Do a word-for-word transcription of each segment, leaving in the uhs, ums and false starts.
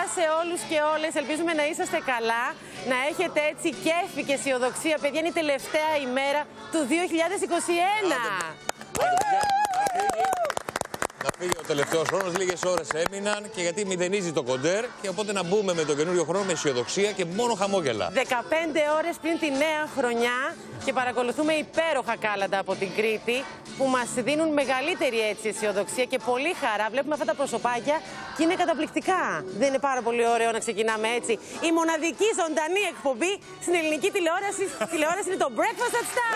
σε όλους και όλες. Ελπίζουμε να είσαστε καλά, να έχετε έτσι κέφι και αισιοδοξία. Παιδιά, είναι η τελευταία ημέρα του δύο χιλιάδες είκοσι ένα. Να φύγει ο τελευταίος χρόνος, λίγες ώρες έμειναν και γιατί μηδενίζει το κοντέρ. Και οπότε να μπούμε με τον καινούριο χρόνο με αισιοδοξία και μόνο χαμόγελα. δεκαπέντε ώρες πριν τη νέα χρονιά και παρακολουθούμε υπέροχα κάλαντα από την Κρήτη που μας δίνουν μεγαλύτερη έτσι αισιοδοξία και πολύ χαρά. Βλέπουμε αυτά τα προσωπάκια και είναι καταπληκτικά. Δεν είναι πάρα πολύ ωραίο να ξεκινάμε έτσι? Η μοναδική ζωντανή εκπομπή στην ελληνική τηλεόραση, τηλεόραση είναι το Breakfast at Star.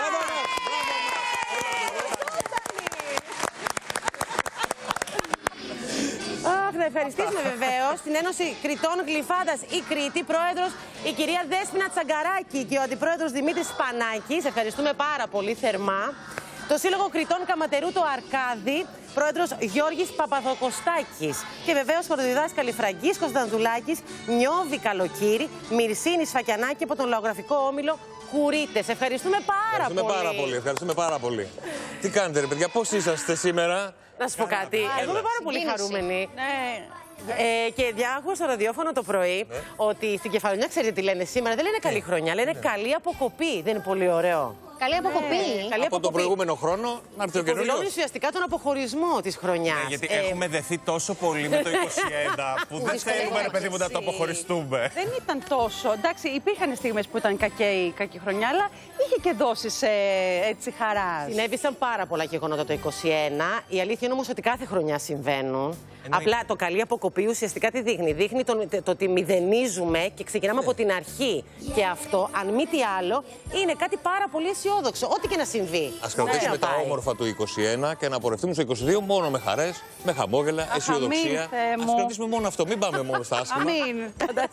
Αχ, να ευχαριστήσουμε βεβαίως την Ένωση Κρητών Γλυφάδας η Κρήτη, πρόεδρος η κυρία Δέσποινα Τσαγκαράκη και ο αντιπρόεδρος Δημήτρης Πανάκης. Ευχαριστούμε πάρα πολύ θερμά. Το Σύλλογο Κρητών Καματερού το Αρκάδι, πρόεδρος Γιώργης Παπαδοκοστάκης. Και βεβαίως χοροδιδάσκαλοι Φραγκής Κωνσταντουλάκης, Νιώβη Καλοκύρη, Μυρσίνη Σφακιανάκη από τον λαογραφικό όμιλο Κουρίτες. Ευχαριστούμε πάρα ευχαριστούμε πολύ. Πάρα πολύ. Ευχαριστούμε πάρα πολύ. Τι κάνετε, ρε παιδιά, πώς είσαστε σήμερα? Να σου πω κάτι. Εγώ είμαι πάρα πολύ χαρούμενη. Ναι. Ε, και διάκουσα στο ραδιόφωνο το πρωί ναι. ότι στην Κεφαλονιά, ξέρετε τι λένε σήμερα, δεν λένε καλή χρονιά, λένε ναι. καλή αποκοπή. Δεν είναι πολύ ωραίο? Καλή αποκοπή. Ναι. Καλή από τον προηγούμενο χρόνο να έρθει ο καινούριος. Δηλώνει ουσιαστικά τον αποχωρισμό της χρονιάς. Ναι, γιατί ε... έχουμε δεθεί τόσο πολύ με το είκοσι ένα που δεν θέλουμε, ρε παιδί μου, να το αποχωριστούμε. Δεν ήταν τόσο. Εντάξει, υπήρχαν στιγμές που ήταν κακή, κακή χρονιά, αλλά είχε και δόσεις ε, έτσι χαράς. Συνέβησαν πάρα πολλά γεγονότα το είκοσι ένα. Η αλήθεια είναι όμως ότι κάθε χρονιά συμβαίνουν. Εννοεί. Απλά το καλή αποκοπή ουσιαστικά τι δείχνει? Δείχνει το, το, το ότι μηδενίζουμε και ξεκινάμε από την αρχή. Και αυτό, αν μη τι άλλο, είναι κάτι πάρα πολύ αισιόδοξο. Ό,τι και να συμβεί. Ας κρατήσουμε τα όμορφα του είκοσι ένα και να πορευτούμε στο είκοσι δύο μόνο με χαρές, με χαμόγελα, αισιοδοξία. Ας κρατήσουμε μόνο αυτό, μην πάμε μόνο στα άσχημα. Αμήν.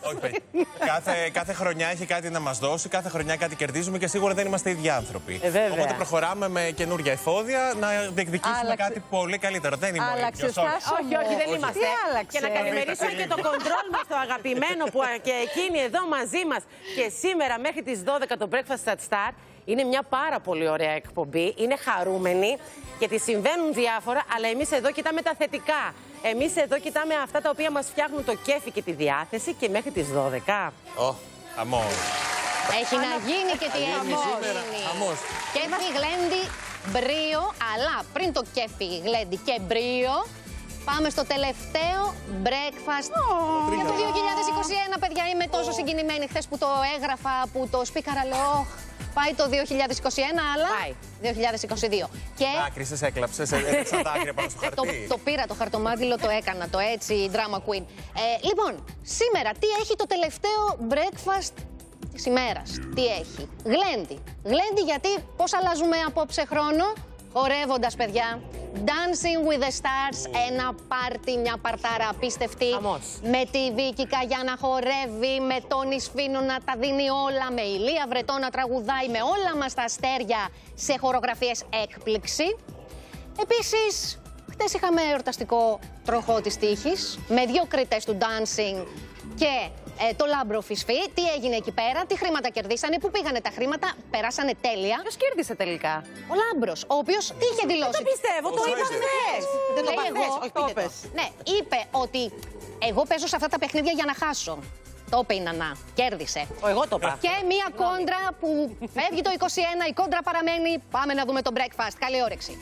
κάθε, κάθε χρονιά έχει κάτι να μας δώσει, κάθε χρονιά κάτι κερδίζουμε και σίγουρα δεν είμαστε οι ίδιοι άνθρωποι. Ε, Οπότε προχωράμε με καινούργια εφόδια να διεκδικήσουμε Άλλαξε. κάτι πολύ καλύτερο. Δεν είμαι Άλλαξε. Όχι, όχι, δεν είμαστε. Και να καλημερίσω και το κοντρόλ μας το αγαπημένο που και εκείνη εδώ μαζί μας. Και σήμερα μέχρι τις δώδεκα το Breakfast at Star. Είναι μια πάρα πολύ ωραία εκπομπή, είναι χαρούμενη γιατί συμβαίνουν διάφορα, αλλά εμείς εδώ κοιτάμε τα θετικά. Εμείς εδώ κοιτάμε αυτά τα οποία μας φτιάχνουν το κέφι και τη διάθεση και μέχρι τις δώδεκα. Oh. Αμώ. Έχει να γίνει και τι έχει Αμώς. Κέφι, γλέντι, μπρίο, αλλά πριν το κέφι, γλέντι και μπρίο, πάμε στο τελευταίο breakfast oh. για το δύο χιλιάδες είκοσι ένα, παιδιά. Είμαι τόσο oh. συγκινημένη χθες που το έγραφα, που το σπίκαρα, λέω. Πάει το δύο χιλιάδες είκοσι ένα, αλλά Πάει. δύο χιλιάδες είκοσι δύο. Και... Δάκρυσες, έκλαψες, έδειξα δάκρυα πάνω στο χαρτί. το, το πήρα το χαρτομάτιλο, το έκανα, το έτσι, drama queen. Ε, λοιπόν, σήμερα τι έχει το τελευταίο breakfast της ημέρας? Τι έχει? Γλέντι. Γλέντι γιατί πώς αλλάζουμε απόψε χρόνο? Χορεύοντας, παιδιά. Dancing with the Stars, ένα πάρτι, μια παρτάρα απίστευτη. Αμώς. Με τη Βίκη Καγιά να χορεύει, με τον Ισφίνο να τα δίνει όλα, με Ηλία Βρετό να τραγουδάει, με όλα μας τα αστέρια σε χορογραφίες έκπληξη. Επίσης, χτες είχαμε εορταστικό τροχό της τύχης, με δύο κριτές του dancing και ε, το Λάμπρο Φυσφή. Τι έγινε εκεί πέρα, τι χρήματα κερδίσανε, πού πήγανε τα χρήματα, περάσανε τέλεια. Ποιος κέρδισε τελικά? Ο Λάμπρος, ο οποίος τι είχε δηλώσει? Δεν το πιστεύω, το είπα χθες. Δεν το είπα χθες, όχι πείτε το. Ναι, είπε ότι εγώ παίζω σε αυτά τα παιχνίδια για να χάσω. Το είπε η Νανά, κέρδισε. Ο, εγώ το είπα. Και μία κόντρα που φεύγει το είκοσι ένα, η κόντρα παραμένει. Πάμε να δούμε το breakfast. Καλή όρεξη.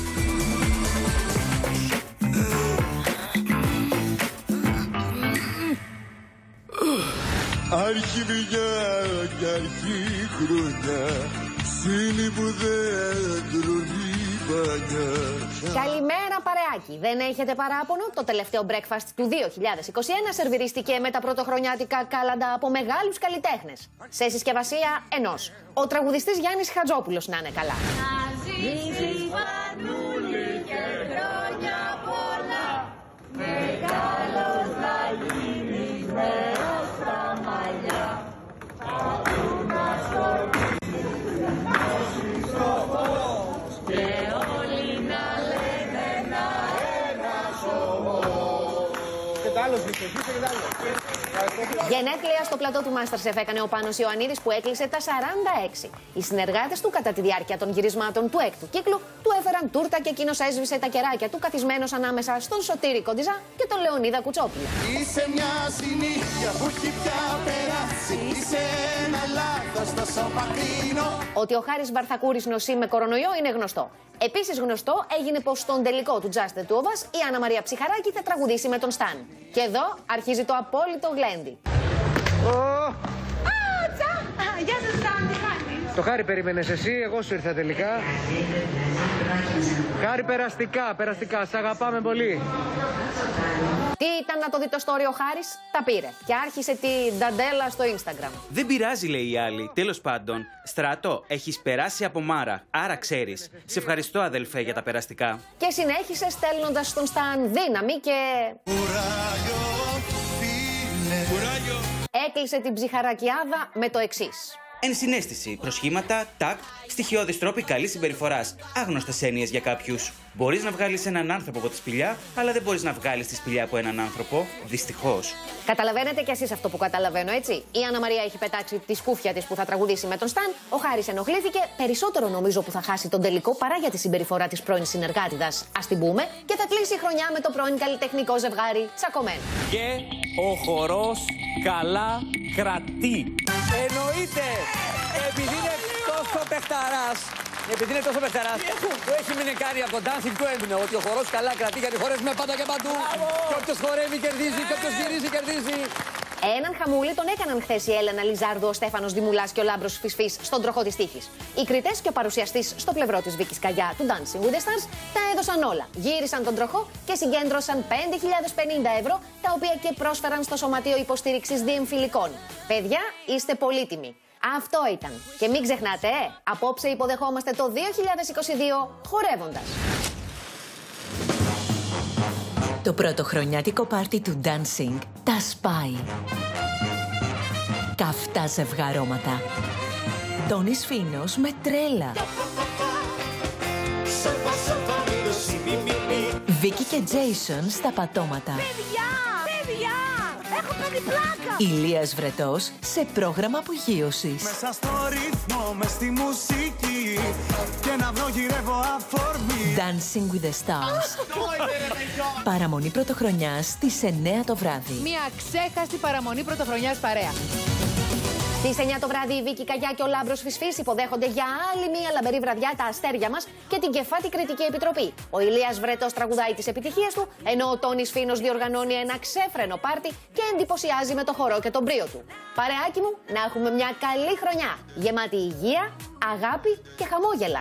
Άρχι δουλειά και αρχή χρονιά, σύλλη που δέντρο λιβανιά. Καλημέρα παρεάκι. Δεν έχετε παράπονο? Το τελευταίο breakfast του δύο χιλιάδες είκοσι ένα σερβιρίστηκε με τα πρωτοχρονιάτικα κάλαντα από μεγάλους καλλιτέχνες. Σε συσκευασία ενός. Ο τραγουδιστής Γιάννης Χατζόπουλος να είναι καλά. Να ζήσεις Μανούλη και χρόνια πολλά, μεγάλος να γίνεις μέρος στα μαλλιά. Ακού να σκορπίσεις, να ζεις το φως και όλοι να λένε να ένας όμως. Και τ' άλλο, και τ' άλλο. Γενέθλια στο πλατό του MasterChef έκανε ο Πάνος Ιωαννίδης που έκλεισε τα σαράντα έξι. Οι συνεργάτες του κατά τη διάρκεια των γυρισμάτων του έκτου κύκλου του έφεραν τούρτα και εκείνος έσβησε τα κεράκια του καθισμένος ανάμεσα στον Σωτήρη Κοντιζά και τον Λεωνίδα Κουτσόπουλο. Είσαι μια συνήθεια που έχει πια περάσει. Είσαι ένα λάθος τόσο μακρινό. Ότι ο Χάρης Βαρθακούρης νοσεί με κορονοϊό είναι γνωστό. Επίσης γνωστό έγινε πως στον τελικό του Just the Two of Us η Άννα Μαρία Ψυχαράκη θα τραγουδήσει με τον Σταν. Και εδώ αρχίζει το απόλυτο γλέντι. Γεια σας, Σταν, τι κάνεις? Το Χάρη περίμενες εσύ, εγώ σου ήρθα τελικά. Χάρη, περαστικά, περαστικά, σ' αγαπάμε πολύ. Τι ήταν να το δει το story ο Χάρης, τα πήρε και άρχισε την νταντέλα στο Instagram. Δεν πειράζει, λέει η άλλη. Τέλος πάντων, Στράτο, έχεις περάσει από Μάρα, άρα ξέρεις. Σε ευχαριστώ, αδελφέ, για τα περαστικά. Και συνέχισε στέλνοντας στον Σταν δύναμη και... Έκλεισε την ψυχαρακιάδα με το εξής. Ενσυναίσθηση, προσχήματα, τακτ, στοιχειώδης τρόποι καλής συμπεριφοράς. Άγνωστες έννοιες για κάποιους. Μπορείς να βγάλεις έναν άνθρωπο από τη σπηλιά, αλλά δεν μπορείς να βγάλεις τη σπηλιά από έναν άνθρωπο. Δυστυχώς. Καταλαβαίνετε κι εσείς αυτό που καταλαβαίνω, έτσι. Η Άννα Μαρία έχει πετάξει τη σκούφια της που θα τραγουδήσει με τον Σταν. Ο Χάρης ενοχλήθηκε. Περισσότερο νομίζω που θα χάσει τον τελικό παρά για τη συμπεριφορά της πρώην συνεργάτηδας. Ας την πούμε. Και θα κλείσει η χρονιά με το πρώην καλλιτεχνικό ζευγάρι τσακωμένο. Και ο χορός καλά κρατεί. Εννοείται, επειδή είναι τόσο παιχταράς, επειδή είναι τόσο παιχταράς, που έχει μείνει κάνει από το dancing του έμεινε ότι ο χορός καλά κρατεί, γιατί χορεύουμε πάντα και παντού. Και όποιος χορεύει κερδίζει, και όποιος γυρίζει κερδίζει. Έναν χαμούλη τον έκαναν χθες η Έλενα Λιζάρδου, ο Στέφανος Δημουλάς και ο Λάμπρος Φυσφής στον τροχό της τύχης. Οι κριτές και ο παρουσιαστής στο πλευρό της Βίκης Καγιά του Dancing with the Stars τα έδωσαν όλα. Γύρισαν τον τροχό και συγκέντρωσαν πέντε χιλιάδες πενήντα ευρώ, τα οποία και πρόσφεραν στο Σωματείο Υποστήριξης Διεμφυλικών. Παιδιά, είστε πολύτιμοι. Αυτό ήταν. Και μην ξεχνάτε, ε, απόψε υποδεχόμαστε το δύο χιλιάδες είκοσι δύο χορεύοντας. Το πρωτοχρονιάτικο πάρτι του Dancing τα σπάει. Καυτά ζευγαρώματα. Τόνις Φίνος με τρέλα. Βίκη και Τζέισον στα πατώματα. Παιδιά! Παιδιά! Έχω κάνει πλάκα! Ηλίας Βρετός σε πρόγραμμα απογείωσης. Μέσα στο ρυθμό, μες στη μουσική και να βρω γυρεύω αφορμή. Dancing with the Stars. Παραμονή πρωτοχρονιάς στις εννιά το βράδυ. Μια ξέχαστη παραμονή πρωτοχρονιάς παρέα. Στις εννιά το βράδυ η Βίκη Καγιά και ο Λάμπρος Φυσφής υποδέχονται για άλλη μια λαμπερή βραδιά τα αστέρια μας και την Κεφάτη Κριτική Επιτροπή. Ο Ηλίας Βρετός τραγουδάει τις επιτυχίες του, ενώ ο Τόνις Φίνος διοργανώνει ένα ξέφρενο πάρτι και εντυπωσιάζει με το χορό και τον πρίο του. Παρεάκι μου, να έχουμε μια καλή χρονιά, γεμάτη υγεία, αγάπη και χαμόγελα.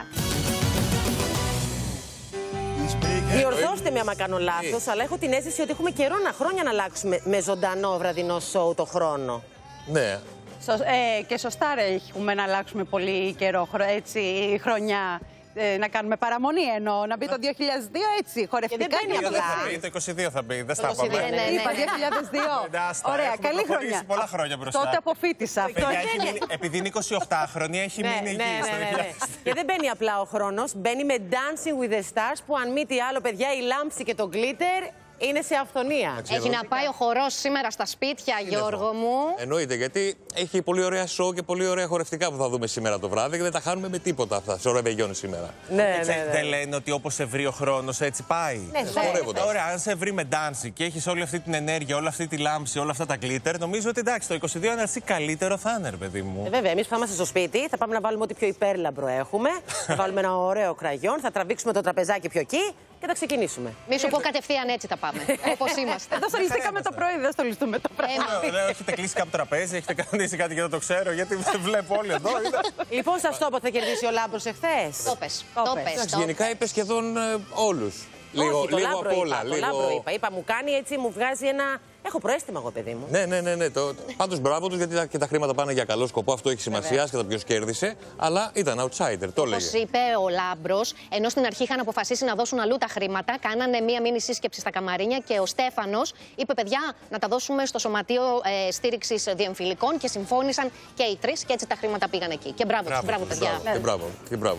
Διορθώστε με άμα κάνω λάθος, αλλά έχω την αίσθηση ότι έχουμε καιρό να χρόνια να αλλάξουμε με ζωντανό βραδινό σοου το χρόνο. Ναι. Ε, και σωστά ρε, έχουμε να αλλάξουμε πολύ καιρό, έτσι, χρονιά. Ε, να κάνουμε παραμονή εννοώ, να μπει το δύο χιλιάδες δύο έτσι, χορευτικά και δεν απλά. Το είκοσι δύο θα μπει, δεν στα είπαμε. Ναι, ναι, είπα δύο χιλιάδες δύο. Ωραία, καλή χρονιά. Πολλά χρόνια μπροστά. Τότε αποφύτησα. Επειδή είναι εικοσιοκτάχρονη, έχει μείνει εκεί. Και δεν μπαίνει απλά ο χρόνος, μπαίνει με Dancing with the Stars, που αν μη τι άλλο, παιδιά, η λάμψη και το glitter είναι σε αυθονία. Έχει να πάει ο χορός σήμερα στα σπίτια, Γιώργο μου. Εννοείται, γιατί έχει πολύ ωραία σοου και πολύ ωραία χορευτικά που θα δούμε σήμερα το βράδυ και δεν τα χάνουμε με τίποτα αυτά σε ρεβεγιόν σήμερα. Ναι, ναι, ναι. Δεν λένε ότι όπως σε βρει ο χρόνος έτσι πάει. Ναι, χορεύοντας. Ωραία, αν σε βρει με dancing και έχεις όλη αυτή την ενέργεια, όλη αυτή τη λάμψη, όλα αυτά τα glitter, νομίζω ότι εντάξει, το είκοσι δύο αν έρθει καλύτερο θα είναι, ρε παιδί μου. Ε, βέβαια, εμείς που θα είμαστε στο σπίτι, θα πάμε να βάλουμε ό,τι πιο υπέρλαμπρο έχουμε. Θα βάλουμε ένα ωραίο κραγιόν, θα τραβήξουμε το τραπεζάκι πιο εκεί και θα ξεκινήσουμε. Μη σου πω κατευθείαν έτσι θα πάμε. Όπως είμαστε. Εδώ στολιστήκαμε το πρωί, δεν στολιστούμε το πρωί. Έχετε κλείσει κάποιο τραπέζι, έχετε κανονίσει κάτι και δεν το ξέρω, γιατί δεν βλέπω όλοι εδώ. Λοιπόν, σας το είπα ότι θα κερδίσει ο Λάμπρος εχθές. Το πες. Το πες. Γενικά είπε σχεδόν όλους. Λίγο, Όχι, το λίγο Λάμπρο απ' είπα, όλα. το λίγο... Λάμπρο είπα. Είπα, μου κάνει έτσι, μου βγάζει ένα... Έχω προαίσθημα εγώ, παιδί μου. Ναι, ναι, ναι. ναι. Το... Πάντως μπράβο τους, γιατί και τα χρήματα πάνε για καλό σκοπό. Αυτό έχει σημασία, και το ποιος κέρδισε. Αλλά ήταν outsider, το έλεγε. Όπως είπε ο Λάμπρος, ενώ στην αρχή είχαν αποφασίσει να δώσουν αλλού τα χρήματα, κάνανε μία μίνι σύσκεψη στα καμαρίνια και ο Στέφανος είπε: παιδιά, να τα δώσουμε στο Σωματείο ε, Στήριξης Διεμφυλικών και συμφώνησαν και οι τρεις και έτσι τα χρήματα πήγαν εκεί. Και μπράβο, μπράβο, μπράβο παιδιά. Μπράβο, και μπράβο. Και μπράβο.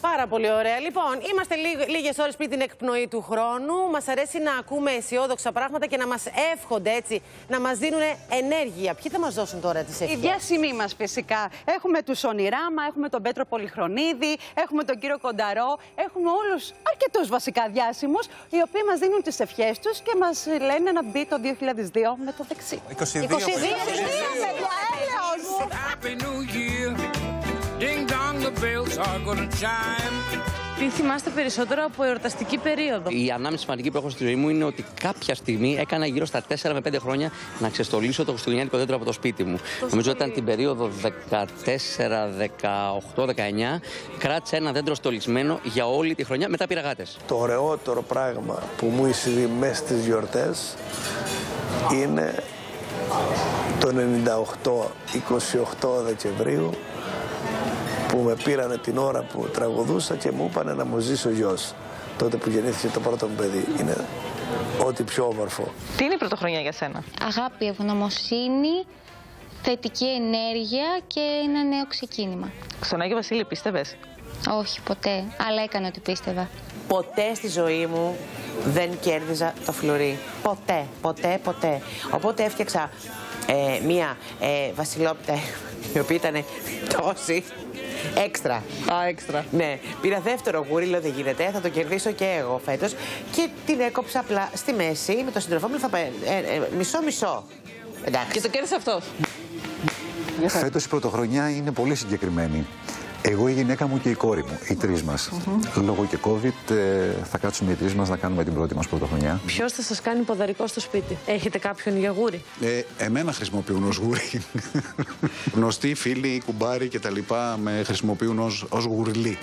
Πάρα πολύ ωραία. Λοιπόν, είμαστε λίγες ώρες πριν την εκπνοή του χρόνου. Μας αρέσει να ακούμε αισιόδοξα πράγματα και να μας εύχονται έτσι, να μας δίνουν ενέργεια. Ποιοι θα μας δώσουν τώρα τις ευχές? Οι διάσημοι μας φυσικά. Έχουμε τους Ονειράμα, έχουμε τον Πέτρο Πολυχρονίδη, έχουμε τον κύριο Κονταρό. Έχουμε όλους αρκετούς βασικά διάσημους, οι οποίοι μας δίνουν τις ευχές τους και μας λένε να μπει το δύο χιλιάδες δύο με το δεξί. είκοσι δύο, είκοσι δύο, παιδιά, έλεος! Τι θυμάστε περισσότερο από εορταστική περίοδο? Η ανάμεση σημαντική που έχω στη ζωή μου είναι ότι κάποια στιγμή έκανα γύρω στα τέσσερα με πέντε χρόνια να ξεστολίσω το χριστουγεννιάτικο δέντρο από το σπίτι μου. Το Νομίζω ότι ήταν την περίοδο δεκατέσσερα, δεκαοκτώ, δεκαεννιά. Κράτησε ένα δέντρο στολισμένο για όλη τη χρονιά, μετά πήρα γάτες. Το ωραιότερο πράγμα που μου έχει συμβεί μέσα στις γιορτές είναι το ενενήντα οκτώ, είκοσι οκτώ Δεκεμβρίου, που με πήρανε την ώρα που τραγουδούσα και μου είπανε να μου ζήσει ο γιος. Τότε που γεννήθηκε το πρώτο μου παιδί. Είναι ό,τι πιο όμορφο. Τι είναι η πρωτοχρονιά για σένα? Αγάπη, ευγνωμοσύνη, θετική ενέργεια και ένα νέο ξεκίνημα. Στον Άγιο Βασίλη πίστευες? Όχι, ποτέ. Αλλά έκανα ότι πίστευα. Ποτέ στη ζωή μου δεν κέρδιζα το φλουρί. Ποτέ, ποτέ, ποτέ. Οπότε έφτιαξα ε, μία ε, βασιλόπιτα, η οποία ήταν τόση. Έξτρα. Α, έξτρα. Ναι. Πήρα δεύτερο γούρι, λέω δεν γίνεται, θα το κερδίσω και εγώ φέτος. Και την έκοψα απλά στη μέση με τον σύντροφό μου, θα πάει μισό-μισό. Εντάξει. Και το κέρδισε αυτός. Φέτος η πρωτοχρονιά είναι πολύ συγκεκριμένη. Εγώ, η γυναίκα μου και η κόρη μου, οι τρεις μας. Mm-hmm. Λόγω και COVID ε, θα κάτσουμε οι τρεις μας να κάνουμε την πρώτη μας πρωτοχρονιά. Ποιος θα σας κάνει ποδαρικό στο σπίτι? Έχετε κάποιον για γούρι? Ε, εμένα χρησιμοποιούν ως γούρι. Γνωστοί, φίλοι, κουμπάροι και τα λοιπά με χρησιμοποιούν ως, ως γουρλί.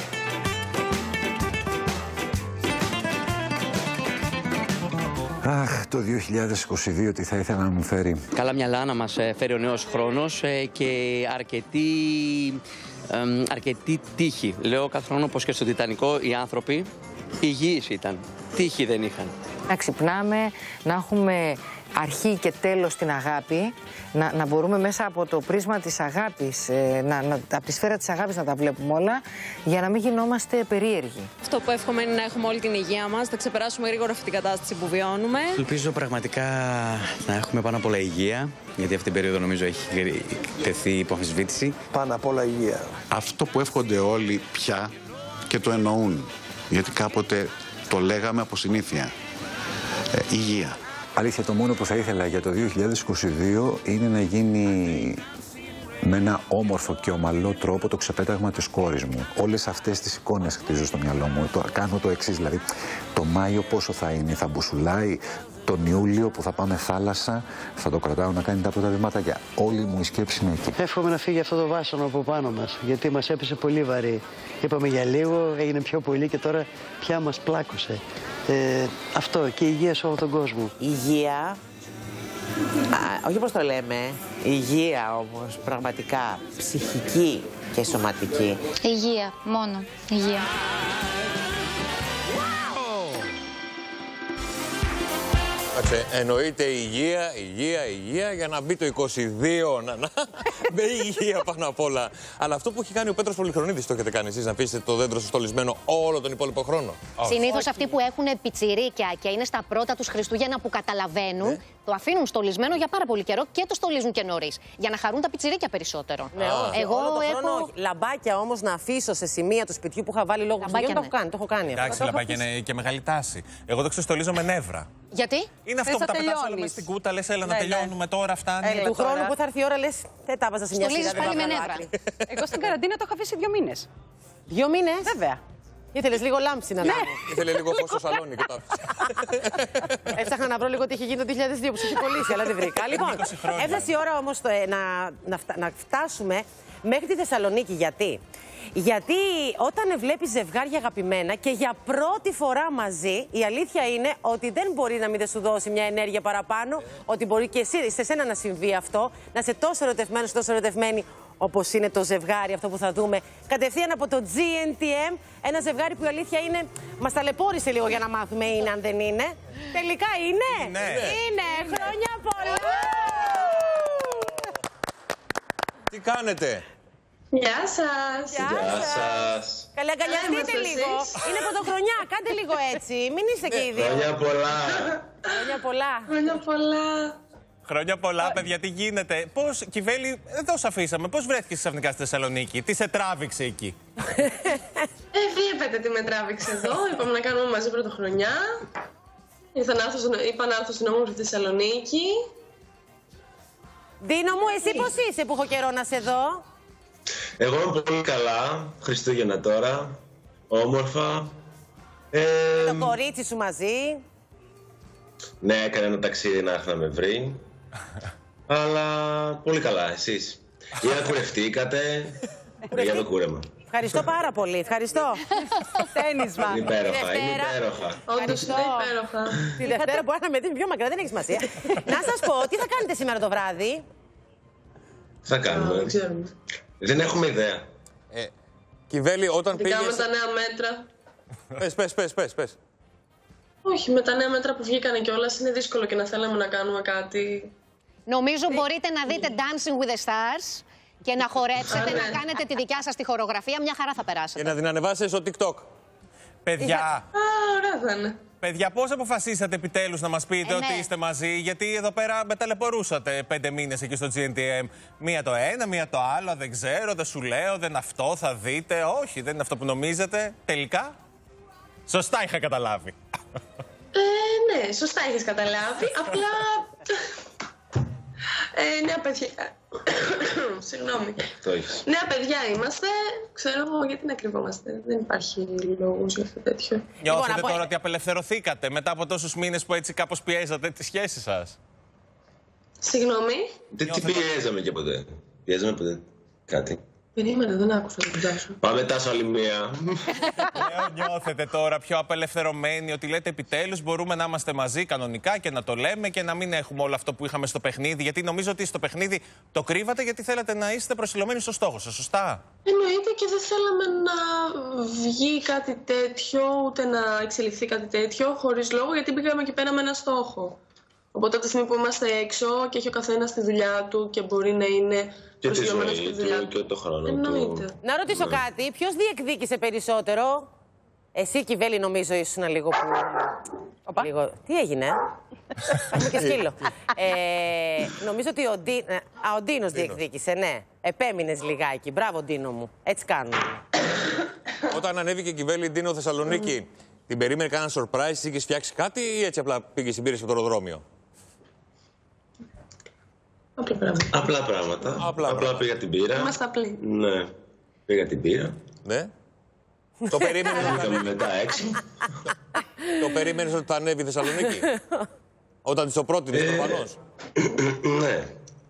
Αχ, το δύο χιλιάδες είκοσι δύο τι θα ήθελα να μου φέρει? Καλά μυαλά να μας φέρει ο νέος χρόνος και αρκετή, ε, αρκετή τύχη. Λέω κάθε χρόνο πως και στο Τιτανικό οι άνθρωποι υγιείς ήταν. Τύχη δεν είχαν. Να ξυπνάμε, να έχουμε αρχή και τέλος στην αγάπη, να, να μπορούμε μέσα από το πρίσμα της αγάπης, ε, να, να, από τη σφαίρα της αγάπης να τα βλέπουμε όλα, για να μην γινόμαστε περίεργοι. Αυτό που εύχομαι είναι να έχουμε όλη την υγεία μας, να ξεπεράσουμε γρήγορα αυτή την κατάσταση που βιώνουμε. Ελπίζω πραγματικά να έχουμε πάνω απ' όλα υγεία, γιατί αυτή την περίοδο νομίζω έχει τεθεί υπό αμφισβήτηση. Πάνω απ' όλα υγεία. Αυτό που εύχονται όλοι πια και το εννοούν, γιατί κάποτε το λέγαμε από συνήθεια. Ε, υγεία. Αλήθεια, το μόνο που θα ήθελα για το δύο χιλιάδες είκοσι δύο είναι να γίνει με ένα όμορφο και ομαλό τρόπο το ξεπέταγμα της κόρης μου. Όλες αυτές τις εικόνες χτίζω στο μυαλό μου. Το, κάνω το εξής, δηλαδή το Μάιο πόσο θα είναι, θα μπουσουλάει, τον Ιούλιο που θα πάμε θάλασσα, θα το κρατάω να κάνει τα πρώτα βηματάκια. Όλη μου η σκέψη είναι εκεί. Εύχομαι να φύγει αυτό το βάσανο από πάνω μας, γιατί μας έπεσε πολύ βαρύ. Είπαμε για λίγο, έγινε πιο πολύ και τώρα πια μας πλάκωσε. Ε, αυτό και υγεία σε όλο τον κόσμο. Υγεία, α, όχι πώς το λέμε, υγεία όμως πραγματικά, ψυχική και σωματική. Υγεία, μόνο υγεία. Εννοείται υγεία, υγεία, υγεία για να μπει το είκοσι δύο να, να με υγεία πάνω απ' όλα. Αλλά αυτό που έχει κάνει ο Πέτρος Πολυχρονίδης το έχετε κάνει εσείς, να αφήσετε το δέντρο στολισμένο όλο τον υπόλοιπο χρόνο? Συνήθως αυτοί που έχουν πιτσιρίκια και είναι στα πρώτα τους Χριστούγεννα που καταλαβαίνουν, ναι, το αφήνουν στολισμένο για πάρα πολύ καιρό και το στολίζουν και νωρίς. Για να χαρούν τα πιτσιρίκια περισσότερο. Ναι, όχι. Εγώ όλο το έχω χρόνο λαμπάκια όμως να αφήσω σε σημεία του σπιτιού που είχα βάλει λόγω του. Το έχω κάνει, το έχω κάνει. Εντάξει, λαμπάκια είναι και μεγάλη τάση. Εγώ το ξεστολίζω με νεύρα. Γιατί? Είναι αυτό που τα πετάς όλα μέσα στην κούτα, λες έλα να τελειώνουμε τώρα, φτάνει. Του χρόνου που θα έρθει η ώρα λες δεν τα βάζα σε μια σειρά. Στολίζεις πάλι με νεύρα. Εγώ στην καραντίνα το είχα αφήσει δύο μήνες. Δύο μήνες? Βέβαια. Ήθελες λίγο λάμψη να λάβω. Ήθελε λίγο φως στο σαλόνι και το άφησε. Έψαχνα να βρω λίγο τι είχε γίνει το δύο χιλιάδες δύο που σου είχε κολλήσει, αλλά δεν βρήκα. Λοιπόν, έφτασε η ώρα όμως να, να, να φτάσουμε μέχρι τη Θεσσαλονίκη. Γιατί? Γιατί όταν βλέπεις ζευγάρια αγαπημένα και για πρώτη φορά μαζί, η αλήθεια είναι ότι δεν μπορεί να μην σου δώσει μια ενέργεια παραπάνω, ότι μπορεί και εσύ, σε σένα να συμβεί αυτό, να είσαι τόσο ερωτευμένος, τόσο ερωτευμένη όπως είναι το ζευγάρι αυτό που θα δούμε κατευθείαν από το τζι εν τι εμ. Ένα ζευγάρι που η αλήθεια είναι, μας ταλαιπώρησε λίγο για να μάθουμε είναι αν δεν είναι. Τελικά είναι! Ναι. Είναι! Χρόνια πολλά! Τι κάνετε? Γεια σας. Γεια σας. Καλή, αγκαλιαστείτε λίγο. Είναι πρωτοχρονιά, κάντε λίγο έτσι. Μην είστε και οι δύο. Χρόνια πολλά. Χρόνια πολλά. Χρόνια πολλά. Χρόνια πολλά, παιδιά, τι γίνεται. Πώς, Κιβέλη, εδώ σε αφήσαμε. Πώς βρέθηκες ξαφνικά στη Θεσσαλονίκη, τι σε τράβηξε εκεί? Ε, βλέπετε τι με τράβηξε εδώ. Είπαμε να κάνουμε μαζί πρωτοχρονιά. Ήρθα να έρθω, είπα να έρθω στην όμορφη Θεσσαλονίκη. Δίνο μου, εσύ πώς είσαι που έχω καιρό να σε δω? Εγώ είμαι πολύ καλά. Χριστούγεννα τώρα. Όμορφα. Ε, το κορίτσι σου μαζί. Ναι, έκανε ένα ταξίδι να έρθει να με βρει. Αλλά πολύ καλά, εσείς? Ή να κουρευτήκατε? Για το κούρεμα. Ευχαριστώ πάρα πολύ, ευχαριστώ. Τένισμα. Είναι υπέροχα, είναι υπέροχα. Όντως είναι υπέροχα. Τη Δευτέρα μπορεί να με δίνει πιο μακριά, δεν έχει σημασία. Να σας πω, τι θα κάνετε σήμερα το βράδυ? Θα κάνουμε. Δεν έχουμε ιδέα. Ε, Κιβέλη, όταν πήγες... Ειδικά με τα νέα μέτρα. Πες, πες, πες, πες, πες. Όχι, με τα νέα μέτρα που βγήκανε κιόλας είναι δύσκολο και να θέλαμε να κάνουμε κάτι. Νομίζω μπορείτε να δείτε Dancing with the Stars και να χορέψετε, να κάνετε τη δικιά σας τη χορογραφία. Μια χαρά θα περάσετε. Και να την ανεβάσετε στο TikTok. Παιδιά, Α, ωραία θα είναι. παιδιά, πώς αποφασίσατε επιτέλους να μας πείτε Ε, ότι ναι. είστε μαζί? Γιατί εδώ πέρα με ταλαιπωρούσατε πέντε μήνες εκεί στο τζι εν τι εμ. Μία το ένα, μία το άλλο, δεν ξέρω, δεν σου λέω, δεν αυτό, θα δείτε. Όχι, δεν είναι αυτό που νομίζετε. Τελικά, σωστά είχα καταλάβει. Ε, ναι, σωστά έχεις καταλάβει. Απλά... Ε, νέα παιδιά... Συγγνώμη. Το έχεις. Νέα παιδιά είμαστε. Ξέρω εγώ γιατί να κρυβόμαστε. Δεν υπάρχει λόγος για αυτό τέτοιο. Νιώθετε Λοιπόν, τώρα ότι απελευθερωθήκατε μετά από τόσους μήνες που έτσι κάπως πιέζατε τη σχέση σας? Συγγνώμη. Δεν τι πιέζαμε και ποτέ. Πιέζαμε ποτέ κάτι. Περίμενε, δεν άκουσα την κουτά σου. Πάμε τάσο άλλη μία. Λέω, νιώθετε τώρα πιο απελευθερωμένοι, ότι λέτε επιτέλους μπορούμε να είμαστε μαζί κανονικά και να το λέμε και να μην έχουμε όλο αυτό που είχαμε στο παιχνίδι? Γιατί νομίζω ότι στο παιχνίδι το κρύβατε γιατί θέλατε να είστε προσιλωμένοι στο στόχο σας, σωστά? Εννοείται και δεν θέλαμε να βγει κάτι τέτοιο, ούτε να εξελιχθεί κάτι τέτοιο, χωρίς λόγο, γιατί πήγαμε εκεί πέρα με ένα στόχο. Οπότε από τη στιγμή που είμαστε έξω και έχει ο καθένας τη δουλειά του και μπορεί να είναι προσιλωμένος στη δουλειά του. Και το χρόνο εννοείται. Του. Να ρωτήσω ναι. κάτι, ποιος διεκδίκησε περισσότερο? Εσύ, Κιβέλη, νομίζω ήσουν λίγο που... Οπα. Λίγο... Τι έγινε? Έχουμε και σκύλο. ε, νομίζω ότι ο, Ντί... Α, ο Ντίνος διεκδίκησε, ναι. Επέμεινες λιγάκι. Μπράβο, Ντίνο μου. Έτσι κάνουμε. Όταν ανέβηκε η Κιβέλη Ντίνο Θεσσαλονίκη, mm. την περίμενε κανένα surprise, είχες φτιάξει κάτι ή έτσι απλά πήγες στην πήρε στο αεροδρόμιο? Απλά πράγματα. Απλά πράγματα. Απλά, Απλά πήγα την πήρα. Είμαστε απλοί. Ναι. Πήγα την πήρα. Ναι. Το περίμενες ότι θα ανέβει μετά έξω. Το περίμενες ότι θα ανέβει η Θεσσαλονίκη? Όταν της το πρότεινες προφανώς. Ναι.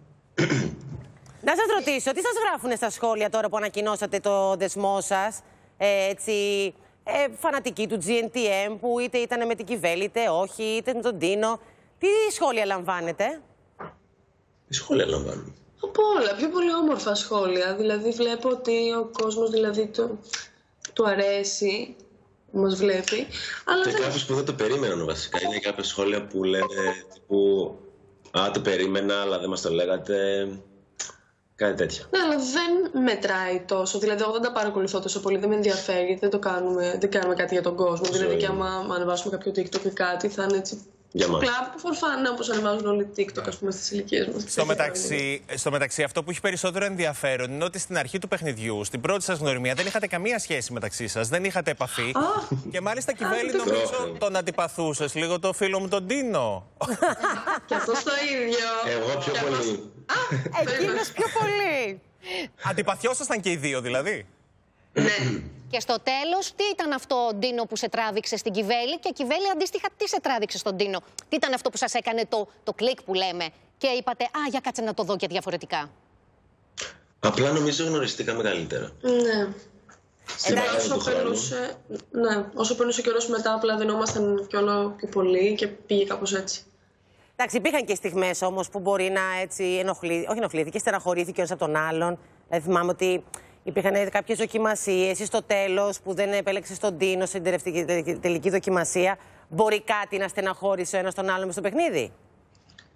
Να σας ρωτήσω, τι σας γράφουνε στα σχόλια τώρα που ανακοινώσατε το δεσμό σας? Ε, έτσι, ε, φανατικοί του τζι εν τι εμ που είτε ήταν με την Κιβέλη, είτε όχι, είτε με τον Ντίνο. Τι σχόλια λαμβάνετε? Τι σχόλια λαμβάνουμε? Από όλα, πιο πολύ όμορφα σχόλια. Δηλαδή βλέπω ότι ο κόσμος δηλαδή το, του αρέσει που μας βλέπει. Αλλά και δεν... κάποιους που δεν το περίμεναν βασικά. Είναι κάποια σχόλια που λένε τύπου «Α, το περίμενα, αλλά δεν μας το λέγατε». Κάτι τέτοιο. Ναι, αλλά δεν μετράει τόσο. Δηλαδή, εγώ δεν τα παρακολουθώ τόσο πολύ, δεν με ενδιαφέρει, γιατί δεν το κάνουμε, δεν κάνουμε κάτι για τον κόσμο. Ζωή. Δηλαδή, και άμα ανεβάσουμε κάποιο TikTok ή κάτι, θα είναι έτσι. Απλά φορφάνε όπως ανεβάζουν όλοι TikTok, ας πούμε, στις ηλικίες μας. Στο μεταξύ, στο μεταξύ, αυτό που έχει περισσότερο ενδιαφέρον είναι ότι στην αρχή του παιχνιδιού, στην πρώτη σας γνωριμία, δεν είχατε καμία σχέση μεταξύ σας, δεν είχατε επαφή. Και μάλιστα, Κιβέλη, νομίζω τον αντιπαθούσες λίγο το φίλο μου τον Ντίνο. Και αυτό το ίδιο. Εγώ πιο πολύ. Εκείνος πιο πολύ. Αντιπαθιόσασταν και οι δύο, δηλαδή. Ναι. Και στο τέλος, τι ήταν αυτό, Ντίνο, που σε τράβηξε στην Κιβέλη, και Κιβέλη αντίστοιχα τι σε τράβηξε στον Ντίνο? Τι ήταν αυτό που σας έκανε το, το κλικ που λέμε και είπατε «Α, για κάτσε να το δω και διαφορετικά»? Απλά νομίζω γνωριστήκαμε καλύτερα. Ναι. Εντάξει, όσο περνούσε, ναι, όσο περνούσε ο καιρός μετά, απλά δινόμασταν κι όλο πιο πολύ και πήγε κάπως έτσι. Εντάξει, υπήρχαν και στιγμές όμως που μπορεί να έτσι ενοχλεί, όχι ενοχλήθηκε, στεναχωρήθηκε ένας από τον άλλον. Δηλαδή, θυμάμαι ότι υπήρχαν κάποιες δοκιμασίες ή στο τέλος που δεν επέλεξε τον Ντίνο στην τελική δοκιμασία. Μπορεί κάτι να στεναχώρησε ο ένας τον άλλον μες στο παιχνίδι?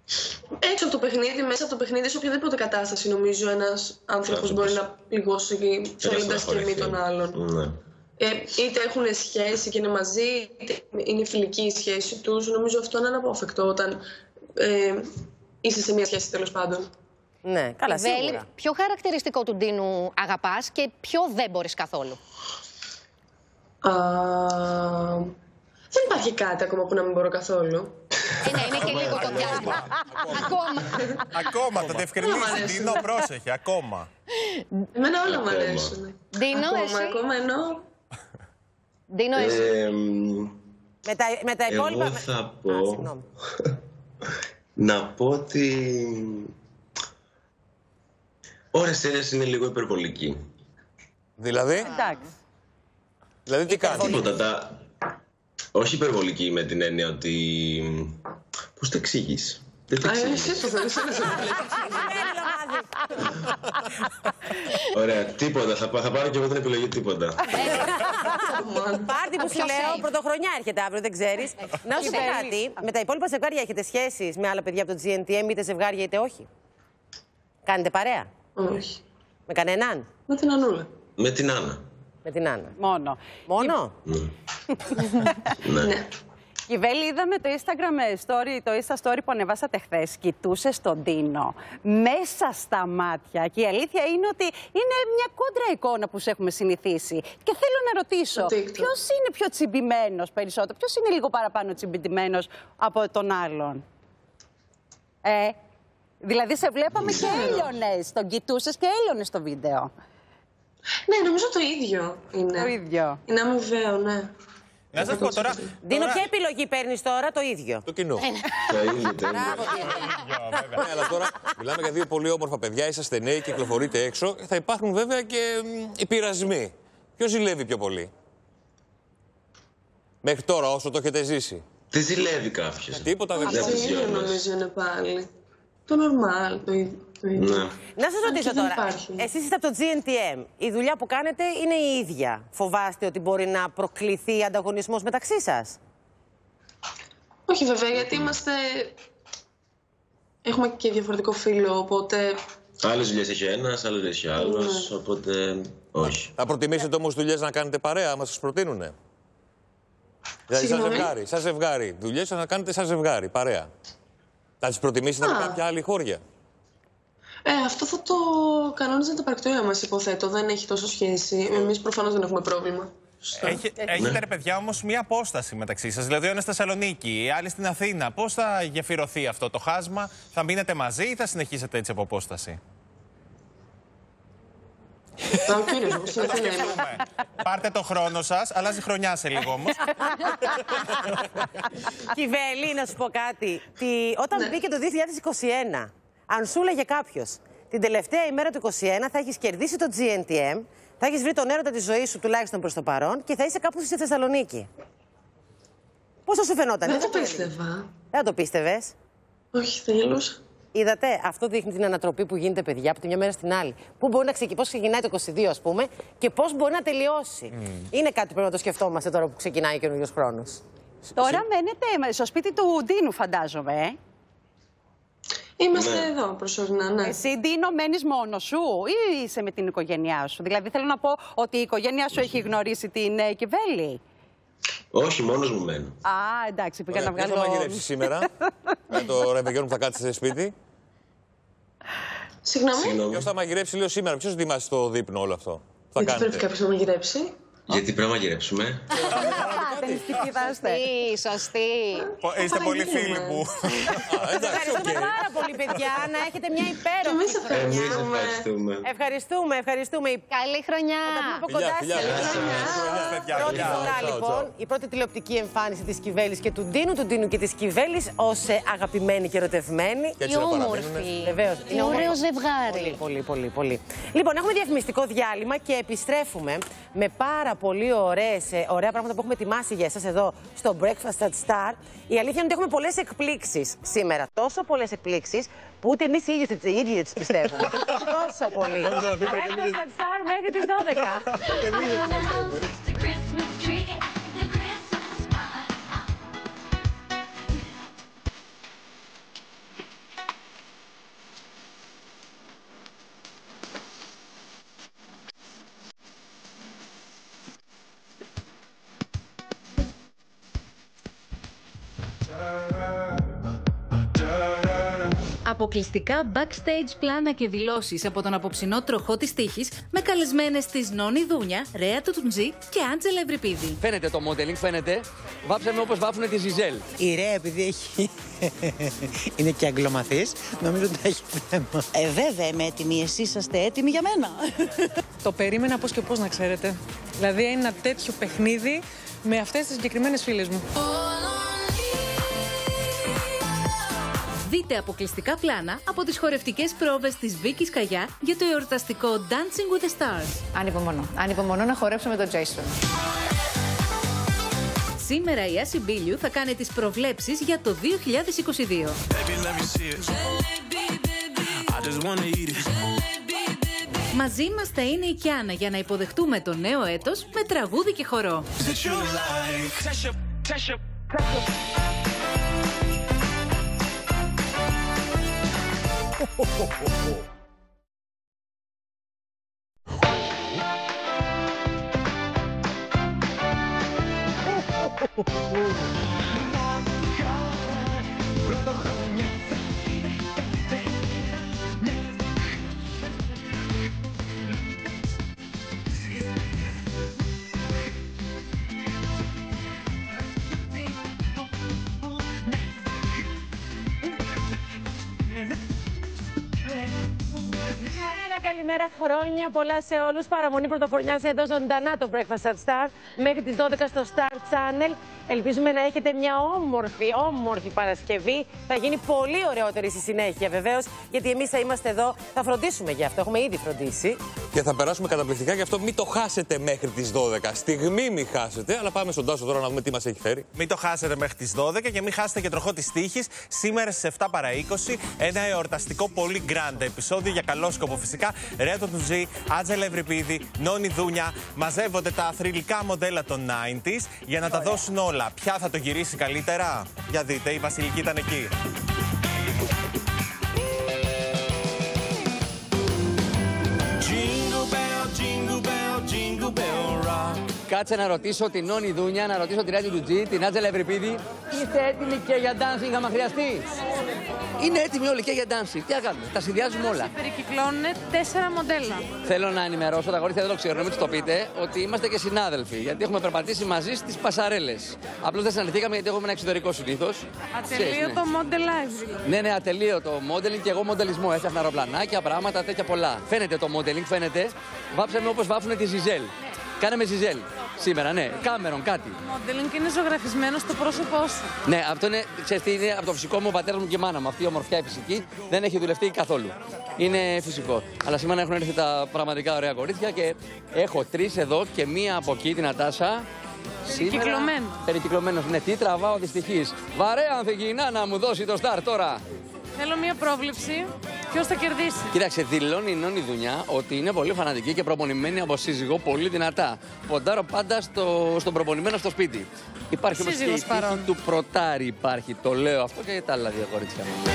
Έξω από το παιχνίδι, μέσα από το παιχνίδι, σε οποιαδήποτε κατάσταση, νομίζω ένας άνθρωπος μπορεί να πληγώσει θέλοντας και μη των άλλων. Ναι. Ε, είτε έχουν σχέση και είναι μαζί, είτε είναι φιλική η σχέση τους. Νομίζω αυτό είναι αναπόφευκτο όταν ε, είσαι σε μια σχέση, τέλος πάντων. Ναι, καλά, Βέλη, σίγουρα. ποιο χαρακτηριστικό του Ντίνου αγαπάς και ποιο δεν μπορείς καθόλου? Α, δεν υπάρχει κάτι ακόμα που να μην μπορώ καθόλου. Ε, ναι, είναι και λίγο το διάστημα. Ακόμα. Ακόμα, το διευκρινίζει. Ντίνο, πρόσεχε, ακόμα. Εμένα όλα μου αρέσουν. Ντίνο, ακόμα, εσύ. ακόμα εννοώ. Ντίνο, εσύ. Ε, Με τα, με τα υπόλοιπα... εγώ θα Α, πω... συγγνώμη. να πω ότι... ώρες έννοιας είναι λίγο υπερβολική. Δηλαδή, Εντάξει. δηλαδή τι κάνει? Τίποτα, τα... όχι υπερβολική με την έννοια ότι... πώς το εξηγείς? Δεν το Α, εξηγείς. εσύ το θέλεις, εσύ το Ωραία, τίποτα. Θα, πά- θα πάρω και εγώ την επιλογή τίποτα. Πάρτι που σου λέω, πρωτοχρονιά έρχεται αύριο, δεν ξέρεις. Να σου πω κάτι, με τα υπόλοιπα ζευγάρια έχετε σχέσεις με άλλα παιδιά από το τζι εν τι εμ, είτε ζευγάρια είτε όχι? Κάνετε παρέα? Όχι. Με κανέναν? Με την Ανούλα. Με την Άννα. Με την Άννα. Μόνο. Μόνο? Ναι. Ναι. Κυβέλη, είδαμε το Instagram story, το Insta story που ανεβάσατε χθες. Κοιτούσες τον Ντίνο μέσα στα μάτια. Και η αλήθεια είναι ότι είναι μια κόντρα εικόνα που σε έχουμε συνηθίσει. Και θέλω να ρωτήσω, ποιος είναι πιο τσιμπημένος περισσότερο, ποιος είναι λίγο παραπάνω τσιμπημένος από τον άλλον? Ε, δηλαδή σε βλέπαμε και έλειωνες, τον κοιτούσες και έλειωνες στο βίντεο. Ναι, νομίζω το ίδιο είναι. Το ίδιο. Είναι αμοιβαίο, ναι. Να σας πω τώρα... Ντίνο, ποια επιλογή παίρνεις τώρα? Το ίδιο. Το κοινό. Το ίδιο, το ίδιο. Ναι, αλλά τώρα μιλάμε για δύο πολύ όμορφα παιδιά, είσαστε νέοι, κυκλοφορείτε έξω. Θα υπάρχουν βέβαια και μ, οι πειρασμοί. Ποιος ζηλεύει πιο πολύ? Μέχρι τώρα, όσο το έχετε ζήσει. Τι ζηλεύει κάποιος? Τίποτα δεν Αυτό ξέρει. το ίδιο νομίζω είναι πάλι. Το normal, το ίδιο. το ίδιο. Ναι. Να σας ρωτήσω δεν τώρα, υπάρχει. εσείς είστε από το τζι εν τι εμ. Η δουλειά που κάνετε είναι η ίδια. Φοβάστε ότι μπορεί να προκληθεί ανταγωνισμός μεταξύ σας? Όχι βέβαια, γιατί είμαστε... Έχουμε και διαφορετικό φύλο, οπότε... Άλλες δουλειές έχει ένας, άλλες έχει άλλος, οπότε όχι. Θα προτιμήσετε όμως δουλειές να κάνετε παρέα, άμα σας προτείνουνε? Δηλαδή, σαν Συγγνώμη? ζευγάρι, σαν ζευγάρι. Δουλειές να κάνετε σαν ζευγάρι, παρέα. Θα τις προτιμήσετε με Α. κάποια άλλη χώρια? Ε, αυτό θα το κανόνιζε το πρακτορείο μας, υποθέτω. Δεν έχει τόσο σχέση. Εμείς προφανώς δεν έχουμε πρόβλημα. Έχει, έχετε ρε παιδιά όμως μία απόσταση μεταξύ σας. Δηλαδή ο ένας στη Θεσσαλονίκη, η άλλη στην Αθήνα. Πώς θα γεφυρωθεί αυτό το χάσμα? Θα μείνετε μαζί ή θα συνεχίσετε έτσι από απόσταση? Α, ο κύριος, όπως είναι. Πάρτε το χρόνο σας, αλλάζει χρονιά σε λίγο όμως. Κυβέλη, να σου πω κάτι. Τι... Όταν μπήκε το δύο χιλιάδες είκοσι ένα, αν σου έλεγε κάποιος την τελευταία ημέρα του είκοσι ένα θα έχεις κερδίσει το τζι εν τι εμ, θα έχεις βρει τον έρωτα της ζωής σου τουλάχιστον προς το παρόν και θα είσαι κάπου στη Θεσσαλονίκη. Πώς θα σου φαινόταν? Δεν το πίστευα. Δεν το πίστευες? Όχι, θα γελούσα. Είδατε, αυτό δείχνει την ανατροπή που γίνεται, παιδιά, από τη μια μέρα στην άλλη. Πού μπορεί να ξεκινήσει, πώς ξεκινάει το είκοσι δύο, ας πούμε, και πώς μπορεί να τελειώσει. Mm. Είναι κάτι που πρέπει να το σκεφτόμαστε τώρα που ξεκινάει ο καινούριος χρόνος. Τώρα μένετε στο σπίτι του Ντίνου, φαντάζομαι, ε? Είμαστε Ναι. εδώ προσωρινά, ναι. Εσύ, Ντίνο, μένεις μόνος σου ή είσαι με την οικογένειά σου? Δηλαδή, θέλω να πω ότι η οικογένειά σου έχει γνωρίσει την ε, Κυβέλη. Όχι, μόνος μου μένω. Α, εντάξει, πήγα Ωραία, να ποιος βγάλω... θα μαγειρέψει σήμερα? Με το ρεβεγιόν που θα κάτσετε σπίτι. Συγγνώμη. Ποιος θα μαγειρέψει λίγο σήμερα? Ποιος ετοιμάσει το δείπνο όλο αυτό? Θα Γιατί κάνετε. πρέπει κάποιος να μαγειρέψει. Γιατί πρέπει να μαγειρέψουμε? Σωστή, σωστή. Είστε πολύ φίλοι μου. Ευχαριστούμε πάρα πολύ, παιδιά, να έχετε μια υπέροχη Εμείς χρονιά. Εμείς ευχαριστούμε. Ευχαριστούμε, ευχαριστούμε. Καλή χρονιά. Από κοντά Φιλιά, φιλιά. Παιδιά, Πρώτη φιλιά. φορά, Τσάου, λοιπόν, τσάου. η πρώτη τηλεοπτική εμφάνιση της Κιβέλης και του Ντίνου, του Ντίνου και της Κιβέλης ως ε, αγαπημένοι και ερωτευμένοι. Και έτσι Τι να όμορφη. παραμείνουνε. Βεβαίως. Τι ωραίο ζευγάρι. Πολύ, πολύ, πολύ, πολύ. Λοιπόν, έχουμε διαφημιστικό διάλειμμα και επιστρέφουμε με πάρα πολύ ωραίες, ε, ωραία πράγματα που έχουμε ετοιμάσει για εσάς εδώ στο Breakfast at Star. Η αλήθεια είναι ότι έχουμε πολλές εκπλήξεις σήμερα. Τόσο πολλές εκπλήξεις που ούτε εμείς οι ίδιοι, οι ίδιοι τις πιστεύουμε. Τόσο πολύ. Breakfast at Star μέχρι τις δώδεκα. Αποκλειστικά backstage πλάνα και δηλώσεις από τον απόψινό τροχό της τύχης με καλεσμένες της Νόνη Δούνια, Ρέα Τουτουντζή και Άντζελα Ευρυπίδη. Φαίνεται το modeling, φαίνεται. Βάψαμε όπως βάφουνε τη Ζιζέλ. Η Ρέα, επειδή έχει... είναι και αγγλομαθής, νομίζω ότι έχει θέμα. Ε, βέβαια, είμαι έτοιμη. Εσείς είσαστε έτοιμοι για μένα. Το περίμενα πώς και πώς, να ξέρετε. Δηλαδή, είναι ένα τέτοιο παιχνίδι με αυτές τις συγκεκριμένες φίλες μου. Δείτε αποκλειστικά πλάνα από τις χορευτικές πρόβες της Βίκης Καγιά για το εορταστικό Dancing with the Stars. Ανυπομονώ. Ανυπομονώ να χορέψω με τον Jason. Σήμερα η Άση Μπίλιου θα κάνει τις προβλέψεις για το δύο χιλιάδες είκοσι δύο. Μαζί μας θα είναι η Κιάνα για να υποδεχτούμε το νέο έτος με τραγούδι και χορό. Καλημέρα, χρόνια πολλά σε όλους. Παραμονή πρωτοχρονιάς εδώ ζωντανά το Breakfast at Star μέχρι τις δώδεκα στο Star Channel. Ελπίζουμε να έχετε μια όμορφη, όμορφη Παρασκευή. Θα γίνει πολύ ωραιότερη στη συνέχεια βεβαίως, γιατί εμείς θα είμαστε εδώ, θα φροντίσουμε γι' αυτό. Έχουμε ήδη φροντίσει. Και θα περάσουμε καταπληκτικά, γι' αυτό μην το χάσετε μέχρι τις δώδεκα. Στιγμή μην χάσετε, αλλά πάμε στον Τάσο τώρα να δούμε τι μας έχει φέρει. Μην το χάσετε μέχρι τις δώδεκα και μην χάσετε και τροχό της τύχης. Σήμερα στις επτά παρά είκοσι, ένα εορταστικό πολύ grand επεισόδιο για καλό σκοπό φυσικά. Ρέα Τουτουντζή, Άντζελα Ευρυπίδη, Νόνη Δούνια. Μαζεύονται τα θρυλικά μοντέλα των ενενήντα για να τα δώσουν όλα. Ποια θα το γυρίσει καλύτερα? Για δείτε, η Βασιλική ήταν εκεί. Κάτσε να ρωτήσω την Νόνη Δούνια, να ρωτήσω τη Ρέα Τουτουντζή, την Άντζελα Ευρυπίδη. Είστε έτοιμοι και για dancing άμα χρειαστεί? Είναι έτοιμοι όλοι και για dancing. Τι να κάνουμε, τα συνδυάζουμε όλα. Περικυκλώνουν τέσσερα μοντέλα. Θέλω να ενημερώσω τα κορίτσια, δεν το ξέρω, μην του το πείτε, ότι είμαστε και συνάδελφοι. Γιατί έχουμε περπατήσει μαζί στις πασαρέλες. Απλώς δεν συναντηθήκαμε γιατί έχουμε ένα εξωτερικό συνήθως. Ατελείωτο modeling. Ναι, ναι, ατελείωτο modeling και εγώ μοντελισμό. Έφτιαχνα αεροπλανάκια, πράγματα τέτοια πολλά. Φαίνεται το modeling, φαίνεται. Βάψαμε όπως βάφουνε τη Ζιζέλ. Κάναμε Ζιζέλ σήμερα, ναι. Κάμερον, κάτι. Το modeling είναι ζωγραφισμένο στο πρόσωπό σου. Ναι, αυτό είναι, ξέρεις τι, είναι από το φυσικό μου, ο πατέρας μου και η μάνα μου. Αυτή η ομορφιά η φυσική δεν έχει δουλευτεί καθόλου. Είναι φυσικό. Αλλά σήμερα έχουν έρθει τα πραγματικά ωραία κορίτσια και έχω τρεις εδώ και μία από εκεί, την Νατάσα. Περικυκλωμένο. Περικυκλωμένος, ναι. Τι τραβάω δυστυχής. Βαρέα ανθεκινά να μου δώσει το στάρ τώρα. Θέλω μία πρόβλεψη. Ποιος θα κερδίσει? Κοίταξε, δηλώνει η Νόνη Δουνιά ότι είναι πολύ φανατική και προπονημένη από σύζυγο πολύ δυνατά. Ποντάρω πάντα στο, στον προπονημένο στο σπίτι. Υπάρχει όμως και η τύχη του πρωτάρι, υπάρχει. Το λέω αυτό και τα άλλα δύο κορίτσια μου.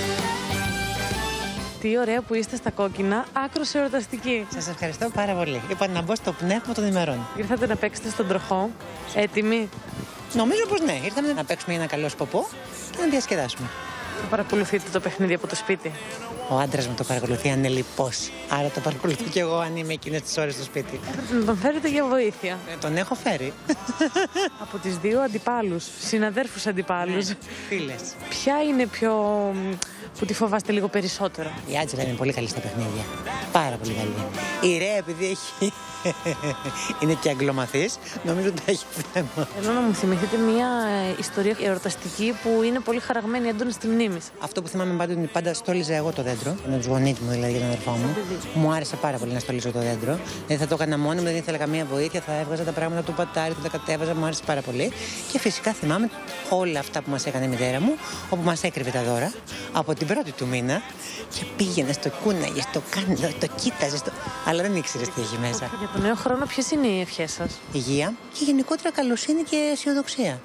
Τι ωραία που είστε στα κόκκινα, άκρως εορταστική. Σας ευχαριστώ πάρα πολύ. Είπα να μπω στο πνεύμα των ημερών. Ήρθατε να παίξετε στον τροχό. Έτοιμοι? Νομίζω πως ναι. Ήρθαμε να παίξουμε για ένα καλό σκοπό και να διασκεδάσουμε. Θα παρακολουθείτε το παιχνίδι από το σπίτι? Ο άντρας μου το παρακολουθεί ανελιπώς. Άρα το παρακολουθώ κι εγώ αν είμαι εκείνες τις ώρες στο σπίτι. Έπρεπε να τον φέρετε για βοήθεια. Ε, τον έχω φέρει. Από τις δύο αντιπάλους, συναδέρφους αντιπάλους. Ναι, φίλες. Ποια είναι πιο... που τη φοβάστε λίγο περισσότερο? Η Άντζελα είναι πολύ καλή στα παιχνίδια. Πάρα πολύ καλή. Η Ρέα, επειδή έχει... είναι και αγγλομαθής, νομίζω ότι έχει θέμα. Θέλω να μου θυμηθείτε μια ιστορία εορταστική που είναι πολύ χαραγμένη, έντονη στη μνήμη. Αυτό που θυμάμαι πάντα είναι ότι πάντα στόλιζα εγώ το δέντρο. Με τους γονείς μου, δηλαδή, για τον αδερφό μου. Μου άρεσε πάρα πολύ να στολίζω το δέντρο. Δεν θα το έκανα μόνη μου, δεν ήθελα καμία βοήθεια. Θα έβγαζα τα πράγματα του πατάρι, θα τα κατέβαζα, μου άρεσε πάρα πολύ. Και φυσικά θυμάμαι όλα αυτά που μας έκανε η μητέρα μου, όπου μας έκρυβε τα δώρα από την πρώτη του μήνα και πήγαινε στο κούναγε, στο κάνδο, το κοίταζε. Στο... Αλλά δεν ήξερε τι έχει μέσα. Για τον νέο χρόνο, ποιες είναι οι ευχές σας? Υγεία και γενικότερα καλοσύνη και αισιοδοξία.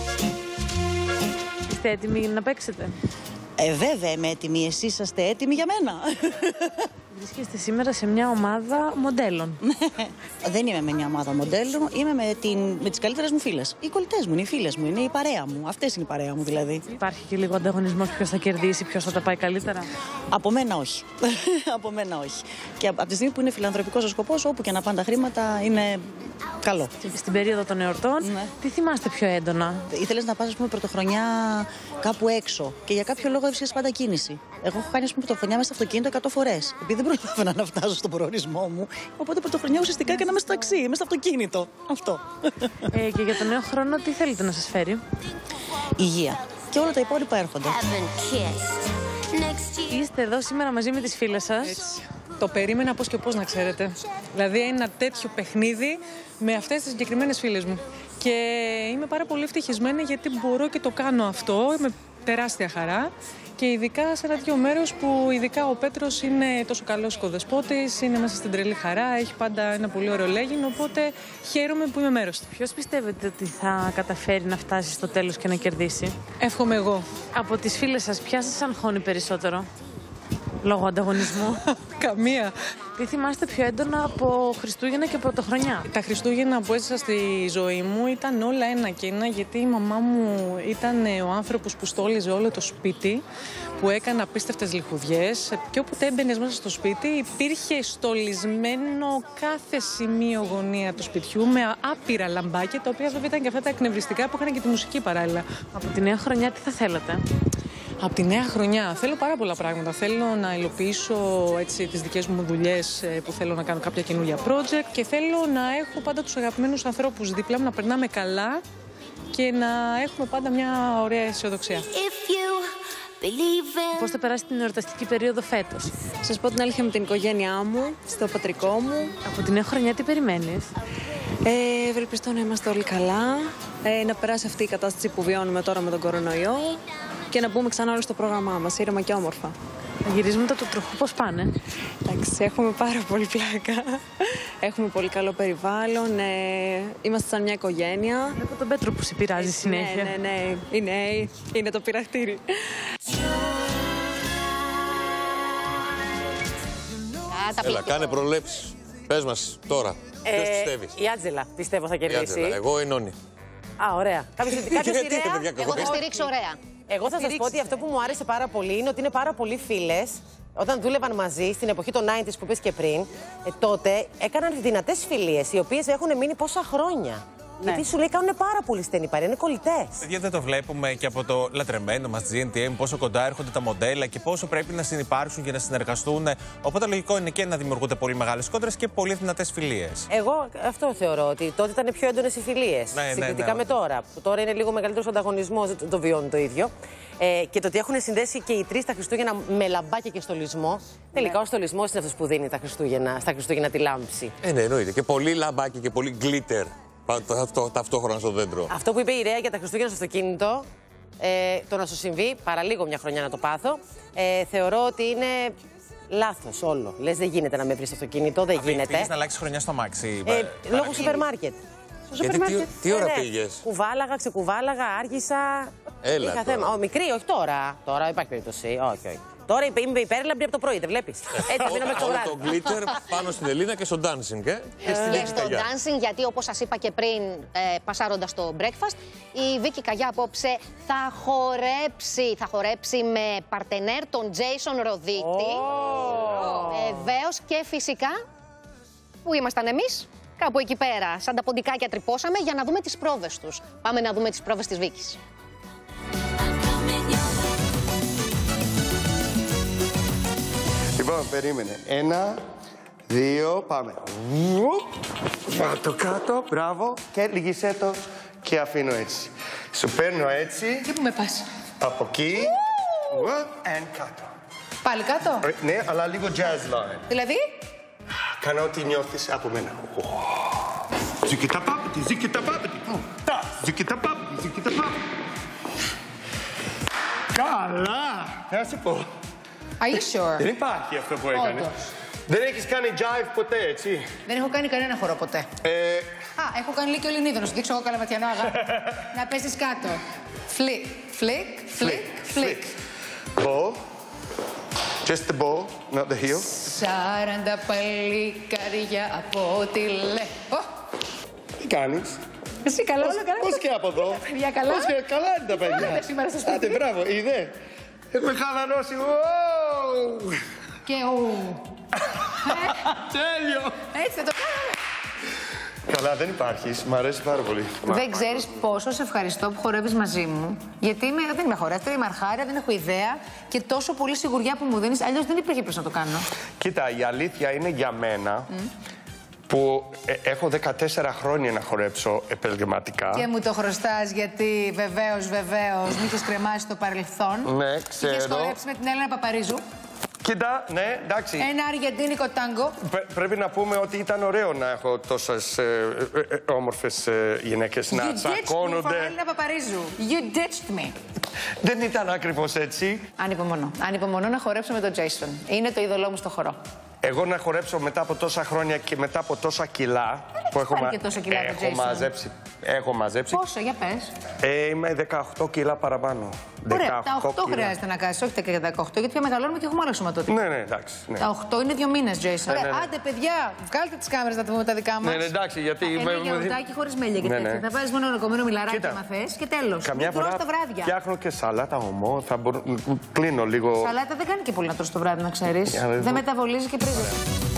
Είστε έτοιμοι να παίξετε? Ε, βέβαια είμαι έτοιμη. Εσείς είσαστε έτοιμοι για μένα? Βρίσκεστε σήμερα σε μια ομάδα μοντέλων. Δεν είμαι με μια ομάδα μοντέλων, είμαι με, την, με τις καλύτερες μου φίλες. Οι κολλητές μου, είναι οι φίλες μου, είναι η παρέα μου. Αυτές είναι η παρέα μου δηλαδή. Υπάρχει και λίγο ανταγωνισμός ποιος θα κερδίσει, ποιος θα τα πάει καλύτερα. Από μένα όχι. Από μένα όχι. Και από τη στιγμή που είναι φιλανθρωπικός ο σκοπός, όπου και να πάνε τα χρήματα είναι καλό. Στην περίοδο των εορτών, ναι. Τι θυμάστε πιο έντονα? Ήθελες να πας, ας πούμε, πρωτοχρονιά κάπου έξω και για κάποιο λόγο έβρισκες πάντα κίνηση. Εγώ έχω κάνει, ας πούμε, πρωτοχρονιά μέσα στο αυτοκίνητο εκατό φορές. Επειδή δεν προλάβαινα να φτάσω στον προορισμό μου. Οπότε πρωτοχρονιά ουσιαστικά έκανα μέσα στο ταξί, μέσα στο αυτοκίνητο. Αυτό. Ε, και για τον νέο χρόνο, τι θέλετε να σας φέρει? Υγεία. Και όλα τα υπόλοιπα έρχονται. Είστε εδώ σήμερα μαζί με τις φίλες σας. Έτσι. Το περίμενα πώς και πώς, να ξέρετε. Δηλαδή ένα τέτοιο παιχνίδι με αυτές τις συγκεκριμένες φίλες μου. Και είμαι πάρα πολύ ευτυχισμένη γιατί μπορώ και το κάνω αυτό με τεράστια χαρά. Και ειδικά σε ένα τέτοιο μέρος που ειδικά ο Πέτρος είναι τόσο καλός οικοδεσπότης, είναι μέσα στην τρελή χαρά, έχει πάντα ένα πολύ ωραίο λέγειν, οπότε χαίρομαι που είμαι μέρος του. Ποιος πιστεύετε ότι θα καταφέρει να φτάσει στο τέλος και να κερδίσει? Εύχομαι εγώ. Από τις φίλες σας, ποια σας αγχώνει περισσότερο, λόγω ανταγωνισμού? Καμία. Τι θυμάστε πιο έντονα από Χριστούγεννα και Πρωτοχρονιά? Τα Χριστούγεννα που έζησα στη ζωή μου ήταν όλα ένα και ένα, γιατί η μαμά μου ήταν ο άνθρωπος που στόλιζε όλο το σπίτι, που έκανε απίστευτες λιχουδιές και όποτε έμπαινες μέσα στο σπίτι υπήρχε στολισμένο κάθε σημείο γωνία του σπιτιού με άπειρα λαμπάκια, τα οποία βέβαια ήταν και αυτά τα εκνευριστικά που είχαν και τη μουσική παράλληλα. Από τη νέα χρονιά τι θα θέλατε? Από τη νέα χρονιά θέλω πάρα πολλά πράγματα. Θέλω να υλοποιήσω έτσι, τις δικές μου δουλειές που θέλω να κάνω κάποια καινούργια project και θέλω να έχω πάντα τους αγαπημένους ανθρώπους δίπλα μου, να περνάμε καλά και να έχουμε πάντα μια ωραία αισιοδοξία. Πώς θα περάσει την εορταστική περίοδο φέτος? Σας πω την αλήθεια, με την οικογένειά μου, στο πατρικό μου. Από τη νέα χρονιά τι περιμένεις? Ε, ευελπιστώ να είμαστε όλοι καλά, ε, να περάσει αυτή η κατάσταση που βιώνουμε τώρα με τον κορονοϊό και να μπούμε ξανά όλοι στο πρόγραμμά μας, ήρεμα και όμορφα. Τα γυρίσματα του τροχού πώς πάνε? Εντάξει, έχουμε πάρα πολύ πλάκα. Έχουμε πολύ καλό περιβάλλον. Ε, είμαστε σαν μια οικογένεια. Βλέπω τον Πέτρο που σε πειράζει Έτσι, συνέχεια. Ναι, ναι, ναι. Είναι, είναι το πειραχτήρι. Έλα, κάνε προβλέψεις. Πες μας τώρα. Ε, Ποιος πιστεύεις? Η Άντζελα, πιστεύω, θα Η κερδίσει. Άντζελα. Εγώ η Νόνη. Α, ωραία. Κάποιος ωραία. Εγώ θα στηρίξω ωραία. Εγώ θα σας πω ότι αυτό που μου άρεσε πάρα πολύ είναι ότι είναι πάρα πολλοί φίλες. Όταν δούλευαν μαζί στην εποχή των ενενήντα που είπες και πριν, ε, τότε έκαναν δυνατές φιλίες, οι οποίες έχουν μείνει πόσα χρόνια. Ναι. Γιατί σου λέει κάνουν πάρα πολύ στενή παρέα, είναι κολλητές. Παιδιά, δεν το βλέπουμε και από το λατρεμένο μας τζι εν τι εμ, πόσο κοντά έρχονται τα μοντέλα και πόσο πρέπει να συνυπάρξουν και να συνεργαστούν. Οπότε λογικό είναι και να δημιουργούνται πολύ μεγάλες κόντρες και πολύ δυνατές φιλίες. Εγώ αυτό θεωρώ, ότι τότε ήταν πιο έντονες οι φιλίες. Ναι, συγκριτικά ναι, ναι. με τώρα. Που τώρα είναι λίγο μεγαλύτερος ανταγωνισμός, δεν το βιώνουν το ίδιο. Ε, και το ότι έχουν συνδέσει και οι τρεις τα Χριστούγεννα με λαμπάκια και στολισμό. Τελικά ο στολισμός είναι αυτός που δίνει τα Χριστούγεννα, στα Χριστούγεννα τη λάμψη. Ε, ναι, εννοείται. Και πολύ λαμπάκι και πολύ glitter ταυτόχρονα στο δέντρο. Αυτό που είπε η Ρέα για τα Χριστούγεννα στο αυτοκίνητο, ε, το να σου συμβεί, παραλίγο μια χρονιά να το πάθω, ε, θεωρώ ότι είναι λάθος όλο. Λες, δεν γίνεται να με βρει στο αυτοκίνητο, δεν γίνεται. Πήγες να αλλάξεις χρονιά στο αμάξι. Ε, λόγω σούπερ μάρκετ. Στο Γιατί, τι, τι ώρα πήγες? Κουβάλαγα, ξεκουβάλαγα, άργησα. Έλα Είχα τώρα. θέμα. Ο, μικρή, όχι τώρα. Τώρα υπάρχει περίπτωση. Όχι, όχι. Τώρα είμαι υπέρλαμπρη από το πρωί, δεν βλέπεις. Έτσι, θα μείνω μέχρι το Όλο βράδυ. το glitter πάνω στην Ελίνα και στο dancing, ε? Και στην Και Βίκη στο Καγιά. dancing, γιατί όπως σας είπα και πριν, ε, πασάροντας το breakfast, η Βίκη Καγιά απόψε θα χορέψει. Θα χορέψει με παρτενέρ τον Jason Ροδίκτη. Βεβαίως και φυσικά, που ήμασταν εμείς, κάπου εκεί πέρα, σαν τα ποντικάκια τρυπώσαμε για να δούμε τις πρόβες τους. Πάμε να δούμε τις πρόβες της Βίκης. Λοιπόν, περίμενε. Ένα, δύο, πάμε. Κάτω, κάτω, μπράβο. Και λυγίσέ το και αφήνω έτσι. Σου παίρνω έτσι. Και πού με πας? Από εκεί. And κάτω. Πάλι κάτω? Ε, Ναι, αλλά λίγο jazz line. Δηλαδή? Κάνω ό,τι νιώθεις από μένα. Ζικίτα πάπτη, ζικίτα πάπτη. Ζικίτα πάπτη, ζικίτα πάπτη. Καλά! Να σου πω. Are you sure? Δεν υπάρχει αυτό που έκανε. Όντως. Δεν έχεις κάνει jive ποτέ, έτσι. Δεν έχω κάνει κανένα χορό ποτέ. Ε, Α, έχω κάνει Λύκειο Ελληνίδων, να σου δείξω εγώ καλαματιανό αγάπη. Να πέσεις κάτω. Φλικ, φλικ, φλικ, φλικ. Μπο. Just the ball, not the heel. Σαράντα παλικάρια από ό,τι λέω. Τι κάνεις? Εσύ καλά, πώς, όλα καλά. Πώς και από εδώ. Παιδιά καλά. Πώς και καλά είναι τα παιδιά. Άντε σήμερα στο σπίτι. Άντε, μπράβο, είδε. Έχουμε χαλαρώσει. Και ο... Τέλειο. Έτσι θα το κάναμε. Καλά, δεν υπάρχεις. Μ' αρέσει πάρα πολύ. Δεν ξέρεις πόσο σε ευχαριστώ που χορεύεις μαζί μου. Γιατί είμαι, δεν είμαι χορεύτρια, είμαι αρχάρια, δεν έχω ιδέα και τόσο πολύ σιγουριά που μου δίνεις. Αλλιώς δεν υπήρχε πώς να το κάνω. Κοίτα, η αλήθεια είναι για μένα mm. που ε, έχω δεκατέσσερα χρόνια να χορέψω επαγγελματικά. Και μου το χρωστάς γιατί βεβαίως, βεβαίως, μη είχες κρεμάσει στο παρελθόν. Ναι, ξέρω. Είχες χορέψει με την Έλενα Παπαρίζου. Κοίτα, ναι, εντάξει. Ένα αργεντίνικο τάγκο. Πρέ, πρέπει να πούμε ότι ήταν ωραίο να έχω τόσες ε, ε, ε, όμορφες ε, γυναίκες να τσακώνονται. You ditched me for Έλενα Παπαρίζου. You ditched me. Δεν ήταν ακριβώς έτσι. Ανυπομονώ. Ανυπομονώ να χορέψω με τον Jason. Είναι το είδωλό μου στο χορό. Εγώ να χορέψω μετά από τόσα χρόνια και μετά από τόσα κιλά. Δεν που έχω, μα... και τόσα κιλά έχω, το Jason. μαζέψει, έχω μαζέψει. Πόσο, για πες. Ε, είμαι δεκαοκτώ κιλά παραπάνω. Ωραία, τα οκτώ χρειάζεται να κάνεις, όχι τα δεκαοκτώ, γιατί πια μεγαλώνουμε και έχουμε άλλο σωματότυπο. Ναι, ναι, εντάξει. Ναι. Τα οκτώ είναι δύο μήνες, Jason. Ναι, ναι, ναι. Άντε, παιδιά, βγάλτε τις κάμερες να τα πούμε τα δικά μας. Ναι, ναι, εντάξει, γιατί. Ένα γιαουρτάκι χωρίς μέλια και ναι, τέτοια. ναι. Θα βάζεις μόνο κομμένο μιλαράκι άμα θες και τέλος. Καμιά φορά τα βράδια. φτιάχνω και σαλάτα ομό, θα μπορώ... κλείνω λίγο. Σαλάτα δεν κάνει και πολύ να τρως το βράδυ, να ξέρεις. Δεν μεταβολίζει και πρίζεται.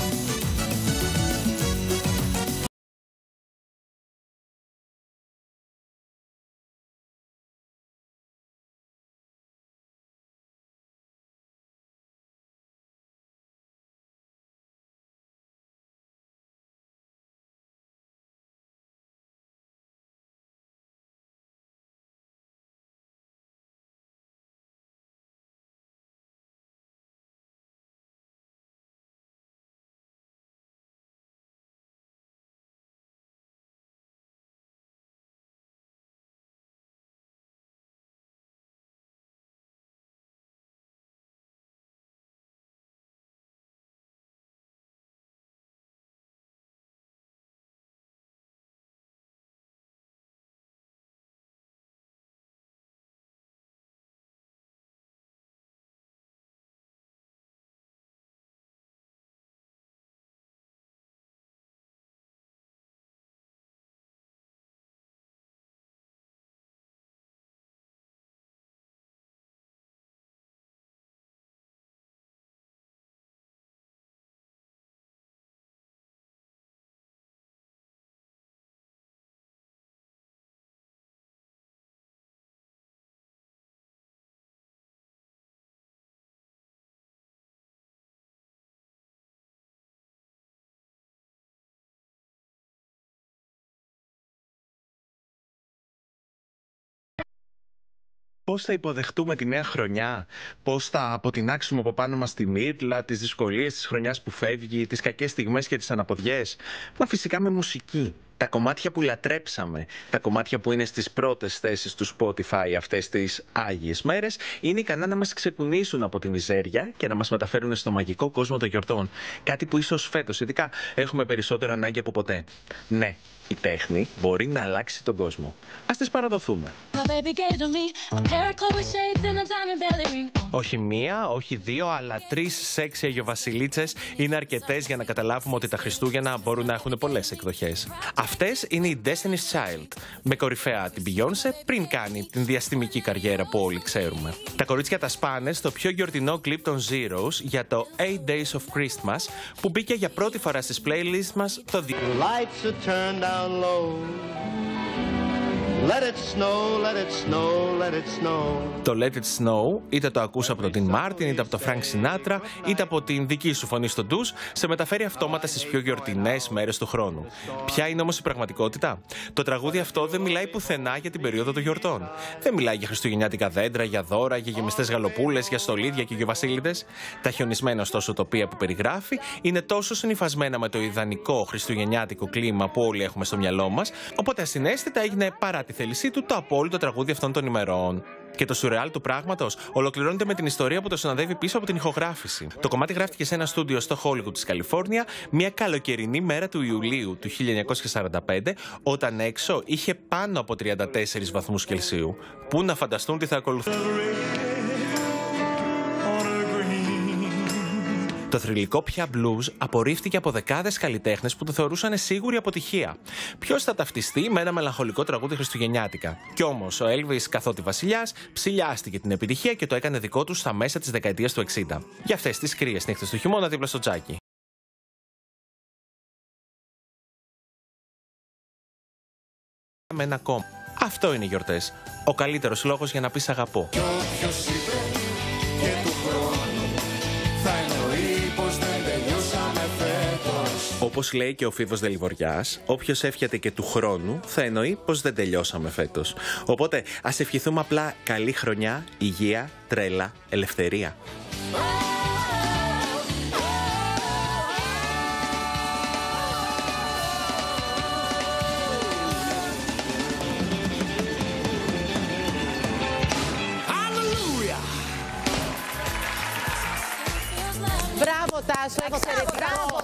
Πώς θα υποδεχτούμε τη νέα χρονιά, πώς θα αποτινάξουμε από πάνω μας τη μύρτλα, τις δυσκολίες της χρονιάς που φεύγει, τις κακές στιγμές και τις αναποδιές. Μα φυσικά με μουσική. Τα κομμάτια που λατρέψαμε, τα κομμάτια που είναι στις πρώτες θέσεις του Spotify αυτές τις άγιες μέρες, είναι ικανά να μας ξεκουνήσουν από τη μιζέρια και να μας μεταφέρουν στο μαγικό κόσμο των γιορτών. Κάτι που ίσως φέτος, ειδικά, έχουμε περισσότερο ανάγκη από ποτέ. Ναι, η τέχνη μπορεί να αλλάξει τον κόσμο. Ας τις παραδοθούμε. Όχι μία, όχι δύο, αλλά τρεις σεξι αγιοβασιλίτσες είναι αρκετές για να καταλάβουμε ότι τα Χριστούγεννα μπορούν να έχουν πολλές εκδοχές. Αυτές είναι οι Destiny's Child, με κορυφαία την Beyoncé πριν κάνει την διαστημική καριέρα που όλοι ξέρουμε. Τα κορίτσια τα σπάνε στο πιο γιορτινό κλιπ των Zeros για το eight days of Christmas που μπήκε για πρώτη φορά στις playlists μας το δύο. Let it snow, let it snow, let it snow. Το Let It Snow είτε το ακούς από τον Dean Martin, είτε από τον Frank Sinatra, είτε από την δική σου φωνή στο ντους, σε μεταφέρει αυτόματα στις πιο γιορτινές μέρες του χρόνου. Ποια είναι όμως η πραγματικότητα? Το τραγούδι αυτό δεν μιλάει πουθενά για την περίοδο των γιορτών. Δεν μιλάει για χριστουγεννιάτικα δέντρα, για δώρα, για γεμιστές γαλοπούλες, για στολίδια και γιοβασίλειδες. Τα χιονισμένα ωστόσο τοπία που περιγράφει είναι τόσο συνυφασμένα με το ιδανικό χριστουγεννιάτικο κλίμα που όλοι έχουμε στο μυαλό μας, οπότε ασυναίσθητα έγινε παρά τη θέλησή του το απόλυτο τραγούδι αυτών των ημερών. Και το σουρεάλ του πράγματος ολοκληρώνεται με την ιστορία που το συνοδεύει πίσω από την ηχογράφηση. Το κομμάτι γράφτηκε σε ένα στούντιο στο Hollywood της Καλιφόρνια μια καλοκαιρινή μέρα του Ιουλίου του χίλια εννιακόσια σαράντα πέντε, όταν έξω είχε πάνω από τριάντα τέσσερις βαθμούς Κελσίου. Πού να φανταστούν τι θα ακολουθήσει. Το θρυλικό πια blues απορρίφθηκε από δεκάδες καλλιτέχνες που το θεωρούσαν σίγουρη αποτυχία. Ποιος θα ταυτιστεί με ένα μελαγχολικό τραγούδι χριστουγεννιάτικα? Κι όμως ο Elvis, καθότι βασιλιάς, ψηλιάστηκε την επιτυχία και το έκανε δικό του στα μέσα της δεκαετίας του εξήντα. Για αυτές τις κρύες νύχτες του χειμώνα δίπλα στο τζάκι. Με ένα κόμμα. Αυτό είναι οι γιορτές. Ο καλύτερος λόγος για να πεις αγαπώ. Όπως λέει και ο Φίβος Δελιβοριάς, όποιος εύχεται και του χρόνου θα εννοεί πως δεν τελειώσαμε φέτος. Οπότε ας ευχηθούμε απλά καλή χρονιά, υγεία, τρέλα, ελευθερία. Μπράβο Τάσο, εξαιρετικό.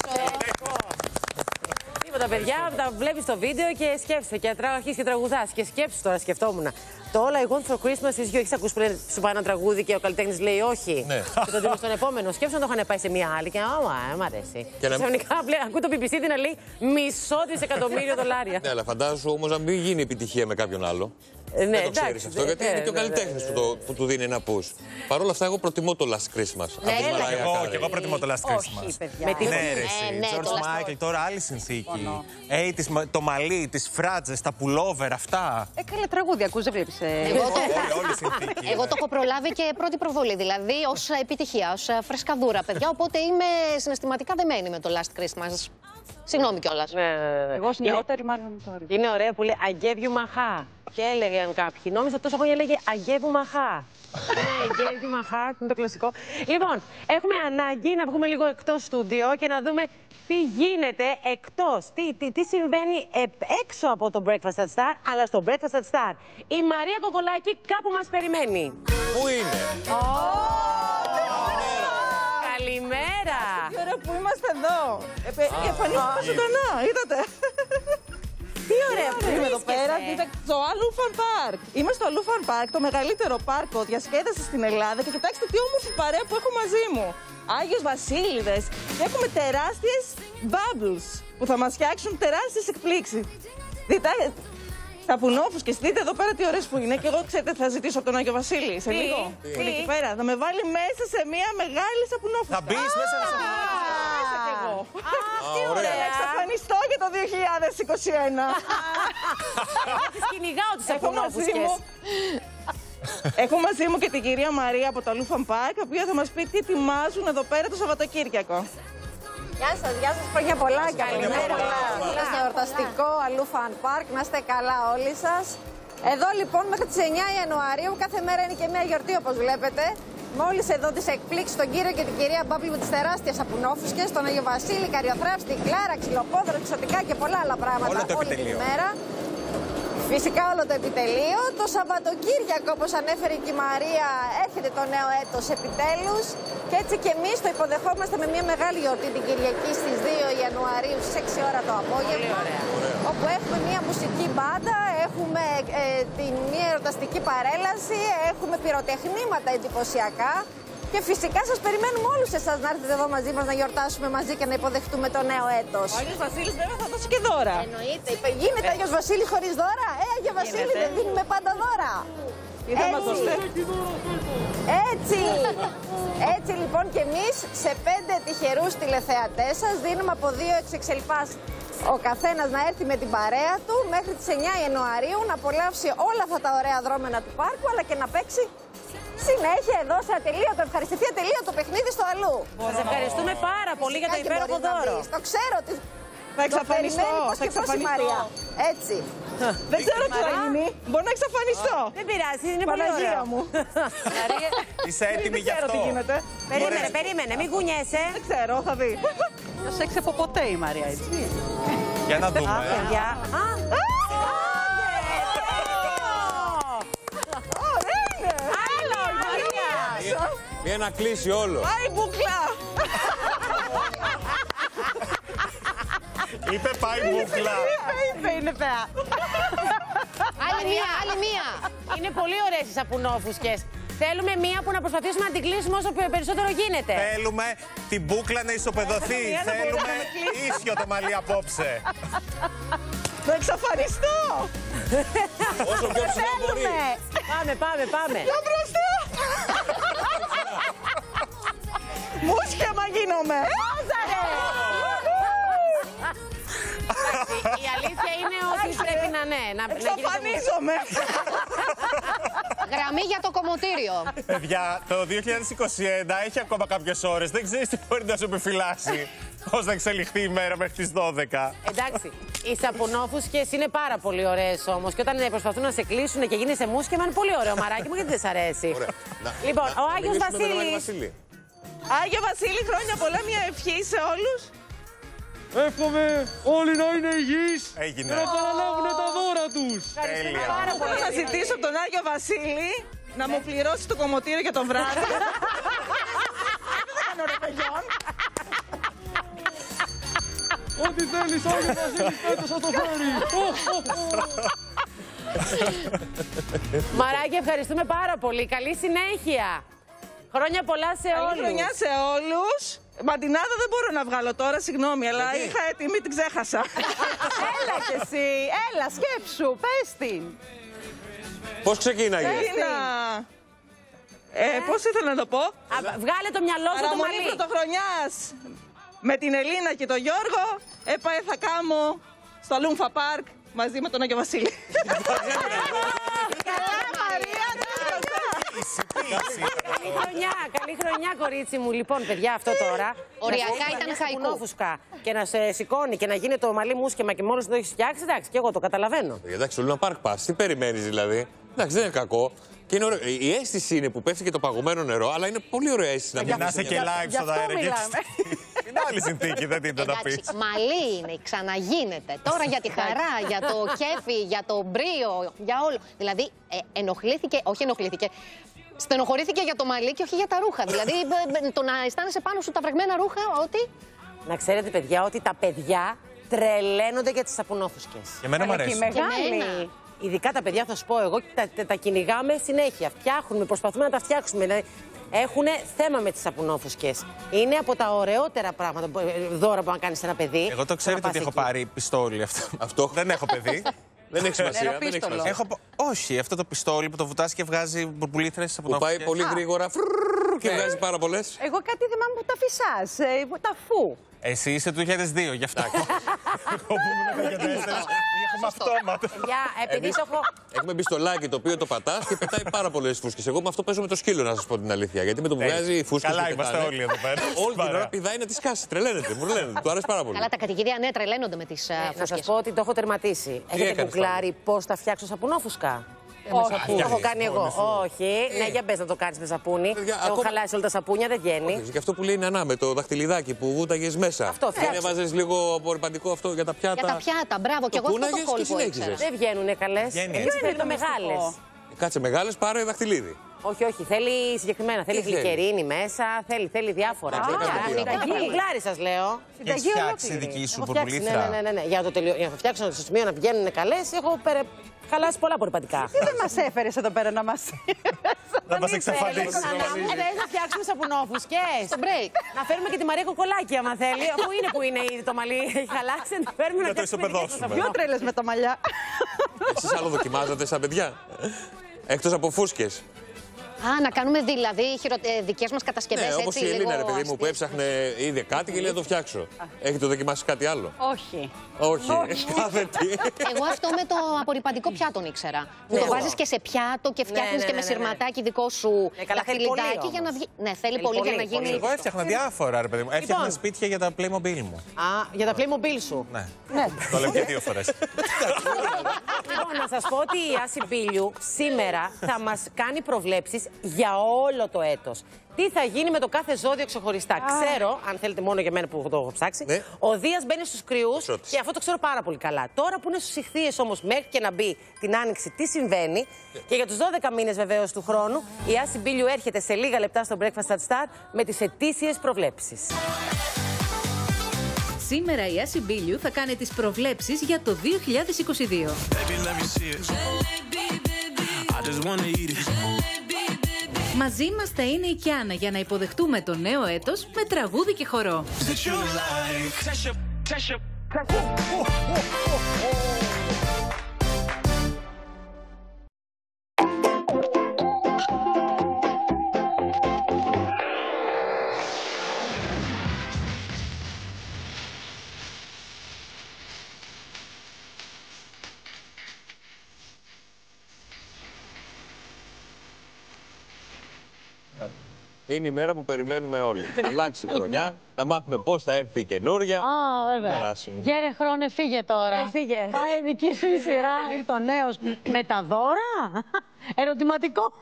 Τίποτα παιδιά, τα βλέπεις στο βίντεο και σκέφτεσαι και αρχίζεις και τραγουδάς. Και σκέψου τώρα, σκεφτόμουν. Το All I Want for Christmas is You, έχεις ακούσει πριν σου πάει ένα τραγούδι και ο καλλιτέχνης λέει όχι. Ναι. Και το δίνει στον επόμενο. Σκέψου να το είχαν πάει σε μία άλλη και α, μ' αρέσει. Και να... ξαφνικά ακούει το μπι μπι σι να λέει μισό δισεκατομμύριο δολάρια. Ναι, αλλά φαντάζομαι όμως να μην γίνει επιτυχία με κάποιον άλλο. Ε, ναι, δεν το ξέρεις αυτό, γιατί είναι και ο καλλιτέχνης που, που του δίνει ένα push. Παρ' όλα αυτά, εγώ προτιμώ το Last Christmas. Ναι, και εγώ, και εγώ προτιμώ το Last Christmas. Όχι, παιδιά. Με την αίρεση, George Michael, τώρα άλλη συνθήκη. Hey, το μαλλί, τις φράτζες, τα πουλόβερ, αυτά. Ε, καλά τραγούδια, ακούς, δεν βλέπεις. Εγώ το έχω προλάβει και πρώτη προβολή, δηλαδή ως επιτυχία, ως φρεσκαδούρα, παιδιά. Οπότε είμαι συναισθηματικά δεμένη με το Last Christmas. Συγγνώμη κιόλας. Εγώ ως νεότερη μάλλον τώρα. Είναι ωραία που λέει I gave you my heart. Και έλεγαν κάποιοι. Νόμιζα τόσο χρόνια λέγε I gave you my heart. Ναι, I gave you my heart, είναι το κλασικό. Λοιπόν, έχουμε ανάγκη να βγούμε λίγο εκτός στούντιο και να δούμε τι γίνεται εκτός. Τι, τι, τι συμβαίνει έξω από το Breakfast at Star, αλλά στο Breakfast at Star. Η Μαρία Κοκολάκη κάπου μας περιμένει. Πού είναι? Καλημέρα! Τι ωραία που είμαστε εδώ. Εμφανίζομαι ζωντανά, είδατε. Τι ωραία που είμαι εδώ πέρα, στο Αλούφαν Πάρκ. Είμαι στο Αλούφαν Πάρκ, το μεγαλύτερο πάρκο διασκέδασης στην Ελλάδα και κοιτάξτε τι όμορφη παρέα που έχω μαζί μου. Άγιος Βασίλειδες και έχουμε τεράστιες bubbles που θα μας φτιάξουν τεράστιες εκπλήξεις. Δείτε, σαπουνόφους και δείτε εδώ πέρα τι ωραίες που είναι και εγώ ξέρετε θα ζητήσω από τον Άγιο Βασίλη σε λίγο. Που είναι εκεί πέρα, θα με βάλει μέσα σε μια μεγάλη σαπουνόφουσκα. Θα μπεις μέσα σε σαπουνόφουσκα. Μέσα κι εγώ. Τι ωραία. Θα εξαφανιστώ για το δύο χιλιάδες είκοσι ένα. Τις κυνηγάω τις σαπουνόφουσκες. Έχω μαζί μου και την κυρία Μαρία από το Αλούφαν Πάρκ, η οποία θα μας πει τι ετοιμάζουν εδώ πέρα το Σαββατοκύριακο. Γεια σας, γεια σας, χρόνια πολλά και καλημέρα. Στο εορταστικό Αλούφαν Πάρκ, να είστε καλά όλοι σας. Εδώ λοιπόν μέχρι τις εννιά Ιανουαρίου, κάθε μέρα είναι και μια γιορτή όπως βλέπετε. Μόλις εδώ τις εκπλήξεις τον κύριο και την κυρία Μπάμπλη με τις τεράστιες σαπουνόφουσκες, τον Άγιο Βασίλη, Καριοθράφστη, την Κλάρα, ξυλοπόδρα, εξωτικά και πολλά άλλα πράγματα όλη την ημέρα. Φυσικά όλο το επιτελείο. Το Σαββατοκύριακο, όπως ανέφερε και η Μαρία, έρχεται το νέο έτος επιτέλους. Και έτσι και εμείς το υποδεχόμαστε με μια μεγάλη γιορτή την Κυριακή στις δύο Ιανουαρίου στις έξι ώρα το απόγευμα. Όπου έχουμε μια μουσική μπάντα, έχουμε ε, την, μια ερωταστική παρέλαση, έχουμε πυροτεχνήματα εντυπωσιακά. Και φυσικά σας περιμένουμε όλους εσάς να έρθετε εδώ μαζί μας να γιορτάσουμε μαζί και να υποδεχτούμε το νέο έτος. Ο Άγιος Βασίλης βέβαια θα δώσει και δώρα. Εννοείται. Γίνεται Άγιος Βασίλη χωρίς δώρα. Ε, Άγιο Βασίλη δεν δίνουμε πάντα δώρα. Τι θα μας δώσετε? Έτσι. Έτσι λοιπόν και εμείς σε πέντε τυχερούς τηλεθεατές σας δίνουμε από δύο εξεξελπάς ο καθένας να έρθει με την παρέα του μέχρι τις εννιά Ιανουαρίου να απολαύσει όλα αυτά τα ωραία δρόμενα του πάρκου αλλά και να παίξει συνέχεια εδώ σε ατελείωτο, ευχαριστηθεί ατελείωτο παιχνίδι στο Αλλού. Σας ευχαριστούμε πάρα πολύ για το υπέροχο δώρο. Το ξέρω ότι θα εξαφανιστώ, θα εξαφανιστώ. Έτσι. Δεν ξέρω τι θα γίνει. Μπορεί να εξαφανιστώ. Δεν πειράζει, είναι πολύ ωραίο. μου. Είσαι έτοιμη γι' αυτό? Δεν ξέρω τι γίνεται. Περίμενε, περίμενε, μην κουνιέσαι. Δεν ξέρω, θα δει. Δεν σεξ από ποτέ η Μαρία, έτσι. Για να δούμε. Παιδιά. Μία να κλείσει όλο. Πάει μπουκλά. Είπε πάει μπουκλά. Είπε, είπε, είναι πέα. Άλλη μία, άλλη μία. Είναι πολύ ωραίες οι σαπουνόφουσκες. Θέλουμε μία που να προσπαθήσουμε να την κλείσουμε όσο περισσότερο γίνεται. Θέλουμε την μπούκλα να ισοπεδωθεί. Θέλουμε ίσιο το μαλλί απόψε. Να εξαφανιστώ! Όσο πιο ψηλά μπορεί. Πάμε, πάμε, πάμε. Πιο μπροστά! Μουσχεμα γίνομαι! Η αλήθεια είναι ότι πρέπει να ναι. Να εξαφανίζομαι! Γραμμή για το κομμωτήριο. Παιδιά, το δύο χιλιάδες είκοσι ένα έχει ακόμα κάποιες ώρες. Δεν ξέρεις τι μπορεί να σου επιφυλάσει. Πώς θα εξελιχθεί η μέρα μέχρι τις δώδεκα. Εντάξει, οι σαπουνόφουσκες είναι πάρα πολύ ωραίες όμως. Και όταν προσπαθούν να σε κλείσουν και γίνεσαι μουσκεμα, είναι πολύ ωραίο. Μαράκι μου, γιατί δεν σ' αρέσει. Λοιπόν, ο Άγιος Βασίλης. Άγιο Βασίλη, χρόνια πολλά, μια ευχή σε όλους. Εύχομαι όλοι να είναι υγιείς Έγινε. και να παραλάβουν τα δώρα τους. Τέλεια. Πάρα πολύ. Θα ζητήσω από τον Άγιο Βασίλη να μου πληρώσει το κομμωτήριο για το βράδυ. Δεν κάνω ρε παιδιών. Ό,τι θέλεις, Άγιο Βασίλη, φέτος θα το φέρει. Μαράκι, ευχαριστούμε πάρα πολύ. Καλή συνέχεια. Χρόνια πολλά σε Καλή όλους. χρονιά σε όλους. Μαντινάδα δεν μπορώ να βγάλω τώρα, συγγνώμη, αλλά Γιατί? είχα έτοιμη, την ξέχασα. Έλα κι εσύ, έλα, σκέψου, πες την. Πώς ξεκίναγε? Έλληνα. Ε, πώς ήθελα να το πω. Α, βγάλε το μυαλό σου το Παραμονή μαλλί. πρωτοχρονιάς με την Ελίνα και τον Γιώργο. Έπαε θα κάμω στο Λούμφα Πάρκ μαζί με τον Άγιο Βασίλη. Καλά, Μαρία, Καλή χρονιά, καλή χρονιά, κορίτσι μου. Λοιπόν, παιδιά, αυτό τώρα. Οριακά ήταν χαϊκό. Και να σε σηκώνει και να γίνει το μαλλί μουσκεμα και μόλις το έχει φτιάξει, εντάξει, και εγώ το καταλαβαίνω. Εντάξει, το Λούνα Πάρκ πας. Τι περιμένεις δηλαδή? Εντάξει, δεν είναι κακό. Και είναι ωραίο. Η αίσθηση είναι που πέφτει και το παγωμένο νερό, αλλά είναι πολύ ωραία αίσθηση να Να είσαι και live στον αέρα. Είναι άλλη συνθήκη, δεν την να πεις. Μαλλί είναι, ξαναγίνεται. Τώρα για τη χαρά, για το κέφι, για το μπρίο, για όλο. Δηλαδή, ε, ενοχλήθηκε, όχι ενοχλήθηκε. Στενοχωρήθηκε για το μαλλί και όχι για τα ρούχα. Δηλαδή, το να αισθάνεσαι πάνω σου τα βρεγμένα ρούχα, ότι. Να ξέρετε, παιδιά, ότι τα παιδιά τρελαίνονται για τις σαπουνόφουσκες. Και εμένα μου αρέσει. Μεγάλη. Ειδικά τα παιδιά, θα σου πω εγώ, τα, τα, τα κυνηγάμε συνέχεια. Φτιάχνουμε, προσπαθούμε να τα φτιάξουμε. Δηλαδή, έχουν θέμα με τις σαπουνόφουσκες. Είναι από τα ωραιότερα πράγματα, δώρα που να κάνεις ένα παιδί. Εγώ το ξέρετε ότι έχω πάρει πιστόλι αυτό. αυτό. Δεν έχω παιδί. Δεν έχει σημασία. Δεν έχει σημασία. Έχω... Όχι, αυτό το πιστόλι που το βουτάς και βγάζει μπουρμπουλήθρες από που πάει πολύ γρήγορα και βγάζει πάρα πολλές. Εγώ κάτι θυμάμαι που τα φυσάς, ε, τα φου. Εσύ είσαι του δύο χιλιάδες δύο, γι' αυτό. Εγώ που ήμουν για τέσσερα, έχουμε αυτόματα. Έχουμε μπιστολάκι το οποίο το πατάς και πετάει πάρα πολλές φούσκες. Εγώ με αυτό παίζω με το σκύλο, να σας πω την αλήθεια. Γιατί με το που βγάζει η φούσκα. Καλά, είμαστε όλοι εδώ πέρα. Όλη την ώρα πηδάει να τη σκάσει. Τρελαίνεται, μου λένε. Του αρέσει πάρα πολύ. Καλά, τα κατοικίδια ναι, τρελαίνονται με τις φούσκες. Να σας πω ότι το έχω τερματίσει. Έχετε γκουγκλάρει πώς θα φτιάξω σαπουνόφουσκα? Όχι. Το έχω κάνει εγώ. Όχι. Ναι, για πες να το κάνεις με σαπούνι. Έχω χαλάσει όλα τα σαπούνια, δεν βγαίνει. Και αυτό που λέει η Νανά με το δαχτυλιδάκι που βούταγες μέσα. Αυτό δεν έβαζες λίγο απορριπαντικό αυτό για τα πιάτα? Για τα πιάτα, μπράβο. Και εγώ αυτό το κόλπο ήξερα. Δεν βγαίνουνε καλές. Εμείς θέλει το μεγάλες. Κάτσε μεγάλες, πάρε δαχτυλίδι. Όχι, όχι. Θέλει συγκεκριμένα. Θέλει γλυκερίνη μέσα. Θέλει, θέλει διάφορα. Γκουγκλάρι σας λέω. Έχεις φτιάξει δική σου μπουρμπουλήθρα? Ναι, ναι, ναι. Για να το φτιάξω στο σημείο να βγαίνουν καλές, έχω χαλάσει πολλά απορριπαντικά. Τι δεν μας έφερες εδώ πέρα να μας. Να μας εξαφανίσεις. Δεν θα φτιάξουμε σαπουνόφουσκες. Στο break. Να φέρουμε και τη Μαρία Κοκολάκη, άμα θέλει. Πού είναι που είναι ήδη το μαλλί, έχει χαλάσει. Να φέρουμε να το ισοπεδώσουμε. Πιο τρέλες με τα μαλλιά. Εσείς άλλο δοκιμάζατε σαν παιδιά? Εκτός από φούσκες. Α, να κάνουμε δηλαδή χειρο... ε, δικές μας κατασκευές, ναι, έτσι, όπως η Ελίνα, ρε παιδί μου, που έψαχνε ήδη κάτι και λέει να το φτιάξω. Έχετε δοκιμάσει κάτι άλλο? Όχι. Όχι. Κάθε τι. Εγώ αυτό με το απορριπαντικό πιάτο ήξερα. Που το βάζεις και σε πιάτο και φτιάχνεις και με σιρματάκι δικό σου δαχτυλιδάκι για να βγει. Ναι, θέλει πολύ για να γίνει. Εγώ έφτιαχνα διάφορα, ρε παιδί μου. Έφτιαχνα σπίτια για τα Playmobil μου. Α, για τα Playmobil σου. Ναι. Το λέω και δύο φορές. Λοιπόν, να σας πω ότι η Άση Μπίλιου σήμερα θα μας κάνει προβλέψεις για όλο το έτος. Τι θα γίνει με το κάθε ζώδιο ξεχωριστά. Ξέρω, αν θέλετε μόνο για μένα που το έχω ψάξει, ναι. Ο Δίας μπαίνει στους κρυούς και αυτό το ξέρω πάρα πολύ καλά. Τώρα που είναι στους ιχθύες όμως, μέχρι και να μπει την άνοιξη, τι συμβαίνει. Yeah. Και για τους δώδεκα μήνες βεβαίως του χρόνου, η Άση Μπίλιου έρχεται σε λίγα λεπτά στο Breakfast at Star με τις ετήσιες προβλέψεις. Σήμερα η Άση Μπίλιου θα κάνει τις προβλέψεις για το δύο χιλιάδες είκοσι δύο. Μαζί μας θα είναι η Κιάνα για να υποδεχτούμε το νέο έτος με τραγούδι και χορό. Είναι η μέρα που περιμένουμε όλοι. Αλλάξει η χρονιά, να μάθουμε πώς θα έρθει η καινούρια. Α, βέβαια. Γέρε χρόνε, φύγε τώρα. Φύγε. Πάει η δική σου η σειρά. Ήρθε ο νέος με τα δώρα. Ερωτηματικό.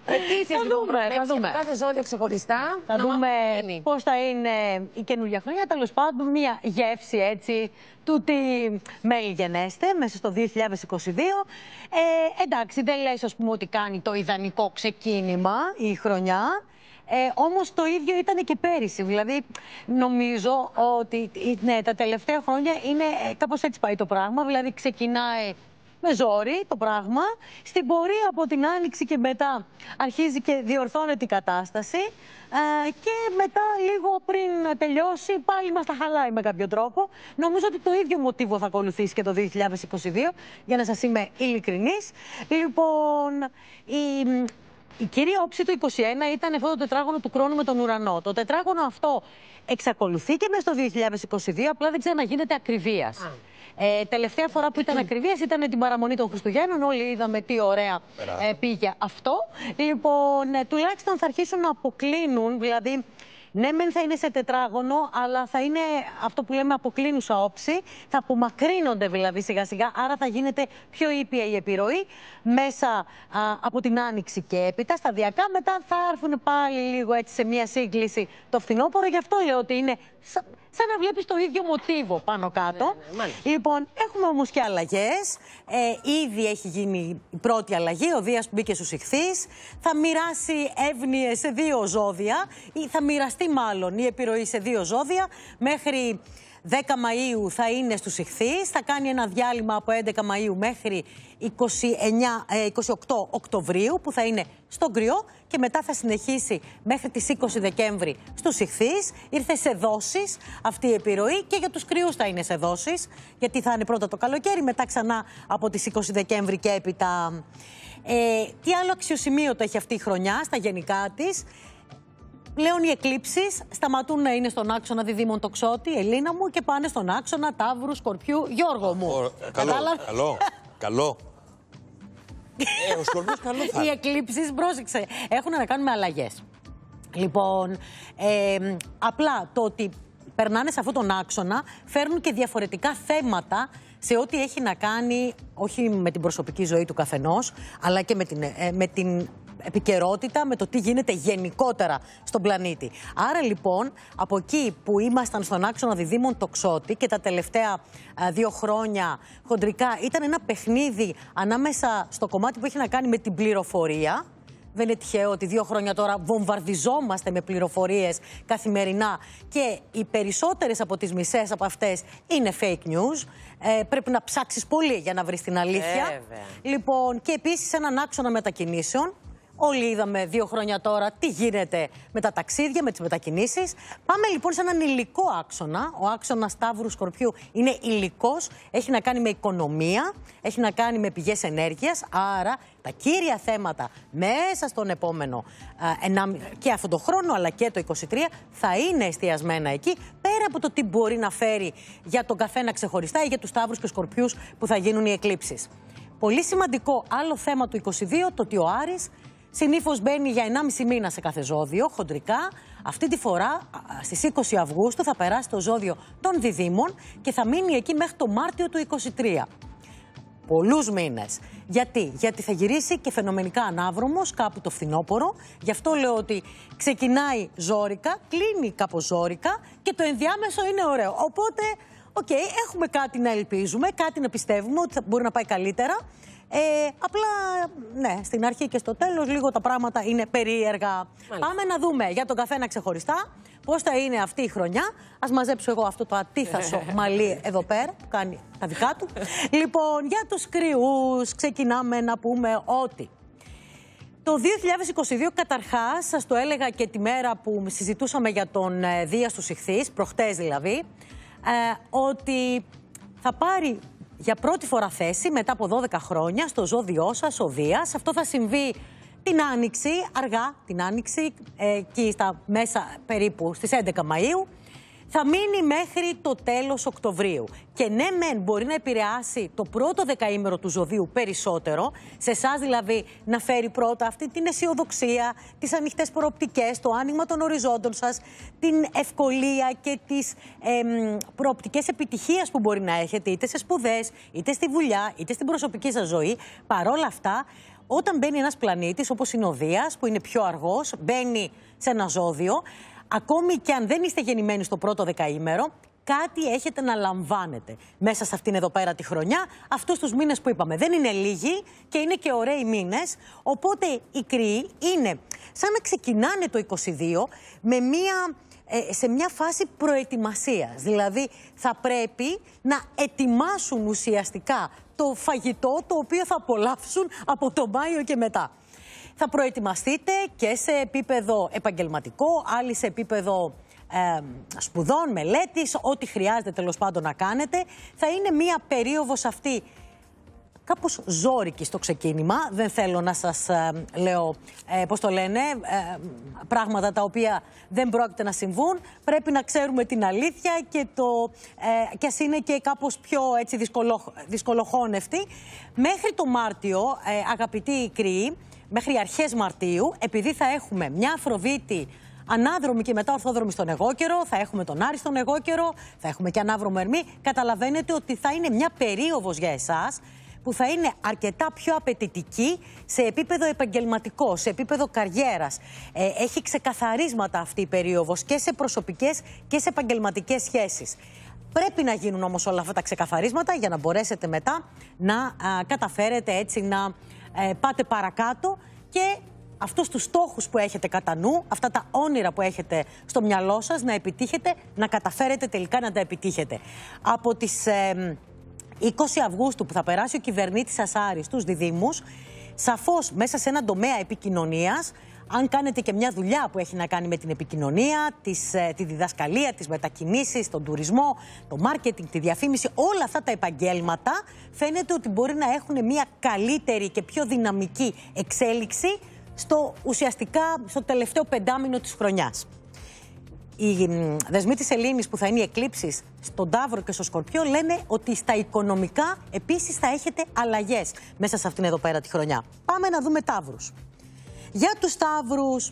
Θα δούμε, θα δούμε. Κάθε ζώδιο ξεχωριστά. Θα δούμε πώς θα είναι η καινούργια χρονιά. Τέλος πάντων, μια γεύση έτσι του τι μέλη γενέστε μέσα στο δύο χιλιάδες είκοσι δύο. Ε, εντάξει, δεν λες ας πούμε ότι κάνει το ιδανικό ξεκίνημα η χρονιά. Ε, όμως το ίδιο ήταν και πέρυσι. Δηλαδή, νομίζω ότι ναι, τα τελευταία χρόνια είναι κάπως έτσι πάει το πράγμα. Δηλαδή, ξεκινάει με ζόρι το πράγμα. Στην πορεία από την Άνοιξη και μετά αρχίζει και διορθώνεται η κατάσταση. Ε, και μετά, λίγο πριν τελειώσει, πάλι μας τα χαλάει με κάποιο τρόπο. Νομίζω ότι το ίδιο μοτίβο θα ακολουθήσει και το δύο χιλιάδες είκοσι δύο, για να σας είμαι ειλικρινής. Λοιπόν, η... Η κύρια όψη του είκοσι ένα ήταν αυτό το τετράγωνο του χρόνου με τον ουρανό. Το τετράγωνο αυτό εξακολουθεί και μέσα στο δύο χιλιάδες είκοσι δύο, απλά δεν ξαναγίνεται ακριβίας. Ε, τελευταία φορά που ήταν ακριβίας ήταν την παραμονή των Χριστουγέννων. Όλοι είδαμε τι ωραία ε, πήγε αυτό. Λοιπόν, ε, τουλάχιστον θα αρχίσουν να αποκλίνουν, δηλαδή. Ναι, μεν θα είναι σε τετράγωνο, αλλά θα είναι αυτό που λέμε αποκλίνουσα όψη. Θα απομακρύνονται δηλαδή σιγά σιγά, άρα θα γίνεται πιο ήπια η επιρροή μέσα α, από την Άνοιξη και έπειτα. Σταδιακά μετά θα έρθουν πάλι λίγο έτσι σε μία σύγκληση το φθινόπωρο. Γι' αυτό λέω ότι είναι σαν, σαν να βλέπεις το ίδιο μοτίβο πάνω κάτω. Ναι, ναι, λοιπόν, έχουμε όμως και αλλαγές. Ε, ήδη έχει γίνει η πρώτη αλλαγή. Ο Δίας που μπήκε στους Ιχθύς. Θα μοιράσει εύνοιες σε δύο ζώδια, ή θα μοιραστεί μάλλον η επιρροή σε δύο ζώδια. Μέχρι δέκα Μαΐου θα είναι στους Ιχθύς. Θα κάνει ένα διάλειμμα από έντεκα Μαΐου μέχρι είκοσι εννέα, είκοσι οκτώ Οκτωβρίου, που θα είναι στον Κρυό, και μετά θα συνεχίσει μέχρι τις είκοσι Δεκέμβρη στους Ιχθύς. Ήρθε σε δόσεις αυτή η επιρροή, και για τους Κρυούς θα είναι σε δόσεις, γιατί θα είναι πρώτα το καλοκαίρι, μετά ξανά από τις είκοσι Δεκέμβρη και έπειτα. Ε, τι άλλο αξιοσημείωτο έχει αυτή η χρονιά στα γενικά της? Πλέον οι εκλήψεις σταματούν να είναι στον άξονα Διδήμων Τοξότη, Ελίνα μου, και πάνε στον άξονα Ταύρου Σκορπιού, Γιώργο μου. Ο, καλό, καλό, καλό. Ε, ο Σκορπιός καλό θα είναι. Οι εκλήψεις, πρόσεξε, έχουν να κάνουν με αλλαγές. Λοιπόν, ε, απλά το ότι περνάνε σε αυτόν τον άξονα φέρνουν και διαφορετικά θέματα σε ό,τι έχει να κάνει όχι με την προσωπική ζωή του καθενός, αλλά και με την, ε, με την επικαιρότητα, με το τι γίνεται γενικότερα στον πλανήτη. Άρα λοιπόν, από εκεί που ήμασταν στον άξονα Διδήμων Τοξότη και τα τελευταία α, δύο χρόνια χοντρικά ήταν ένα παιχνίδι ανάμεσα στο κομμάτι που έχει να κάνει με την πληροφορία. Δεν είναι τυχαίο ότι δύο χρόνια τώρα βομβαρδιζόμαστε με πληροφορίες καθημερινά, και οι περισσότερες από τις μισές από αυτές είναι fake news. Ε, πρέπει να ψάξεις πολύ για να βρεις την αλήθεια. Βέβαια. Λοιπόν, και επίσης έναν άξονα μετακινήσεων. Όλοι είδαμε δύο χρόνια τώρα τι γίνεται με τα ταξίδια, με τις μετακινήσεις. Πάμε λοιπόν σε έναν υλικό άξονα. Ο άξονας Σταύρου Σκορπιού είναι υλικός, έχει να κάνει με οικονομία, έχει να κάνει με πηγές ενέργειας. Άρα τα κύρια θέματα μέσα στον επόμενο ε, και αυτόν τον χρόνο, αλλά και το είκοσι τρία, θα είναι εστιασμένα εκεί, πέρα από το τι μπορεί να φέρει για τον καθένα ξεχωριστά ή για τους Σταύρους και Σκορπιούς που θα γίνουν οι εκλήψεις. Πολύ σημαντικό άλλο θέμα του είκοσι δύο, το ότι ο Άρης συνήθως μπαίνει για ενάμιση μήνα σε κάθε ζώδιο, χοντρικά. Αυτή τη φορά, στις είκοσι Αυγούστου, θα περάσει το ζώδιο των Διδήμων και θα μείνει εκεί μέχρι το Μάρτιο του είκοσι τρία. Πολλούς μήνες. Γιατί? Γιατί θα γυρίσει και φαινομενικά ανάδρομος κάπου το φθινόπωρο. Γι' αυτό λέω ότι ξεκινάει ζόρικα, κλείνει κάπως ζόρικα και το ενδιάμεσο είναι ωραίο. Οπότε, οκ, okay, έχουμε κάτι να ελπίζουμε, κάτι να πιστεύουμε ότι θα μπορεί να πάει καλύτερα. Ε, απλά, ναι, στην αρχή και στο τέλος λίγο τα πράγματα είναι περίεργα. Μάλιστα. Πάμε να δούμε για τον καθένα ξεχωριστά πώς θα είναι αυτή η χρονιά. Ας μαζέψω εγώ αυτό το ατίθασο μαλλί εδώ πέρα που κάνει τα δικά του. Λοιπόν, για τους Κρυούς ξεκινάμε να πούμε ότι Το δύο χιλιάδες είκοσι δύο καταρχάς, σας το έλεγα και τη μέρα που συζητούσαμε για τον Δία στους Ιχθύς, προχτές δηλαδή, ε, ότι θα πάρει για πρώτη φορά θέση μετά από δώδεκα χρόνια στο ζώδιό σας ο Δίας. Αυτό θα συμβεί την Άνοιξη, αργά την Άνοιξη, ε, εκεί στα μέσα περίπου στις έντεκα Μαΐου. Θα μείνει μέχρι το τέλος Οκτωβρίου. Και ναι, μεν μπορεί να επηρεάσει το πρώτο δεκαήμερο του ζωδίου περισσότερο, σε εσάς δηλαδή να φέρει πρώτα αυτή την αισιοδοξία, τις ανοιχτές προοπτικές, το άνοιγμα των οριζόντων σας, την ευκολία και τις εμ, προοπτικές επιτυχίας που μπορεί να έχετε, είτε σε σπουδές, είτε στη δουλειά, είτε στην προσωπική σας ζωή. Παρόλα αυτά, όταν μπαίνει ένας πλανήτης όπως είναι ο Δίας, που είναι πιο αργός, μπαίνει σε ένα ζώδιο, ακόμη και αν δεν είστε γεννημένοι στο πρώτο δεκαήμερο, κάτι έχετε να λαμβάνετε μέσα σε αυτήν εδώ πέρα τη χρονιά, αυτούς τους μήνες που είπαμε. Δεν είναι λίγοι και είναι και ωραίοι μήνες, οπότε οι Κρυοί είναι σαν να ξεκινάνε το είκοσι δύο με μία, ε, σε μια φάση προετοιμασίας. Δηλαδή θα πρέπει να ετοιμάσουν ουσιαστικά το φαγητό το οποίο θα απολαύσουν από τον Μάιο και μετά. Θα προετοιμαστείτε και σε επίπεδο επαγγελματικό, άλλοι σε επίπεδο ε, σπουδών, μελέτης, ό,τι χρειάζεται τέλος πάντων να κάνετε. Θα είναι μία περίοδος αυτή κάπως ζώρικη στο ξεκίνημα. Δεν θέλω να σας ε, λέω, ε, πώς το λένε, ε, πράγματα τα οποία δεν πρόκειται να συμβούν. Πρέπει να ξέρουμε την αλήθεια και, το, ε, και ας είναι και κάπως πιο έτσι, δυσκολο, δυσκολοχώνευτη. Μέχρι το Μάρτιο, ε, αγαπητοί Κρυοί, μέχρι αρχές Μαρτίου, επειδή θα έχουμε μια Αφροδίτη ανάδρομη και μετά ορθόδρομη στον εγώκερο, θα έχουμε τον Άρη στον εγώκερο, θα έχουμε και ανάδρομο Ερμή, καταλαβαίνετε ότι θα είναι μια περίοδος για εσάς που θα είναι αρκετά πιο απαιτητική σε επίπεδο επαγγελματικό, σε επίπεδο καριέρας. Ε, έχει ξεκαθαρίσματα αυτή η περίοδος και σε προσωπικές και σε επαγγελματικές σχέσεις. Πρέπει να γίνουν όμως όλα αυτά τα ξεκαθαρίσματα για να μπορέσετε μετά να α, καταφέρετε έτσι να ε, πάτε παρακάτω και αυτούς τους στόχους που έχετε κατά νου, αυτά τα όνειρα που έχετε στο μυαλό σας να επιτύχετε, να καταφέρετε τελικά να τα επιτύχετε. Από τις ε, είκοσι Αυγούστου που θα περάσει ο κυβερνήτης σας Άρης στους διδύμους, σαφώς μέσα σε έναν τομέα επικοινωνίας, αν κάνετε και μια δουλειά που έχει να κάνει με την επικοινωνία, τις, τη διδασκαλία, τις μετακινήσεις, τον τουρισμό, το μάρκετινγκ, τη διαφήμιση, όλα αυτά τα επαγγέλματα φαίνεται ότι μπορεί να έχουν μια καλύτερη και πιο δυναμική εξέλιξη στο, ουσιαστικά στο τελευταίο πεντάμινο της χρονιάς. Οι δεσμοί της Σελήνης που θα είναι οι εκλήψεις στον Ταύρο και στο Σκορπιό λένε ότι στα οικονομικά επίσης θα έχετε αλλαγές μέσα σε αυτήν εδώ πέρα τη χρονιά. Πάμε να δούμε Ταύρους. Για τους Ταύρους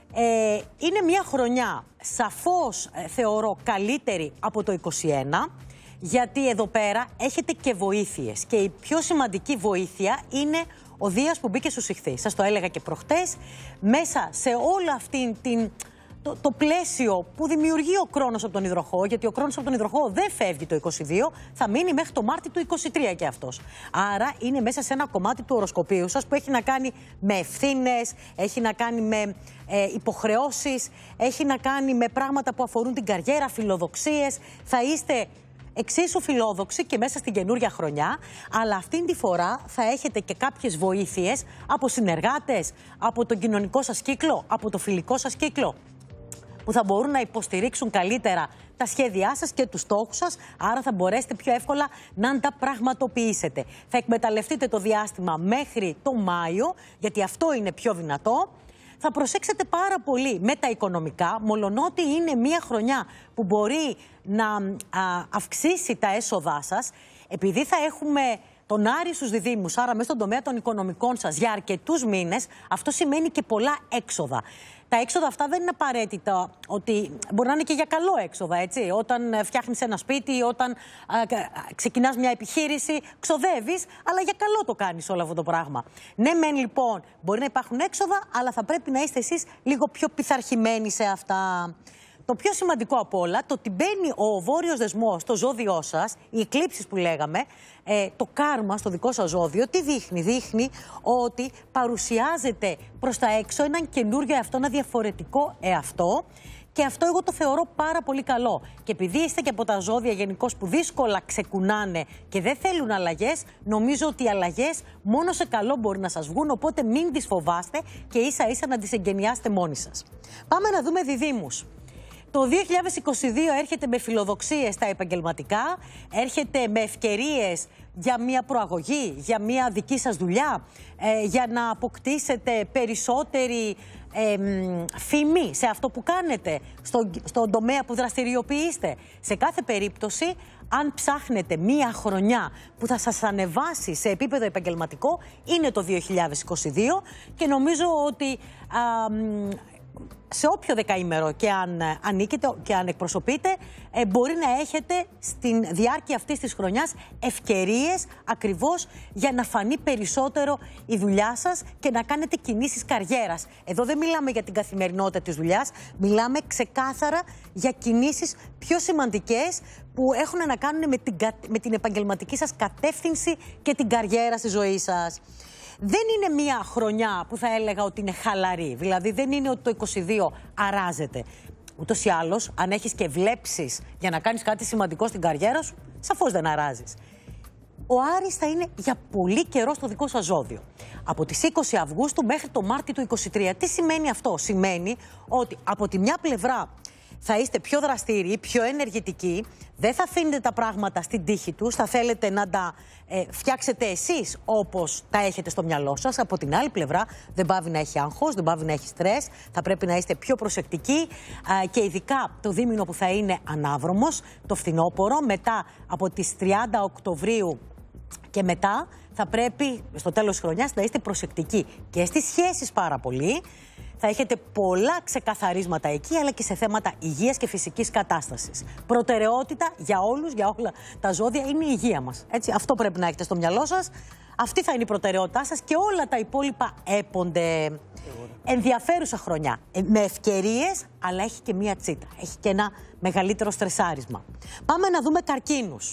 ε, είναι μια χρονιά σαφώς ε, θεωρώ καλύτερη από το είκοσι ένα, γιατί εδώ πέρα έχετε και βοήθειες και η πιο σημαντική βοήθεια είναι ο Δίας που μπήκε στους Ιχθύς. Σας το έλεγα και προχτές, μέσα σε όλη αυτή την... Το, το πλαίσιο που δημιουργεί ο Κρόνος από τον Υδροχόο, γιατί ο Κρόνος από τον Υδροχόο δεν φεύγει το είκοσι δύο, θα μείνει μέχρι το Μάρτιο του είκοσι τρία και αυτός. Άρα είναι μέσα σε ένα κομμάτι του οροσκοπίου σας που έχει να κάνει με ευθύνες, έχει να κάνει με ε, υποχρεώσεις, έχει να κάνει με πράγματα που αφορούν την καριέρα, φιλοδοξίες. Θα είστε εξίσου φιλόδοξοι και μέσα στην καινούρια χρονιά, αλλά αυτήν τη φορά θα έχετε και κάποιες βοήθειες από συνεργάτες, από τον κοινωνικό σας κύκλο, από το φιλικό σας κύκλο, που θα μπορούν να υποστηρίξουν καλύτερα τα σχέδιά σας και τους στόχους σας, άρα θα μπορέσετε πιο εύκολα να τα πραγματοποιήσετε. Θα εκμεταλλευτείτε το διάστημα μέχρι το Μάιο, γιατί αυτό είναι πιο δυνατό. Θα προσέξετε πάρα πολύ με τα οικονομικά, μολονότι είναι μια χρονιά που μπορεί να α, αυξήσει τα έσοδά σας, επειδή θα έχουμε τον Άρη στους διδύμους, άρα μέσα στον τομέα των οικονομικών σας για αρκετούς μήνες, αυτό σημαίνει και πολλά έξοδα. Τα έξοδα αυτά δεν είναι απαραίτητα ότι μπορεί να είναι και για καλό έξοδα, έτσι. Όταν φτιάχνεις ένα σπίτι, όταν α, ξεκινάς μια επιχείρηση, ξοδεύεις, αλλά για καλό το κάνεις όλο αυτό το πράγμα. Ναι, μεν λοιπόν, μπορεί να υπάρχουν έξοδα, αλλά θα πρέπει να είστε εσείς λίγο πιο πειθαρχημένοι σε αυτά. Το πιο σημαντικό απ' όλα, το ότι μπαίνει ο βόρειος δεσμός στο ζώδιό σας, οι εκλήψεις που λέγαμε, ε, το κάρμα στο δικό σας ζώδιο, τι δείχνει? Δείχνει ότι παρουσιάζεται προς τα έξω έναν καινούριο εαυτό, ένα διαφορετικό εαυτό Και αυτό εγώ το θεωρώ πάρα πολύ καλό. Και επειδή είστε και από τα ζώδια γενικώς που δύσκολα ξεκουνάνε και δεν θέλουν αλλαγές, νομίζω ότι οι αλλαγές μόνο σε καλό μπορεί να σας βγουν, οπότε μην τις φοβάστε και ίσα ίσα να τις εγκαινιάσετε μόνοι σας. Πάμε να δούμε διδύμους. Το δύο χιλιάδες είκοσι δύο έρχεται με φιλοδοξίες στα επαγγελματικά, έρχεται με ευκαιρίες για μια προαγωγή, για μια δική σας δουλειά, ε, για να αποκτήσετε περισσότερη ε, φήμη σε αυτό που κάνετε, στο, στον τομέα που δραστηριοποιείστε. Σε κάθε περίπτωση, αν ψάχνετε μία χρονιά που θα σας ανεβάσει σε επίπεδο επαγγελματικό, είναι το δύο χιλιάδες είκοσι δύο και νομίζω ότι α, σε όποιο δεκαήμερο και αν ανήκετε και αν εκπροσωπείτε, ε, μπορεί να έχετε στην διάρκεια αυτής της χρονιάς ευκαιρίες ακριβώς για να φανεί περισσότερο η δουλειά σας και να κάνετε κινήσεις καριέρας. Εδώ δεν μιλάμε για την καθημερινότητα της δουλειάς, μιλάμε ξεκάθαρα για κινήσεις πιο σημαντικές που έχουν να κάνουν με την, με την επαγγελματική σας κατεύθυνση και την καριέρα στη ζωή σας. Δεν είναι μία χρονιά που θα έλεγα ότι είναι χαλαρή. Δηλαδή δεν είναι ότι το είκοσι δύο αράζεται. Ούτως ή άλλως, αν έχεις και βλέψεις για να κάνεις κάτι σημαντικό στην καριέρα σου, σαφώς δεν αράζεις. Ο Άρης θα είναι για πολύ καιρό στο δικό σας ζώδιο. Από τις είκοσι Αυγούστου μέχρι το Μάρτιο του είκοσι τρία. Τι σημαίνει αυτό? Σημαίνει ότι από τη μια πλευρά θα είστε πιο δραστήριοι, πιο ενεργητικοί, δεν θα αφήνετε τα πράγματα στην τύχη τους, θα θέλετε να τα ε, φτιάξετε εσείς όπως τα έχετε στο μυαλό σας. Από την άλλη πλευρά δεν πάβει να έχει άγχος, δεν πάβει να έχει στρες, θα πρέπει να είστε πιο προσεκτικοί ε, και ειδικά το δίμηνο που θα είναι ανάδρομος, το φθινόπωρο, μετά από τις τριάντα Οκτωβρίου και μετά θα πρέπει στο τέλος της χρονιάς να είστε προσεκτικοί και στις σχέσεις πάρα πολύ. Θα έχετε πολλά ξεκαθαρίσματα εκεί, αλλά και σε θέματα υγείας και φυσικής κατάστασης. Προτεραιότητα για όλους, για όλα τα ζώδια, είναι η υγεία μας. Έτσι, αυτό πρέπει να έχετε στο μυαλό σας. Αυτή θα είναι η προτεραιότητά σας και όλα τα υπόλοιπα έπονται. Ενδιαφέρουσα χρονιά, με ευκαιρίες, αλλά έχει και μία τσίτα. Έχει και ένα μεγαλύτερο στρεσάρισμα. Πάμε να δούμε καρκίνους.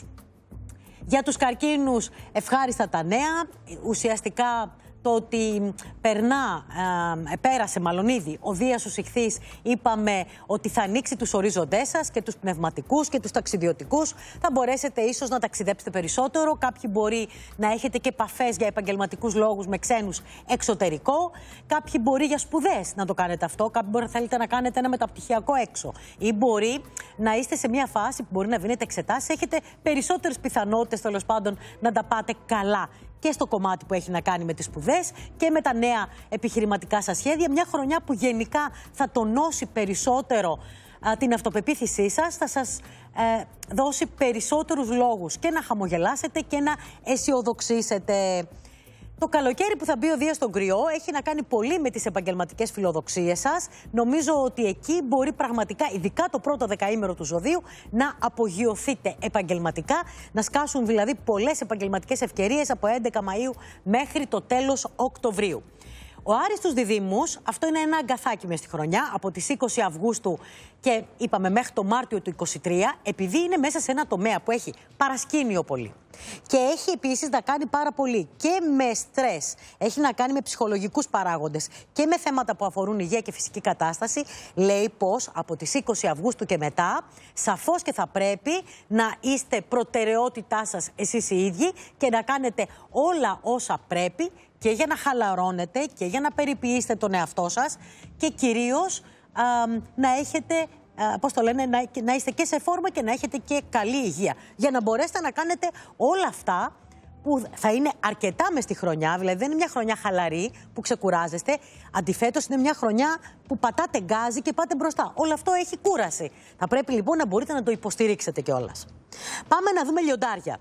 Για τους καρκίνους, ευχάριστα τα νέα. Ουσιαστικά το ότι περνά, ε, πέρασε μάλλον ήδη ο Δίας τους Ιχθύς, είπαμε ότι θα ανοίξει τους ορίζοντές σας και τους πνευματικούς και τους ταξιδιωτικούς. Θα μπορέσετε ίσως να ταξιδέψετε περισσότερο. Κάποιοι μπορεί να έχετε και επαφές για επαγγελματικούς λόγους με ξένους εξωτερικό. Κάποιοι μπορεί για σπουδές να το κάνετε αυτό. Κάποιοι μπορεί να θέλετε να κάνετε ένα μεταπτυχιακό έξω. Ή μπορεί να είστε σε μια φάση που μπορεί να δίνετε εξετάσεις. Έχετε περισσότερες πιθανότητες τέλος πάντων να τα πάτε καλά. Και στο κομμάτι που έχει να κάνει με τις σπουδές και με τα νέα επιχειρηματικά σας σχέδια. Μια χρονιά που γενικά θα τονώσει περισσότερο α, την αυτοπεποίθησή σας, θα σας ε, δώσει περισσότερους λόγους και να χαμογελάσετε και να αισιοδοξήσετε. Το καλοκαίρι που θα μπει ο Δίας στον Κρυό έχει να κάνει πολύ με τις επαγγελματικές φιλοδοξίες σας. Νομίζω ότι εκεί μπορεί πραγματικά, ειδικά το πρώτο δεκαήμερο του ζωδίου, να απογειωθείτε επαγγελματικά, να σκάσουν δηλαδή πολλές επαγγελματικές ευκαιρίες από έντεκα Μαΐου μέχρι το τέλος Οκτωβρίου. Ο Άρης στους Διδύμους, αυτό είναι ένα αγκαθάκι μες στη χρονιά, από τις είκοσι Αυγούστου και είπαμε μέχρι το Μάρτιο του είκοσι τρία, επειδή είναι μέσα σε ένα τομέα που έχει παρασκήνιο πολύ και έχει επίσης να κάνει πάρα πολύ και με στρες, έχει να κάνει με ψυχολογικούς παράγοντες και με θέματα που αφορούν υγεία και φυσική κατάσταση, λέει πως από τις είκοσι Αυγούστου και μετά σαφώς και θα πρέπει να είστε προτεραιότητά σας εσείς οι ίδιοι και να κάνετε όλα όσα πρέπει και για να χαλαρώνετε και για να περιποιήσετε τον εαυτό σας και κυρίως α, να έχετε, α, πώς το λένε, να, να είστε και σε φόρμα και να έχετε και καλή υγεία. Για να μπορέσετε να κάνετε όλα αυτά που θα είναι αρκετά μες στη χρονιά, δηλαδή δεν είναι μια χρονιά χαλαρή που ξεκουράζεστε, αντιθέτως είναι μια χρονιά που πατάτε γκάζι και πάτε μπροστά. Όλο αυτό έχει κούραση. Θα πρέπει λοιπόν να μπορείτε να το υποστηρίξετε κιόλας. Πάμε να δούμε λιοντάρια.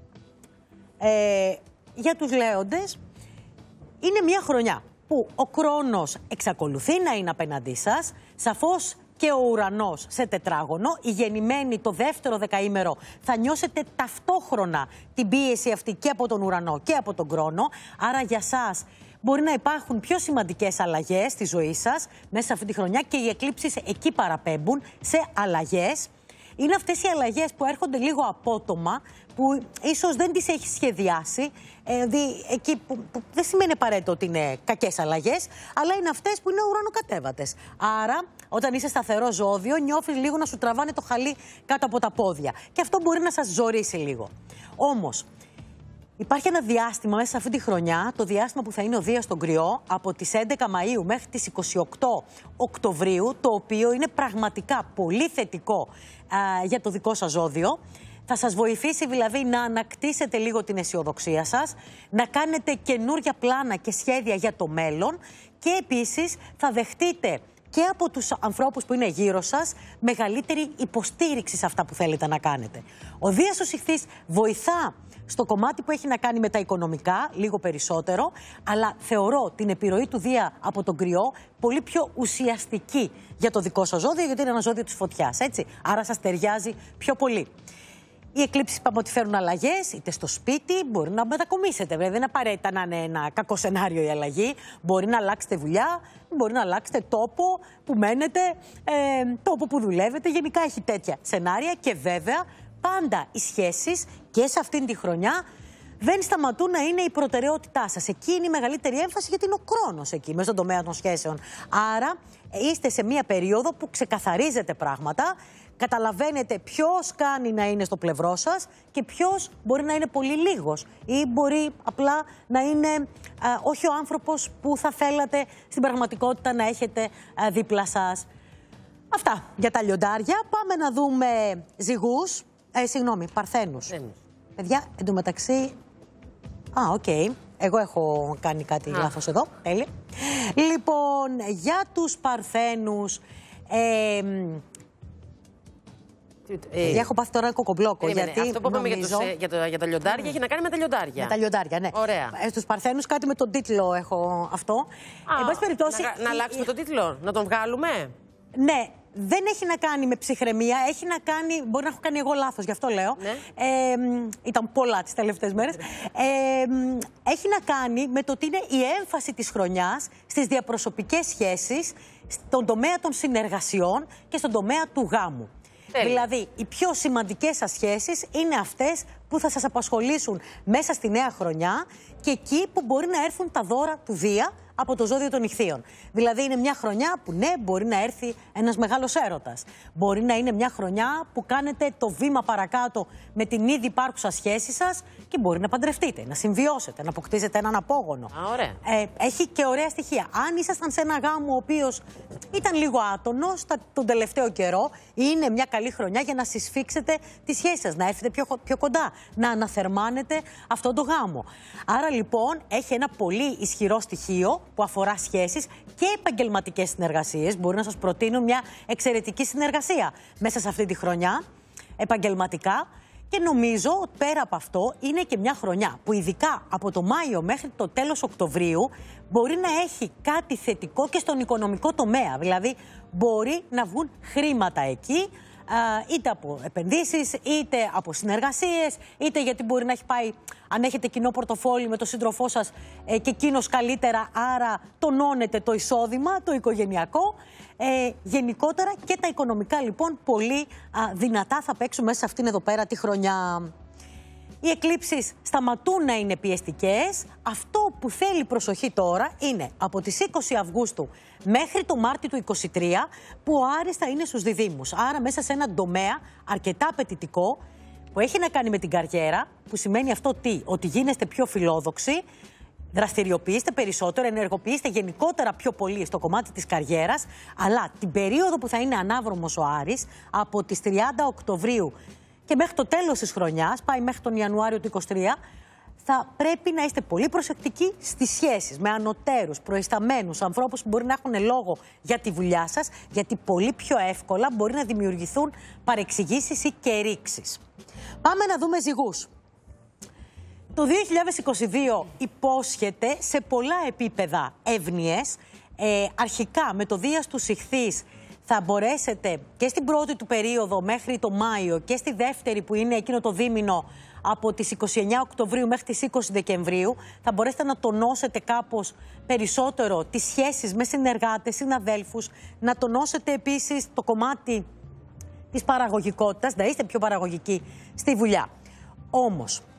Ε, για τους λέοντες, είναι μια χρονιά που ο Κρόνος εξακολουθεί να είναι απέναντί σας, σαφώς και ο ουρανός σε τετράγωνο. Οι γεννημένοι το δεύτερο δεκαήμερο θα νιώσετε ταυτόχρονα την πίεση αυτή και από τον ουρανό και από τον Κρόνο. Άρα για σας μπορεί να υπάρχουν πιο σημαντικές αλλαγές στη ζωή σας μέσα σε αυτή τη χρονιά και οι εκλήψεις εκεί παραπέμπουν σε αλλαγές. Είναι αυτές οι αλλαγές που έρχονται λίγο απότομα, που ίσως δεν τις έχει σχεδιάσει, ε, δι, εκεί που, που δεν σημαίνει απαραίτητο ότι είναι κακές αλλαγές, αλλά είναι αυτές που είναι ουρανοκατέβατες. Άρα όταν είσαι σταθερό ζώδιο, νιώθεις λίγο να σου τραβάνε το χαλί κάτω από τα πόδια. Και αυτό μπορεί να σας ζορίσει λίγο. Όμως, υπάρχει ένα διάστημα μέσα σε αυτή τη χρονιά, το διάστημα που θα είναι ο Δίας στον Κριό, από τις έντεκα Μαΐου μέχρι τις είκοσι οκτώ Οκτωβρίου, το οποίο είναι πραγματικά πολύ θετικό α, για το δικό σας ζώδιο. Θα σας βοηθήσει δηλαδή να ανακτήσετε λίγο την αισιοδοξία σας, να κάνετε καινούρια πλάνα και σχέδια για το μέλλον και επίσης θα δεχτείτε και από τους ανθρώπους που είναι γύρω σας μεγαλύτερη υποστήριξη σε αυτά που θέλετε να κάνετε. Ο Δίας στους Ιχθύς βοηθά στο κομμάτι που έχει να κάνει με τα οικονομικά, λίγο περισσότερο, αλλά θεωρώ την επιρροή του Δία από τον Κριό πολύ πιο ουσιαστική για το δικό σας ζώδιο, γιατί είναι ένα ζώδιο της φωτιάς, έτσι. Άρα σας ταιριάζει πιο πολύ. Οι εκλήψεις είπαμε ότι φέρνουν αλλαγές, είτε στο σπίτι, μπορεί να μετακομίσετε. Βέβαια, δεν είναι απαραίτητα να είναι ένα κακό σενάριο η αλλαγή. Μπορεί να αλλάξετε δουλειά, μπορεί να αλλάξετε τόπο που μένετε, ε, τόπο που δουλεύετε. Γενικά έχει τέτοια σενάρια και βέβαια πάντα οι σχέσεις και σε αυτήν τη χρονιά δεν σταματούν να είναι η προτεραιότητά σας. Εκεί είναι η μεγαλύτερη έμφαση γιατί είναι ο χρόνος εκεί, μέσα στον τομέα των σχέσεων. Άρα είστε σε μία περίοδο που ξεκαθαρίζετε πράγματα, καταλαβαίνετε ποιος κάνει να είναι στο πλευρό σας και ποιος μπορεί να είναι πολύ λίγος ή μπορεί απλά να είναι α, όχι ο άνθρωπος που θα θέλατε στην πραγματικότητα να έχετε α, δίπλα σας. Αυτά για τα λιοντάρια. Πάμε να δούμε ζυγούς, ε, συγγνώμη, παρθένους. Mm. Παιδιά, εντωμεταξύ... Α, οκ. Okay. Εγώ έχω κάνει κάτι ah. λάθος εδώ. Τέλεια. Λοιπόν, για τους παρθένους... Ε, Ε, έχω πάθει τώρα κοκομπλόκο. Γιατί αυτό που είπαμε νομίζω... για, για, το, για τα λιοντάρια έχει να κάνει με τα λιοντάρια. Με τα λιοντάρια, ναι. Ωραία. Ε, στους παρθένους κάτι με τον τίτλο έχω αυτό. Α, εν πάση περιπτώσει, να, να αλλάξουμε η... τον τίτλο, να τον βγάλουμε. Ναι, δεν έχει να κάνει με ψυχραιμία, έχει να κάνει, μπορεί να έχω κάνει εγώ λάθος, γι' αυτό λέω. Ναι. Ε, ήταν πολλά τις τελευταίες μέρες. Ε, έχει να κάνει με το ότι είναι η έμφαση της χρονιάς στις διαπροσωπικές σχέσεις, στον τομέα των συνεργασιών και στον τομέα του γάμου. Τέλει. Δηλαδή, οι πιο σημαντικές σας σχέσεις είναι αυτές που θα σας απασχολήσουν μέσα στη νέα χρονιά και εκεί που μπορεί να έρθουν τα δώρα του Δία από το ζώδιο των Ιχθύων. Δηλαδή, είναι μια χρονιά που ναι, μπορεί να έρθει ένας μεγάλος έρωτας. Μπορεί να είναι μια χρονιά που κάνετε το βήμα παρακάτω με την ήδη υπάρχουσα σχέση σας και μπορεί να παντρευτείτε, να συμβιώσετε, να αποκτήσετε έναν απόγονο. Α, ωραία. Ε, έχει και ωραία στοιχεία. Αν ήσασταν σε ένα γάμο ο οποίος ήταν λίγο άτονος τον τελευταίο καιρό, είναι μια καλή χρονιά για να συσφίξετε τη σχέση σας, να έρθετε πιο, πιο κοντά, να αναθερμάνετε αυτόν τον γάμο. Άρα λοιπόν έχει ένα πολύ ισχυρό στοιχείο που αφορά σχέσεις και επαγγελματικές συνεργασίες. Μπορεί να σας προτείνουν μια εξαιρετική συνεργασία μέσα σε αυτή τη χρονιά, επαγγελματικά. Και νομίζω ότι πέρα από αυτό είναι και μια χρονιά που ειδικά από το Μάιο μέχρι το τέλος Οκτωβρίου μπορεί να έχει κάτι θετικό και στον οικονομικό τομέα. Δηλαδή μπορεί να βγουν χρήματα εκεί, είτε από επενδύσεις, είτε από συνεργασίες, είτε γιατί μπορεί να έχει πάει, αν έχετε κοινό πορτοφόλι με τον σύντροφό σας και εκείνος καλύτερα, άρα τονώνετε το εισόδημα, το οικογενειακό. Ε, γενικότερα και τα οικονομικά λοιπόν πολύ α, δυνατά θα παίξουν μέσα σε αυτήν εδώ πέρα τη χρονιά. Οι εκλήψεις σταματούν να είναι πιεστικές. Αυτό που θέλει προσοχή τώρα είναι από τις είκοσι Αυγούστου μέχρι το Μάρτιο του είκοσι τρία που ο Άρης θα είναι στους διδύμους. Άρα μέσα σε έναν τομέα αρκετά απαιτητικό που έχει να κάνει με την καριέρα, που σημαίνει αυτό τι, ότι γίνεστε πιο φιλόδοξοι, δραστηριοποιήστε περισσότερο, ενεργοποιήστε γενικότερα πιο πολύ στο κομμάτι της καριέρας, αλλά την περίοδο που θα είναι ανάδρομος ο Άρης, από τις τριάντα Οκτωβρίου και μέχρι το τέλος της χρονιάς, πάει μέχρι τον Ιανουάριο του είκοσι τρία, θα πρέπει να είστε πολύ προσεκτικοί στις σχέσεις με ανωτέρους, προϊσταμένους, ανθρώπους που μπορεί να έχουν λόγο για τη δουλειά σας, γιατί πολύ πιο εύκολα μπορεί να δημιουργηθούν παρεξηγήσεις ή και ρήξεις. Πάμε να δούμε ζυγούς. Το δύο χιλιάδες είκοσι δύο υπόσχεται σε πολλά επίπεδα εύνοιες. Ε, αρχικά με το Δία στους Ιχθύς θα μπορέσετε και στην πρώτη του περίοδο μέχρι το Μάιο και στη δεύτερη που είναι εκείνο το δίμηνο από τις είκοσι εννέα Οκτωβρίου μέχρι τις είκοσι Δεκεμβρίου, θα μπορέσετε να τονώσετε κάπως περισσότερο τις σχέσεις με συνεργάτες, συναδέλφους, να τονώσετε επίσης το κομμάτι της παραγωγικότητας, να είστε πιο παραγωγικοί στη δουλειά. Όμως,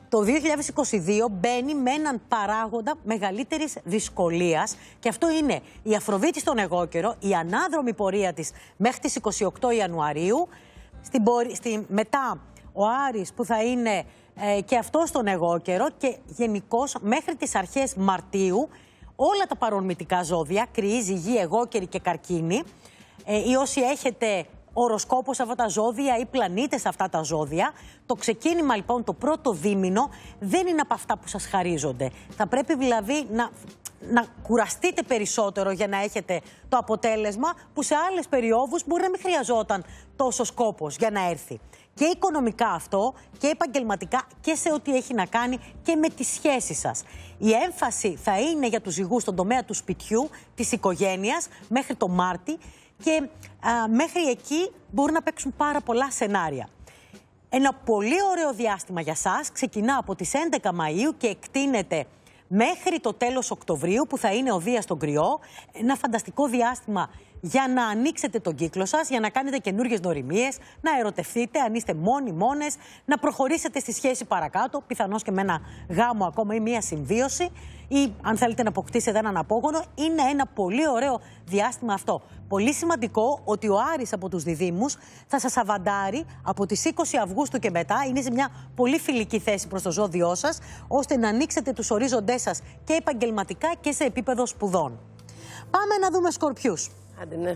το δύο χιλιάδες είκοσι δύο μπαίνει με έναν παράγοντα μεγαλύτερης δυσκολίας και αυτό είναι η Αφροδίτη στον εγώκερο, η ανάδρομη πορεία της μέχρι τις είκοσι οκτώ Ιανουαρίου, στην, στη, μετά ο Άρης που θα είναι ε, και αυτό στον εγώκερο και γενικώς μέχρι τις αρχές Μαρτίου όλα τα παρορμητικά ζώδια, Κρυή, Ζυγή, Εγώκερη και Καρκίνη, ε, ή όσοι έχετε οροσκόπο σε αυτά τα ζώδια ή πλανήτες σε αυτά τα ζώδια. Το ξεκίνημα λοιπόν το πρώτο δίμηνο δεν είναι από αυτά που σας χαρίζονται. Θα πρέπει δηλαδή να, να κουραστείτε περισσότερο για να έχετε το αποτέλεσμα που σε άλλες περιόδους μπορεί να μην χρειαζόταν τόσο σκόπος για να έρθει. Και οικονομικά αυτό και επαγγελματικά και σε ό,τι έχει να κάνει και με τις σχέσεις σας. Η έμφαση θα είναι για τους ζυγούς στον τομέα του σπιτιού, της οικογένειας μέχρι το Μάρτι. Και α, μέχρι εκεί μπορούν να παίξουν πάρα πολλά σενάρια. Ένα πολύ ωραίο διάστημα για σας ξεκινά από τις έντεκα Μαΐου και εκτείνεται μέχρι το τέλος Οκτωβρίου που θα είναι ο Δίας στον Κρυό. Ένα φανταστικό διάστημα για να ανοίξετε τον κύκλο σας, για να κάνετε καινούργιες νοημίες, να ερωτευτείτε αν είστε μόνοι, μόνες, να προχωρήσετε στη σχέση παρακάτω, πιθανώς και με ένα γάμο ακόμα ή μία συμβίωση ή αν θέλετε να αποκτήσετε έναν απόγονο. Είναι ένα πολύ ωραίο διάστημα αυτό. Πολύ σημαντικό ότι ο Άρης από τους Διδύμους θα σας αβαντάρει από τις είκοσι Αυγούστου και μετά, είναι σε μια πολύ φιλική θέση προς το ζώδιό σας, ώστε να ανοίξετε τους ορίζοντές σας και επαγγελματικά και σε επίπεδο σπουδών. Πάμε να δούμε Σκορπιούς. Άντε, ναι.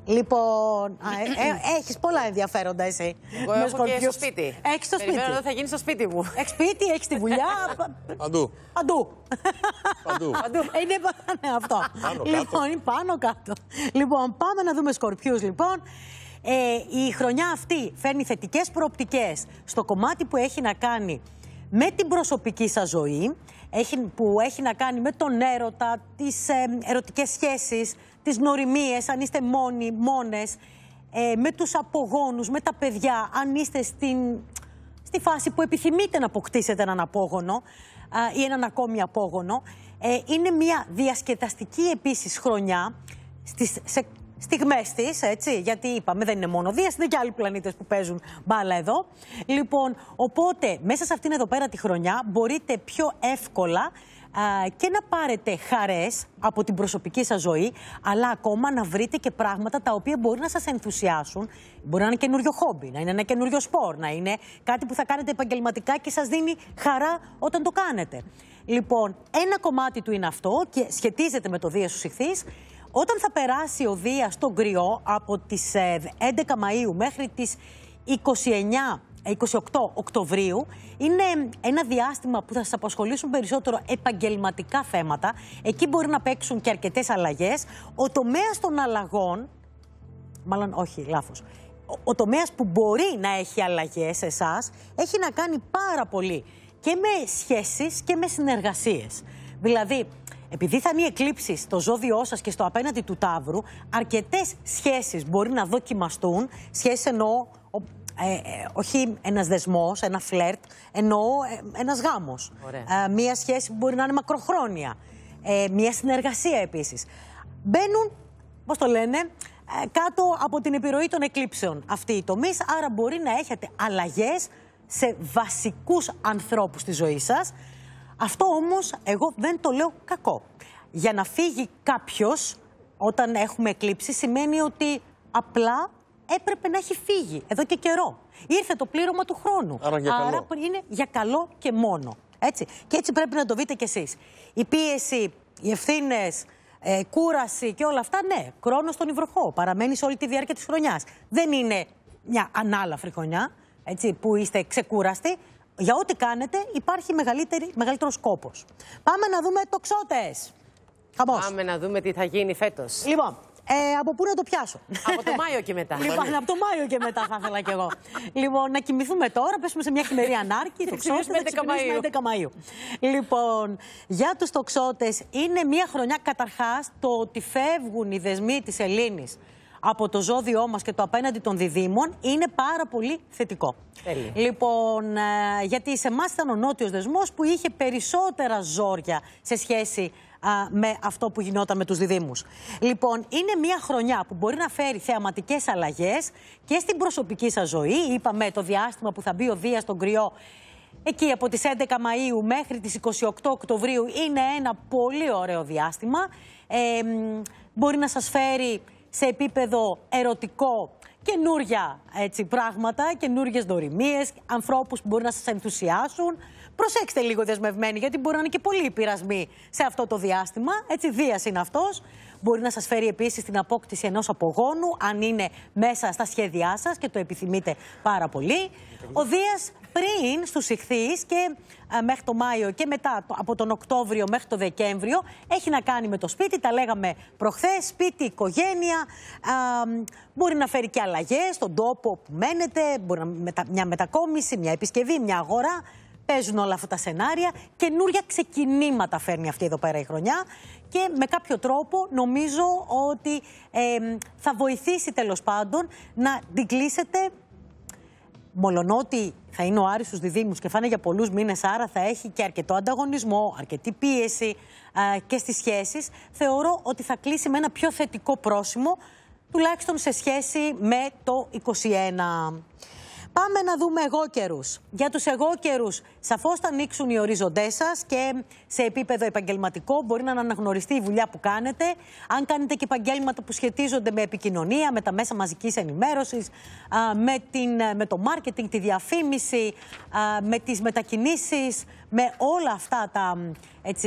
Λοιπόν, ε, ε, έχεις πολλά ενδιαφέροντα εσύ. Εγώ έχω Σκορπιούς. Και στο σπίτι. Έχεις στο σπίτι. Περιμένω θα γίνει στο σπίτι μου. Έχεις σπίτι, έχεις τη δουλειά. Παντού. Παντού. Παντού. Είναι ναι, αυτό. Πάνω λοιπόν, κάτω. είναι πάνω κάτω. Λοιπόν, πάμε να δούμε Σκορπιούς λοιπόν. Ε, η χρονιά αυτή φέρνει θετικές προοπτικές στο κομμάτι που έχει να κάνει με την προσωπική σας ζωή, έχει, που έχει να κάνει με τον έρωτα, τις ε, ερωτικές σχέσεις, τις γνωριμίες, αν είστε μόνοι, μόνες, ε, με τους απογόνους, με τα παιδιά, αν είστε στην, στη φάση που επιθυμείτε να αποκτήσετε έναν απόγονο α, ή έναν ακόμη απόγονο. Ε, είναι μια διασκεδαστική επίσης χρονιά στις, σε στιγμές της, έτσι, γιατί είπαμε δεν είναι μόνο Δίας, είναι και άλλοι πλανήτες που παίζουν μπάλα εδώ. Λοιπόν, οπότε μέσα σε αυτήν εδώ πέρα τη χρονιά μπορείτε πιο εύκολα α, και να πάρετε χαρές από την προσωπική σας ζωή, αλλά ακόμα να βρείτε και πράγματα τα οποία μπορεί να σας ενθουσιάσουν. Μπορεί να είναι καινούριο χόμπι, να είναι ένα καινούριο σπορ, να είναι κάτι που θα κάνετε επαγγελματικά και σας δίνει χαρά όταν το κάνετε. Λοιπόν, ένα κομμάτι του είναι αυτό και σχετίζεται με το Δία στους Ιχθύς. Όταν θα περάσει ο Δίας στον Κρυό από τις έντεκα Μαΐου μέχρι τις είκοσι εννέα είκοσι οκτώ Οκτωβρίου, είναι ένα διάστημα που θα σας απασχολήσουν περισσότερο επαγγελματικά θέματα. Εκεί μπορεί να παίξουν και αρκετές αλλαγές. Ο τομέας των αλλαγών, μάλλον όχι, λάθος, ο, ο τομέας που μπορεί να έχει αλλαγές σε εσάς, έχει να κάνει πάρα πολύ και με σχέσεις και με συνεργασίες. Δηλαδή, επειδή θα είναι η εκλήψη στο ζώδιό σας και στο απέναντι του Ταύρου, αρκετές σχέσεις μπορεί να δοκιμαστούν. Σχέσεις εννοώ, ε, ε, όχι ένας δεσμός, ένα φλερτ, εννοώ ε, ένας γάμος. Ε, μία σχέση που μπορεί να είναι μακροχρόνια. Ε, μία συνεργασία επίσης. Μπαίνουν, πώς το λένε, ε, κάτω από την επιρροή των εκλήψεων αυτοί οι τομείς, άρα μπορεί να έχετε αλλαγές σε βασικούς ανθρώπους στη ζωή σας. Αυτό όμως εγώ δεν το λέω κακό. Για να φύγει κάποιος όταν έχουμε εκλήψει σημαίνει ότι απλά έπρεπε να έχει φύγει εδώ και καιρό. Ήρθε το πλήρωμα του χρόνου. Άρα, για Άρα καλό. είναι για καλό και μόνο. Έτσι. Και έτσι πρέπει να το δείτε κι εσείς. Η πίεση, οι ευθύνες, ε, κούραση και όλα αυτά, ναι, χρόνο στον υβροχό. Παραμένει σε όλη τη διάρκεια της χρονιάς. Δεν είναι μια ανάλαφρη χρονιά, έτσι, που είστε ξεκούραστοι. Για ό,τι κάνετε υπάρχει μεγαλύτερος κόπος. Πάμε να δούμε τοξότες. Χαμός. Πάμε να δούμε τι θα γίνει φέτος. Λοιπόν, ε, από πού να το πιάσω. Από το Μάιο και μετά. Λοιπόν, από το Μάιο και μετά θα ήθελα κι εγώ. Λοιπόν, να κοιμηθούμε τώρα, πέσουμε σε μια χειμερή ανάρκη. Τοξότες, θα ξυπνήσουμε έντεκα Μαΐου. Λοιπόν, για τους τοξότες είναι μια χρονιά καταρχάς το ότι φεύγουν οι δεσμοί της Ελλήνης από το ζώδιό μας και το απέναντι των διδύμων είναι πάρα πολύ θετικό. Τέλεια. Λοιπόν, ε, γιατί σε εμάς ήταν ο νότιος δεσμός που είχε περισσότερα ζόρια σε σχέση α, με αυτό που γινόταν με τους διδύμους. Λοιπόν, είναι μια χρονιά που μπορεί να φέρει θεαματικές αλλαγές και στην προσωπική σας ζωή. Είπαμε το διάστημα που θα μπει ο Δίας στον Κρυό Εκεί από τις έντεκα Μαΐου μέχρι τις είκοσι οκτώ Οκτωβρίου είναι ένα πολύ ωραίο διάστημα. Ε, μπορεί να σας φέρει σε επίπεδο ερωτικό καινούρια έτσι, πράγματα, καινούριες δωρημίες, ανθρώπους που μπορεί να σας ενθουσιάσουν. Προσέξτε λίγο δεσμευμένοι, γιατί μπορεί να είναι και πολλοί πειρασμοί σε αυτό το διάστημα. Έτσι, Δίας είναι αυτός. Μπορεί να σας φέρει επίσης την απόκτηση ενός απογόνου, αν είναι μέσα στα σχέδιά σας και το επιθυμείτε πάρα πολύ. Ο Δίας πριν στους Ιχθύes και α, μέχρι το Μάιο και μετά από τον Οκτώβριο μέχρι το Δεκέμβριο έχει να κάνει με το σπίτι, τα λέγαμε προχθές, σπίτι, οικογένεια, α, μπορεί να φέρει και αλλαγές στον τόπο που μένετε, μπορεί να μετα, μια μετακόμιση, μια επισκευή, μια αγορά. Παίζουν όλα αυτά τα σενάρια. Καινούρια ξεκινήματα φέρνει αυτή εδώ πέρα η χρονιά και με κάποιο τρόπο νομίζω ότι ε, θα βοηθήσει τέλος πάντων να την κλείσετε. Μολονότι θα είναι ο Άρης στους διδύμους και θα είναι για πολλούς μήνες, άρα θα έχει και αρκετό ανταγωνισμό, αρκετή πίεση α, και στις σχέσεις, θεωρώ ότι θα κλείσει με ένα πιο θετικό πρόσημο, τουλάχιστον σε σχέση με το είκοσι ένα. Πάμε να δούμε εγώκερους. Για τους εγώκερους, σαφώς θα ανοίξουν οι ορίζοντές σας και σε επίπεδο επαγγελματικό μπορεί να αναγνωριστεί η δουλειά που κάνετε. Αν κάνετε και επαγγέλματα που σχετίζονται με επικοινωνία, με τα μέσα μαζικής ενημέρωσης, με, την, με το μάρκετινγκ, τη διαφήμιση, με τις μετακινήσεις, με όλα αυτά τα, έτσι,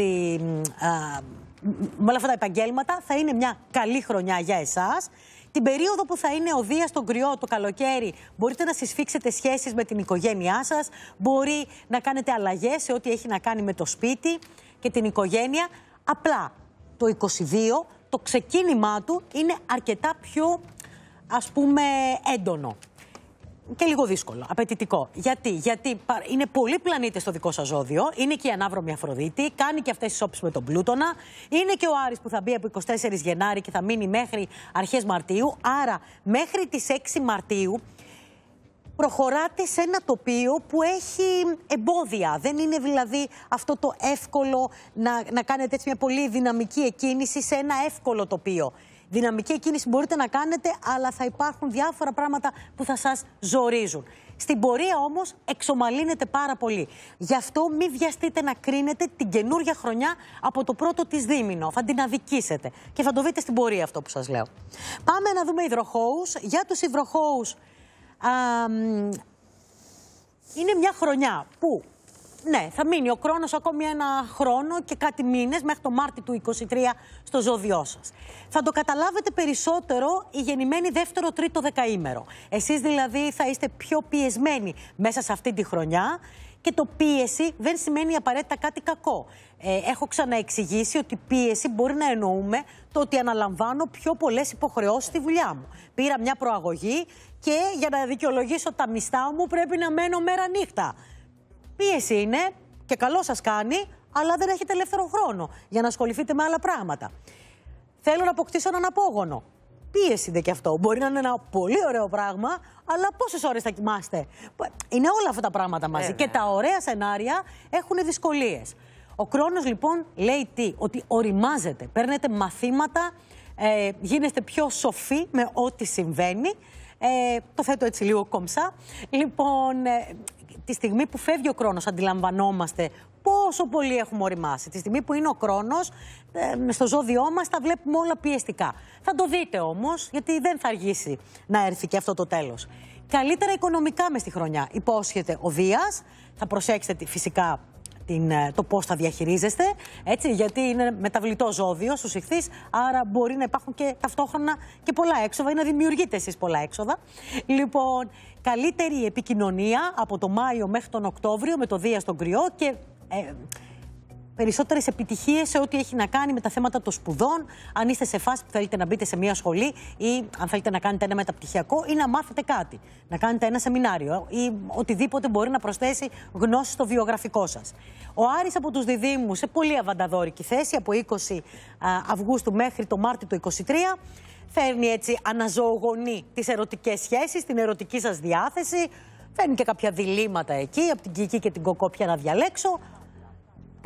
με όλα αυτά τα επαγγέλματα, θα είναι μια καλή χρονιά για εσάς. Την περίοδο που θα είναι ο Δίας στον κρυό, το καλοκαίρι, μπορείτε να συσφίξετε σχέσεις με την οικογένειά σας, μπορεί να κάνετε αλλαγές σε ό,τι έχει να κάνει με το σπίτι και την οικογένεια. Απλά το είκοσι δύο, το ξεκίνημά του είναι αρκετά πιο, ας πούμε, έντονο. Και λίγο δύσκολο, απαιτητικό. Γιατί, Γιατί είναι πολλοί πλανήτες στο δικό σας ζώδιο. Είναι και η ανάβρωμη Αφροδίτη, κάνει και αυτές τις όψεις με τον Πλούτονα. Είναι και ο Άρης που θα μπει από εικοστή τέταρτη Γενάρη και θα μείνει μέχρι αρχές Μαρτίου. Άρα, μέχρι τις έξι Μαρτίου προχωράτε σε ένα τοπίο που έχει εμπόδια. Δεν είναι δηλαδή αυτό το εύκολο να, να κάνετε έτσι μια πολύ δυναμική εκκίνηση σε ένα εύκολο τοπίο. Δυναμική εκκίνηση μπορείτε να κάνετε, αλλά θα υπάρχουν διάφορα πράγματα που θα σας ζορίζουν. Στην πορεία όμως εξομαλύνετε πάρα πολύ. Γι' αυτό μην βιαστείτε να κρίνετε την καινούργια χρονιά από το πρώτο της δίμηνο. Θα την αδικήσετε και θα το δείτε στην πορεία αυτό που σας λέω. Πάμε να δούμε υδροχόους. Για τους υδροχόους α, είναι μια χρονιά που... Ναι, θα μείνει ο Κρόνος ακόμη ένα χρόνο και κάτι μήνες μέχρι το Μάρτιο του είκοσι τρία στο ζώδιό σας. Θα το καταλάβετε περισσότερο οι γεννημένοι δεύτερο, τρίτο δεκαήμερο. Εσείς δηλαδή θα είστε πιο πιεσμένοι μέσα σε αυτή τη χρονιά και το πίεση δεν σημαίνει απαραίτητα κάτι κακό. Ε, έχω ξαναεξηγήσει ότι πίεση μπορεί να εννοούμε το ότι αναλαμβάνω πιο πολλές υποχρεώσεις στη δουλειά μου. Πήρα μια προαγωγή και για να δικαιολογήσω τα μισθά μου πρέπει να μένω μέρα νύχτα. Πίεση είναι και καλό σας κάνει, αλλά δεν έχετε ελεύθερο χρόνο για να ασχοληθείτε με άλλα πράγματα. Θέλω να αποκτήσω έναν απόγονο. Πίεση είναι και αυτό. Μπορεί να είναι ένα πολύ ωραίο πράγμα, αλλά πόσες ώρες θα κοιμάστε. Είναι όλα αυτά τα πράγματα μαζί. Και τα ωραία σενάρια έχουν δυσκολίες. Ο Κρόνος λοιπόν λέει τι, ότι οριμάζετε, παίρνετε μαθήματα, ε, γίνεστε πιο σοφοί με ό,τι συμβαίνει. Ε, το θέτω έτσι λίγο κομψά. Λοιπόν... Ε, Τη στιγμή που φεύγει ο Κρόνος αντιλαμβανόμαστε πόσο πολύ έχουμε οριμάσει. Τη στιγμή που είναι ο Κρόνος, ε, στο ζώδιό μας τα βλέπουμε όλα πιεστικά. Θα το δείτε όμως, γιατί δεν θα αργήσει να έρθει και αυτό το τέλος. Καλύτερα οικονομικά μες στη χρονιά υπόσχεται ο Δίας. Θα προσέξετε φυσικά την, το πώς θα διαχειρίζεστε, έτσι, γιατί είναι μεταβλητό ζώδιο στους Ιχθύes, άρα μπορεί να υπάρχουν και ταυτόχρονα και πολλά έξοδα ή να δημιουργείτε εσείς πολλά έξοδα. Λοιπόν, καλύτερη επικοινωνία από το Μάιο μέχρι τον Οκτώβριο με το Δία στον κρυό και ε, περισσότερες επιτυχίες σε ό,τι έχει να κάνει με τα θέματα των σπουδών. Αν είστε σε φάση που θέλετε να μπείτε σε μια σχολή ή αν θέλετε να κάνετε ένα μεταπτυχιακό ή να μάθετε κάτι, να κάνετε ένα σεμινάριο ή οτιδήποτε μπορεί να προσθέσει γνώση στο βιογραφικό σας. Ο Άρης από τους Διδύμους σε πολύ αβανταδόρικη θέση από είκοσι Αυγούστου μέχρι το Μάρτιο του είκοσι τρία. Φέρνει έτσι, αναζωογονεί τις ερωτικές σχέσεις, την ερωτική σας διάθεση. Φέρνει και κάποια διλήμματα εκεί, από την Κική και την Κοκόπια να διαλέξω.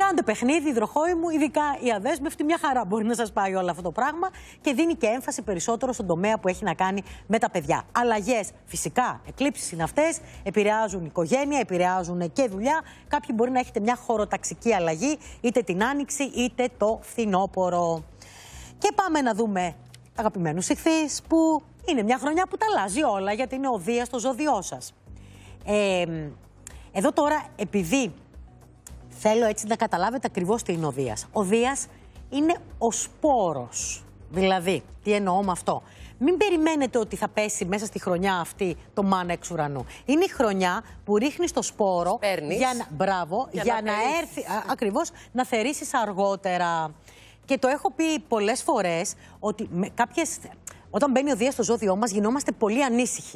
Κάντε παιχνίδι, υδροχόη μου, ειδικά η αδέσμευτη, μια χαρά μπορεί να σας πάει όλο αυτό το πράγμα και δίνει και έμφαση περισσότερο στον τομέα που έχει να κάνει με τα παιδιά. Αλλαγές, φυσικά, εκλήψεις είναι αυτές, επηρεάζουν οικογένεια, επηρεάζουν και δουλειά. Κάποιοι μπορεί να έχετε μια χωροταξική αλλαγή, είτε την Άνοιξη είτε το φθινόπωρο. Και πάμε να δούμε αγαπημένους ιχθύς, που είναι μια χρονιά που τα αλλάζει όλα, γιατί είναι ο Δίας στο ζώδιό σας. Ε, εδώ τώρα, επειδή θέλω έτσι να καταλάβετε ακριβώς τι είναι ο Δίας. Ο Δίας είναι ο σπόρος. Δηλαδή, τι εννοώ με αυτό. Μην περιμένετε ότι θα πέσει μέσα στη χρονιά αυτή το μάνα εξ ουρανού. Είναι η χρονιά που ρίχνεις το σπόρο για να, μπράβο, για, για να, να έρθει α, ακριβώς να θερήσεις αργότερα. Και το έχω πει πολλές φορές ότι με κάποιες, όταν μπαίνει ο Δίας στο ζώδιό μας γινόμαστε πολύ ανήσυχοι.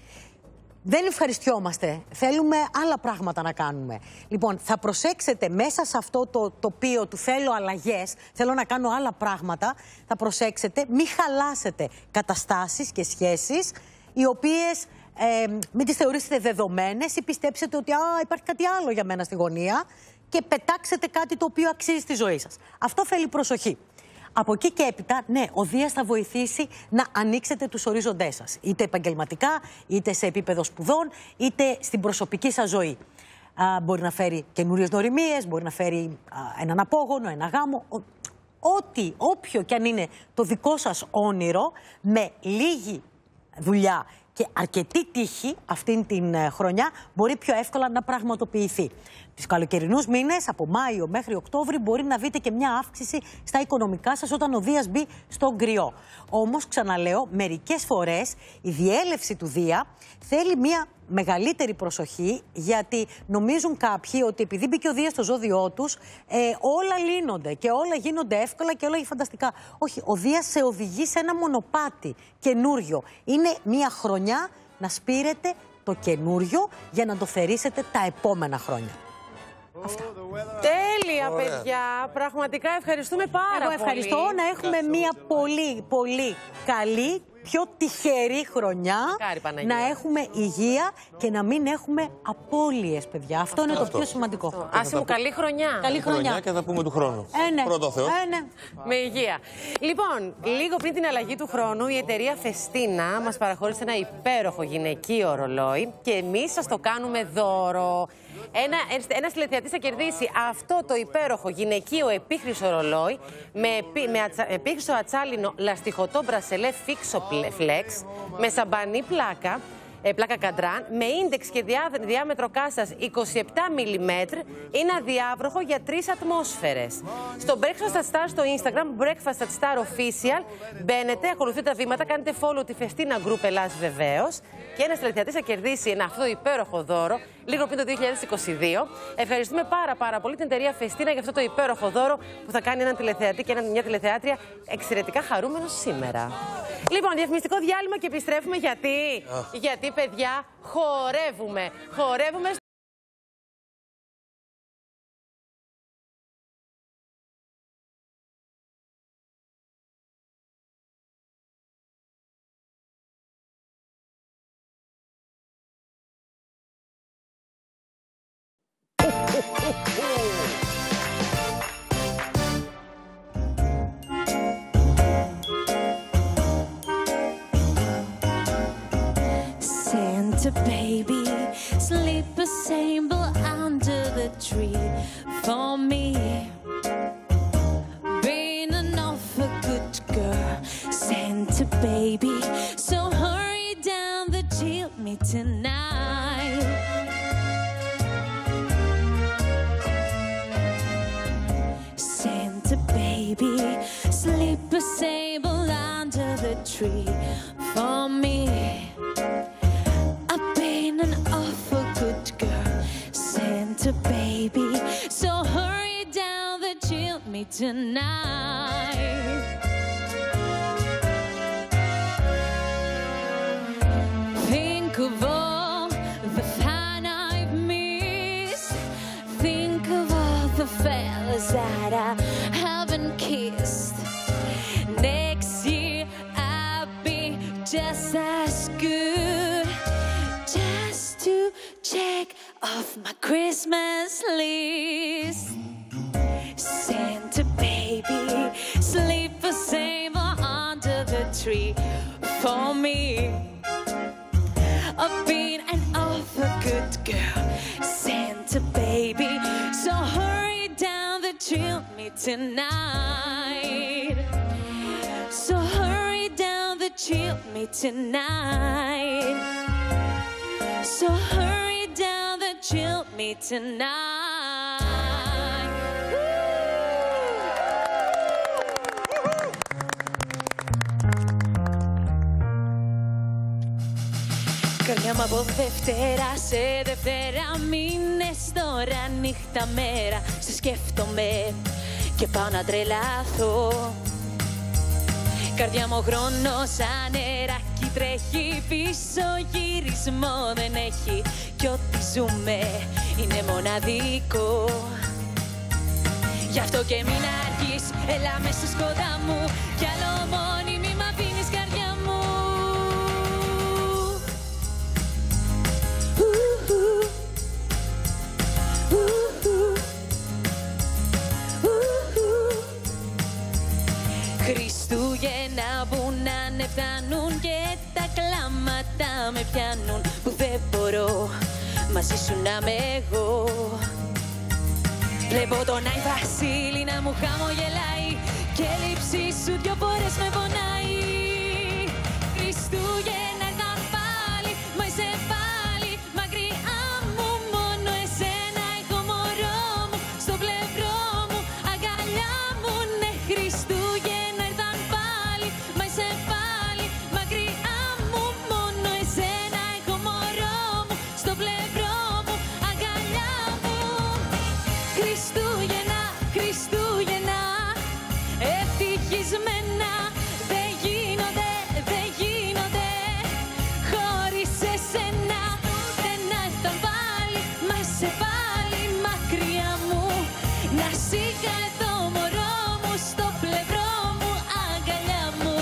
Δεν ευχαριστιόμαστε. Θέλουμε άλλα πράγματα να κάνουμε. Λοιπόν, θα προσέξετε μέσα σε αυτό το τοπίο του θέλω αλλαγές, θέλω να κάνω άλλα πράγματα, θα προσέξετε, μην χαλάσετε καταστάσεις και σχέσεις οι οποίες ε, μην τις θεωρήσετε δεδομένες ή πιστέψετε ότι α, υπάρχει κάτι άλλο για μένα στη γωνία και πετάξετε κάτι το οποίο αξίζει στη ζωή σας. Αυτό θέλει προσοχή. Από εκεί και έπειτα, ναι, ο Δίας θα βοηθήσει να ανοίξετε τους ορίζοντές σας. Είτε επαγγελματικά, είτε σε επίπεδο σπουδών, είτε στην προσωπική σας ζωή. Α, μπορεί να φέρει καινούριες γνωριμίες, μπορεί να φέρει α, έναν απόγονο, ένα γάμο. Ό,τι, όποιο και αν είναι το δικό σας όνειρο, με λίγη δουλειά και αρκετή τύχη αυτήν την ε, χρονιά, μπορεί πιο εύκολα να πραγματοποιηθεί. Τις καλοκαιρινούς μήνες, από Μάιο μέχρι Οκτώβρη, μπορεί να δείτε και μια αύξηση στα οικονομικά σας όταν ο Δίας μπει στον κρυό. Όμως, ξαναλέω, μερικές φορές η διέλευση του Δία θέλει μια μεγαλύτερη προσοχή, γιατί νομίζουν κάποιοι ότι επειδή μπήκε ο Δίας στο ζώδιό τους, ε, όλα λύνονται και όλα γίνονται εύκολα και όλα είναι φανταστικά. Όχι, ο Δίας σε οδηγεί σε ένα μονοπάτι καινούριο. Είναι μια χρονιά να σπείρετε το καινούριο για να το θερήσετε τα επόμενα χρόνια. Αυτά. Τέλεια, Ωραία. παιδιά. Πραγματικά ευχαριστούμε πάρα Εγώ ευχαριστώ πολύ. να έχουμε μια πολύ, πολύ καλή, πιο τυχερή χρονιά. Να έχουμε υγεία και να μην έχουμε απώλειες, παιδιά. Αυτό είναι το Αυτό. πιο σημαντικό. Άση μου, καλή χρονιά. Καλή χρονιά. Και θα πούμε του χρόνου. Ε, ναι. Πρώτο Θεό. Ε, ναι. Με υγεία. Λοιπόν, λίγο πριν την αλλαγή του χρόνου, η εταιρεία Festina μας παραχώρησε ένα υπέροχο γυναικείο ρολόι και εμείς σας το κάνουμε δώρο. Ένα, ένας τηλεθεατής θα κερδίσει αυτό το υπέροχο γυναικείο επίχρυσο ρολόι με, επί, με atsa, επίχρυσο ατσάλινο λαστιχωτό μπρασελέ Fixo Flex με σαμπανή πλάκα, ε, πλάκα καντράν, με ίντεξ και διά, διάμετρο κάσας είκοσι επτά μιλιμέτρα, είναι αδιάβροχο για τρεις ατμόσφαιρες. Στο Breakfast at Star στο Instagram, Breakfast at Star Official, μπαίνετε, ακολουθείτε τα βήματα, κάνετε follow τη Festina Group Ελλάς βεβαίως και ένας τηλεθεατής θα κερδίσει ένα αυτό υπέροχο δώρο λίγο πριν το δύο χιλιάδες είκοσι δύο. Ευχαριστούμε πάρα πάρα πολύ την εταιρεία Festina για αυτό το υπέροχο δώρο που θα κάνει έναν τηλεθεατή και μια τηλεθεάτρια εξαιρετικά χαρούμενος σήμερα. Λοιπόν, διαφημιστικό διάλειμμα και επιστρέφουμε γιατί, γιατί παιδιά, χορεύουμε. Χορεύουμε. Santa baby, sleep a sable under the tree for me. Being an awful good girl, Santa baby, so hurry down the chimney tonight. Santa baby, sleep a sable under the tree for me. I've been an awful good girl, Santa baby, so hurry down the chimney tonight. Think of all the fun I've missed. Think of all the fellas that I haven't kissed. Next year I'll be just as good, just to check off my Christmas list. Santa baby, sleep a saver under the tree for me. I've been an awful good girl, Santa baby, so hurry down the chimney tonight. So hurry down the chimney tonight. So hurry down the chimney tonight. Καρδιά μου από Δευτέρα σε Δευτέρα, μήνες τώρα νύχτα μέρα σε σκέφτομαι και πάω να τρελαθώ. Καρδιά μου χρόνος σαν νεράκι τρέχει, πίσω γυρισμό δεν έχει κι ό,τι ζούμε είναι μοναδικό. Γι' αυτό και μην αργείς, έλα μέσα κοντά μου κι άλλο μόνη μη μ' αφήνεις καρδιά μου. Χριστούγεννα που να ναι φτάνουν και τα κλάματα με πιάνουν που δεν μπορώ μαζί σου να είμαι εγώ. Βλέπω τον Άι Βασίλη να μου χαμογελάει και λήψη σου δυο φορές με πονάει. Χριστούγεννα ήταν πάλι, μα είσαι πάλι μακριά μου, μόνο εσένα έχω μωρό μου στο πλευρό μου, αγκαλιά μου, ναι Χριστούγεννα ήταν πάλι, μα είσαι πάλι μακριά μου, μόνο εσένα έχω μωρό μου στο πλευρό μου, αγκαλιά μου. Χριστούγεννα, Χριστούγεννα, ευτυχισμένα δεν γίνονται, δεν γίνονται χωρίς εσένα. Δεν ήταν πάλι, μα είσαι πάλι μακριά μου, να σίγα εδώ μωρό μου στο πλευρό μου, αγκαλιά μου.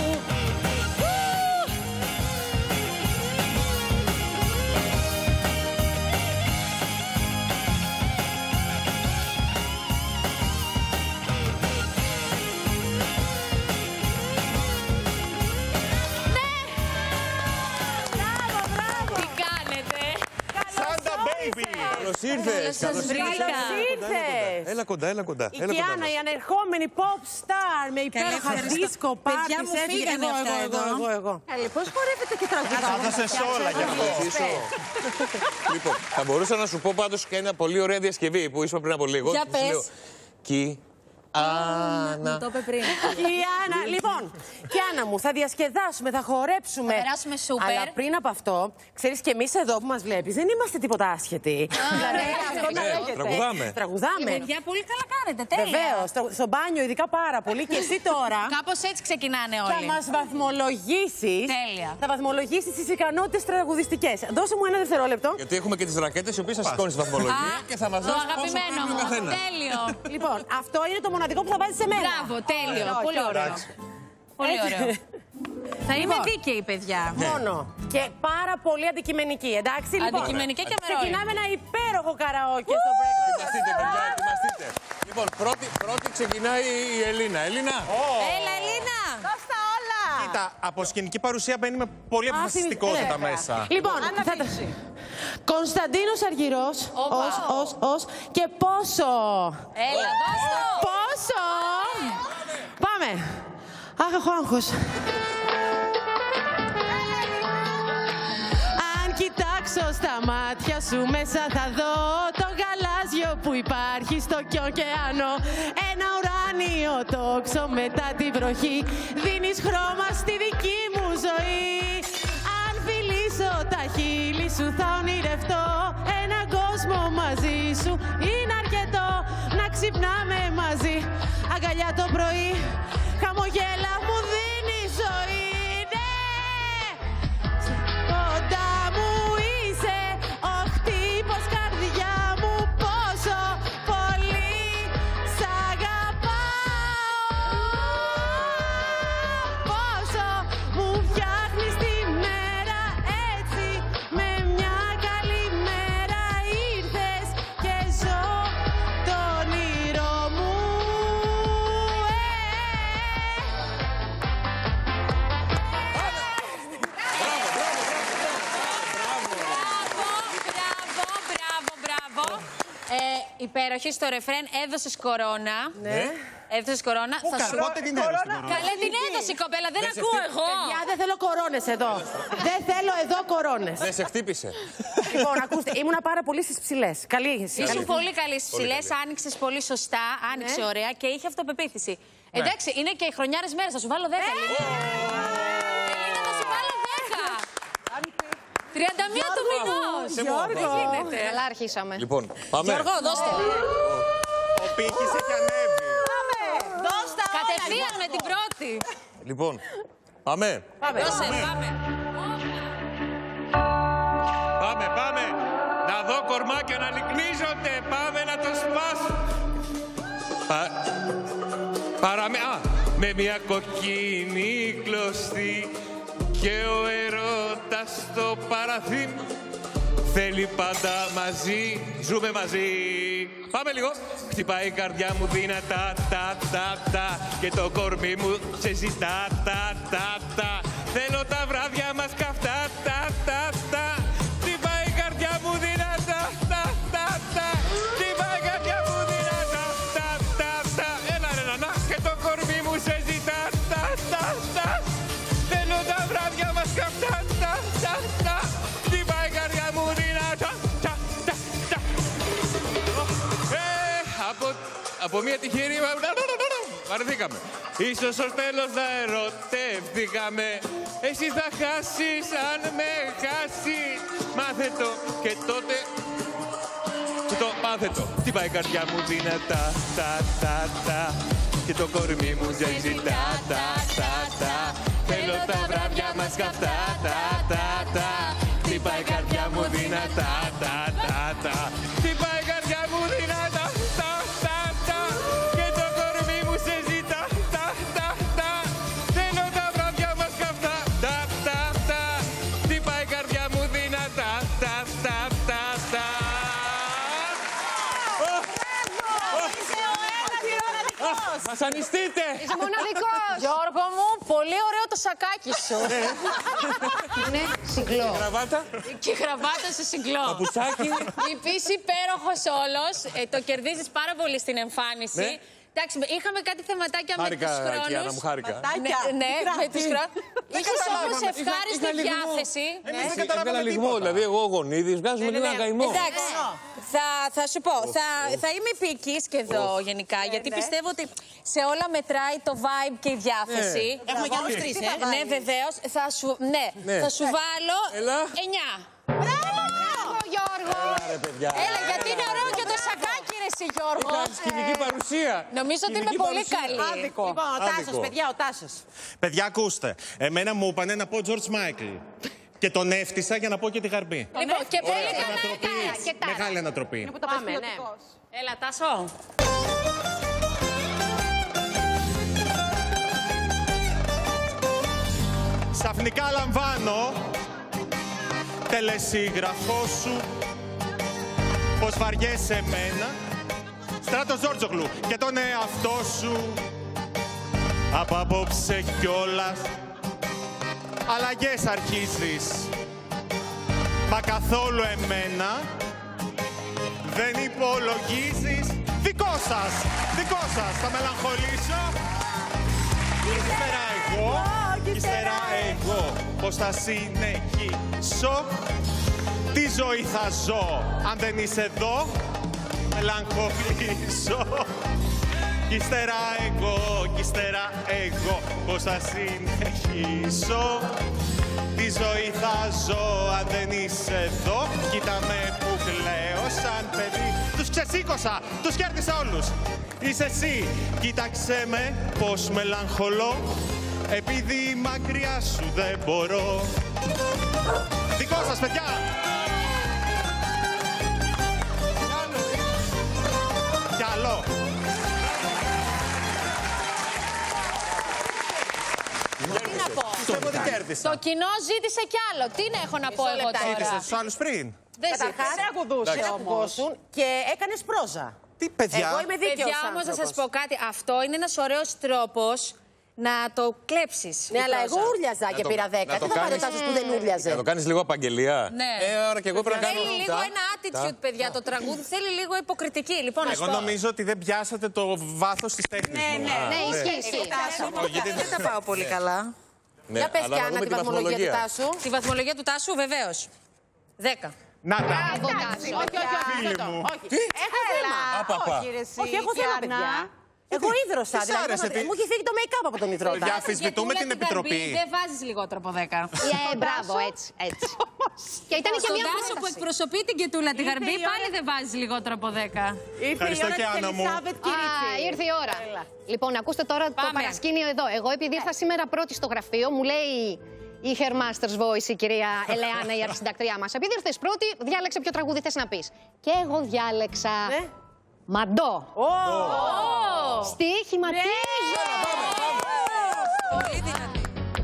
Τι κάνετε? Santa baby! Καλώς ήρθες. Καλώς ήρθες. Έλα κοντά, έλα κοντά. Η Έλα κοντά Κιάνα, μας. η ανερχόμενη pop star με υπέροχα ευχαριστώ. δίσκο πάρτι. Παιδιά μου, φύγανε εγώ, αυτά εγώ, εδώ. εγώ, εγώ, εγώ. Καλή, πώς χορεύετε και τραγουδάτε. Θα δώσες όλα γι' αυτό. Λοιπόν, θα μπορούσα να σου πω πάντως και ένα πολύ ωραία διασκευή που ήσουν πριν από λίγο. Για Και σου πες. λέω, Κι Άννα. Μου το είπε πριν. Κιάνα, λοιπόν, Κιάνα μου, θα διασκεδάσουμε, θα χορέψουμε. Θα περάσουμε σούπερ. Αλλά πριν από αυτό, ξέρεις και εμείς εδώ που μας βλέπεις, δεν είμαστε τίποτα άσχετοι. Δηλαδή, αυτό να ναι, λέγεται. τραγουδάμε. Τραγουδάμε. Παιδιά, πολύ καλά κάνετε. Τέλεια. Βεβαίως, στο, στο μπάνιο ειδικά πάρα πολύ. Και εσύ τώρα Κάπως έτσι ξεκινάνε θα όλοι. μας βαθμολογήσεις. Τέλεια. Θα βαθμολογήσεις τις ικανότητες τραγουδιστικές. Δώσε μου ένα δευτερόλεπτο. Γιατί έχουμε και τις ρακέτες οι οποίες θα σηκώνεις τη βαθμολογία Α, και θα μας το δώσεις πόσο αγαπημένο πρέπει ο μου. καθένας. Τέλειο. Λοιπόν, αυτό είναι το μοναδικό που θα βάζεις σε μένα. Μπράβο, τέλειο. Ωραία, Πολύ ωραία. ωραίο. Πολύ ωραίο. Θα είμαι Λοιπόν. δίκαιη, παιδιά. Μόνο. Και πάρα πολύ αντικειμενική, εντάξει. Λοιπόν, Αντικειμενική και μερόλη. ξεκινάμε ένα υπέροχο καραόκε στο breakfast. Ετοιμαστείτε, παιδιά, ετοιμαστείτε. Λοιπόν, πρώτη, πρώτη ξεκινάει η Ελίνα. Ελίνα. Έλα, Ελίνα. Δώσ' τα όλα. Κοίτα, από σκηνική παρουσία μπαίνει με πολύ αποφασιστικότητα βέβαια. μέσα. Λοιπόν, θα τα... Κωνσταντίνος Αργυρός, ως, ως, ως και πόσο. Έλα, δώσ' το. Πόσο. Πάμε. Αχ, έχω άγχος. Αν κοιτάξω στα μάτια σου μέσα θα δω το γαλάζιο που υπάρχει στο ωκεανό. Ένα ουράνιο τόξο μετά την βροχή, δίνεις χρώμα στη δική μου ζωή. Αν φιλήσω τα χείλη σου θα ονειρευτώ έναν κόσμο μαζί σου. Είναι αρκετό να ξυπνάμε μαζί, αγκαλιά το πρωί, χαμογέλα μου δίνει ζωή. Κοντά μου είσαι, ο χτύπος καρδιά μου, πόσο πολύ σ' αγαπάω. Πόσο μου φτιάχνεις τη μέρα έτσι, με μια καλή μέρα ήρθες και ζω το όνειρό μου. Ε, υπέροχη στο ρεφρέν, έδωσες κορώνα. Ναι. Έδωσες κορώνα. Πού, Θα κα- σου πότε την έδωσε την κορώνα? Καλέ, την έδωσε η κοπέλα, δεν Δεν σε ακούω χτύπησε. εγώ. Παιδιά, δεν θέλω κορώνες εδώ. Δεν θέλω εδώ κορώνες. Δεν σε χτύπησε. Λοιπόν, ακούστε, ήμουνα πάρα πολύ στις ψηλές. Καλή εσύ. Ήσουν πολύ καλή στις Πολύ ψηλές, καλή. άνοιξες πολύ σωστά, άνοιξε Ναι. ωραία και είχε αυτοπεποίθηση. Εντάξει, είναι και οι χρονιάρες μέρες, θα σου βάλω δέκα. Ελίνα. Ελίνα, θα σου βάλω δέκα. τριάντα μία του μηνός. Σε μόνο. Δεν γίνεται. Καλά αρχίσαμε. Λοιπόν, πάμε. Γιώργο, δώστε. Ο πύχης έχει ανέβει. Δώστα όλα, Κατευθείαν με την πρώτη. Λοιπόν, πάμε. Πάμε. Δώσε, πάμε. Πάμε, πάμε. Να δω κορμάκια να λυκνίζονται. Πάμε να το σπάσω. Πα... Παραμε... Α, με μια κοκκίνη κλωστή και ο ερώτας στο παραθύν θέλει πάντα μαζί, ζούμε μαζί. Πάμε λίγο. Χτυπάει η καρδιά μου δυνατά, τα, τα, τα και το κορμί μου σε ζητά, τα, τα, τα. Θέλω τα βράδια μας καυτά, τα, τα, τα. Χτυπάει η καρδιά μου δυνατά, τα, τα, τα. Χτυπάει η καρδιά μου δυνατά, τα, τα, τα. Έλα ρε νανά και το κορμί μου σε ζητά, τα, τα, τα. Θέλω τα βράδια μας καυτά, τα, τα, τα. Χτυπάει η καρδιά μου δυνατά, τα, τα, τα. Ε, από, από μια τυχερή βαρεθήκαμε. Ίσως στο τέλος να ερωτεύτηκαμε. Εσύ θα χάσεις αν με χάσεις. Μάθε το και τότε το μάθε το. Χτυπάει η καρδιά μου δυνατά, τα, τα, τα. Και το κορμί μου ζεζι, τα, τα, τα, τα. Θέλω τα βράδια μας καυτά, τα, τα, τα. Χτυπάει η καρδιά μου δυνατά, τα, τα, τα. Χτυπάει η καρδιά μου δυνατά, τα, τα, τα. Και το κορμί μου σε ζητά, τα, τα, τα. Θέλω τα βράδια μας καυτά, τα, τα, τα. Χτυπάει η καρδιά μου δυνατά, τα, τα, τα, τα. Βασανιστείτε! Είσαι μοναδικός. Γιώργο μου, πολύ ωραίο το σακάκι σου. Είναι συγκλώ. Γραβάτα. Και η γραβάτα σου συγκλώ. Παπουτσάκι. Υπείς υπέροχος όλος. Ε, το κερδίζεις πάρα πολύ στην εμφάνιση. Ναι. Εντάξει, είχαμε κάτι θεματάκια Χάρηκα, με τους χρόνους. Κιάννα μου, χάρηκα. Ναι, ναι, με τους χρόνους. Είχες όμως ευχάριστη διάθεση. Έβγαλα λιγμό, δηλαδή εγώ ο Γονίδης βγάζουμε λίγο ένα καημό. Εντάξει, θα, θα σου πω, θα, θα είμαι επίκης και εδώ γενικά, γιατί πιστεύω ότι σε όλα μετράει το vibe και η διάθεση. Έχουμε κι άλλους τρεις, ε. Ναι, βεβαίως. Θα σου, ναι, Ναι. θα σου βάλω Έλα. εννιά. Μπράβο, Γιώργο. Έλα ρε παιδιά. Έλα, γιατί είναι ωραίο και το σακάκι, ρε εσύ, Γιώργο. Είχα σκηνική παρουσία. Νομίζω ότι είμαι Σκηνική πολύ παρουσία. καλή. Άδικο. Λοιπόν, ο Τάσος, Άδικο. παιδιά, ο Τάσος. Παιδιά, ακούστε. Εμένα μου είπανε να πω George Michael. Και τον έφτιασα για να πω και τη γαρμπή. Λοιπόν, και πέλη Ανατροπή. και τάρα. Μεγάλη ανατροπή. Πάμε, ναι. Έλα, Τάσο. Ξαφνικά λαμβάνω τελεσίγραφό σου πως βαριέσαι εμένα, Στράτος Ζόρτζογλου, και τον εαυτό σου από απόψε κιόλας αλλαγές αρχίζεις, μα καθόλου εμένα δεν υπολογίζεις. Δικό σας, δικό σας, θα μελαγχολήσω. Ύστερα εγώ, ύστερα εγώ, πως θα συνεχίσω. Τι ζωή θα ζω, αν δεν είσαι εδώ, μελαγχολήσω. Κι ύστερα εγώ, κι ύστερα εγώ, πως θα συνεχίσω. Τι ζωή θα ζω, αν δεν είσαι εδώ. Κοίτα με που κλαίω σαν παιδί. Τους ξεσήκωσα, τους κέρδισα όλους. Είσαι εσύ, κοίταξε με πως μελαγχολώ, επειδή μακριά σου δεν μπορώ. Δικό σας, παιδιά! Κι άλλο. Τι να πω. Πιστεύω ότι κέρδισα. Το κοινό ζήτησε κι άλλο. Τι να έχω να πω εγώ τώρα. Ζήτησες τους άλλους πριν. Δεν Καταρχάς, ζήτησε. δεν ακουδούσε όμως. Και έκανες πρόζα. Τι παιδιά. Εγώ είμαι δίκαιος. Παιδιά, όμως, να σας πω κάτι. Αυτό είναι ένας ωραίος τρόπος να το κλέψεις. Ναι, αλλά εγώ ούρλιαζα και πήρα δέκα. Τι θα πάρει ο Τάσος που δεν ούρλιαζε. Να το κάνεις λίγο απαγγελία. Ναι. Ε, άρα και εγώ πρέπει να κάνω. Θέλει λίγο ένα attitude, παιδιά, το τραγούδι. Θέλει λίγο υποκριτική. Λοιπόν, εγώ νομίζω ότι δεν πιάσατε το βάθος της τέχνης. Ναι, ναι, ναι, ισχύει. Δεν τα πάω πολύ καλά. Για πες κι Άννα τη βαθμολογία του Τάσου. Τη βαθμολογία του Τάσου, βεβαίως. δέκα. Να τα. Όχι, όχι, όχι. Έχω θέμα. Όχι, έχω θέμα, παιδιά. Εγώ ίδρωσα. Δηλαδή, μου έχει φύγει το make-up από τον υδρότα. Για αμφισβητούμε την επιτροπή. Δεν βάζεις λιγότερο από δέκα. Ε, μπράβο, έτσι, έτσι. Και ήταν και μια Τάσο που εκπροσωπεί την Κετούλα τη Γαρμπή, πάλι δεν βάζεις λιγότερο από δέκα. Ευχαριστώ και Άννα μου. Ήρθε η ώρα. Λοιπόν, ακούστε τώρα το παρασκήνιο εδώ. Εγώ επειδή ήρθα σήμερα πρώτη στο γραφείο, μου λέει η Hairmasters Voice, η κυρία Ελεάνα, η αρχισυντακτριά μας. Επειδή ήρθες πρώτη, διάλεξε ποιο τραγούδι θες να πεις. Και εγώ διάλεξα Μαντό. Στοιχηματίζω. Πολύ δυνατή.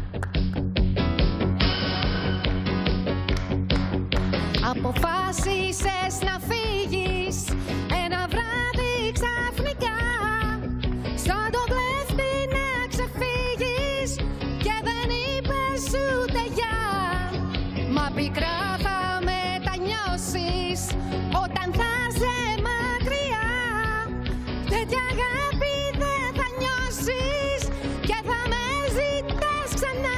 Αποφάσισες να φύγεις ένα βράδυ ξαφνικά, σαν το κλέφτη να ξεφύγεις και δεν είπες ούτε γεια. Μα πικρά θα μετανιώσεις όταν θα σε μακριά. Τέτοια αγάπη δεν θα νιώσεις και θα με ζητάς ξανά.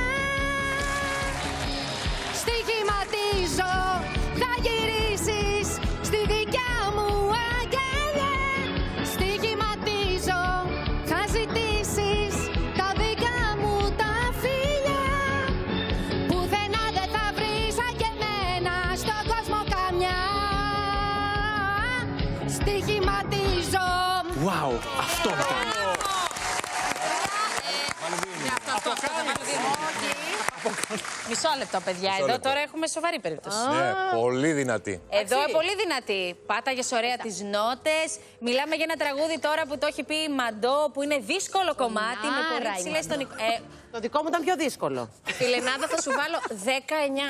Στοιχηματίζω, θα γυρίσεις στη δικιά μου αγκαλιά. Στοιχηματίζω, θα ζητήσεις τα δικά μου τα φιλιά. Πουθενά δεν θα βρεις σαν και εμένα στον κόσμο καμιά. Στοιχηματίζω. Wow, αυτό ήταν. Μισό λεπτό, παιδιά. Μισό Εδώ λεπτό. τώρα έχουμε σοβαρή περίπτωση. Ναι, πολύ δυνατή. Εδώ πολύ δυνατή. Πάταγες ωραία τις νότες. Μιλάμε για ένα τραγούδι τώρα που το έχει πει η Μαντό, που είναι δύσκολο κομμάτι. Με πολύ ψηλές στον... ε, Το δικό μου ήταν πιο δύσκολο. Φιλενάδα, θα σου βάλω δεκαεννιά.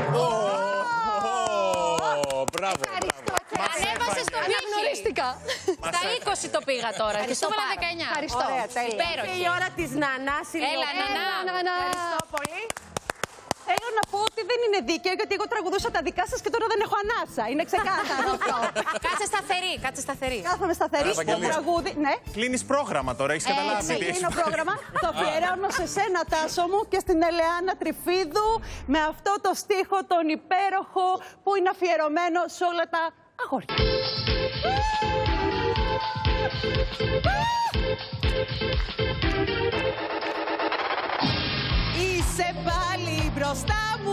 Μπράβο. Ανέβασε στο πύχη. Στα είκοσι το πήγα τώρα και στο βάλα δεκαεννιά. Ευχαριστώ. Και η ώρα της Νανάς. Έλα, Νανά. Ευχαριστώ πολύ. Θέλω να πω ότι δεν είναι δίκαιο γιατί εγώ τραγουδούσα τα δικά σας και τώρα δεν έχω ανάσα. Είναι ξεκάθαρο αυτό. Κάτσε σταθερή, κάτσε σταθερή. Κάθομαι σταθερή στο τραγούδι. Ναι. Κλείνεις πρόγραμμα τώρα, έχεις καταλάβει. Έτσι, είναι πρόγραμμα. Το αφιερώνω σε σένα, Τάσο μου, και στην Ελεάνα Τριφίδου με αυτό το στίχο τον υπέροχο που είναι αφιερωμένο σε όλα τα αγόρια. Είσαι πάλι μπροστά μου,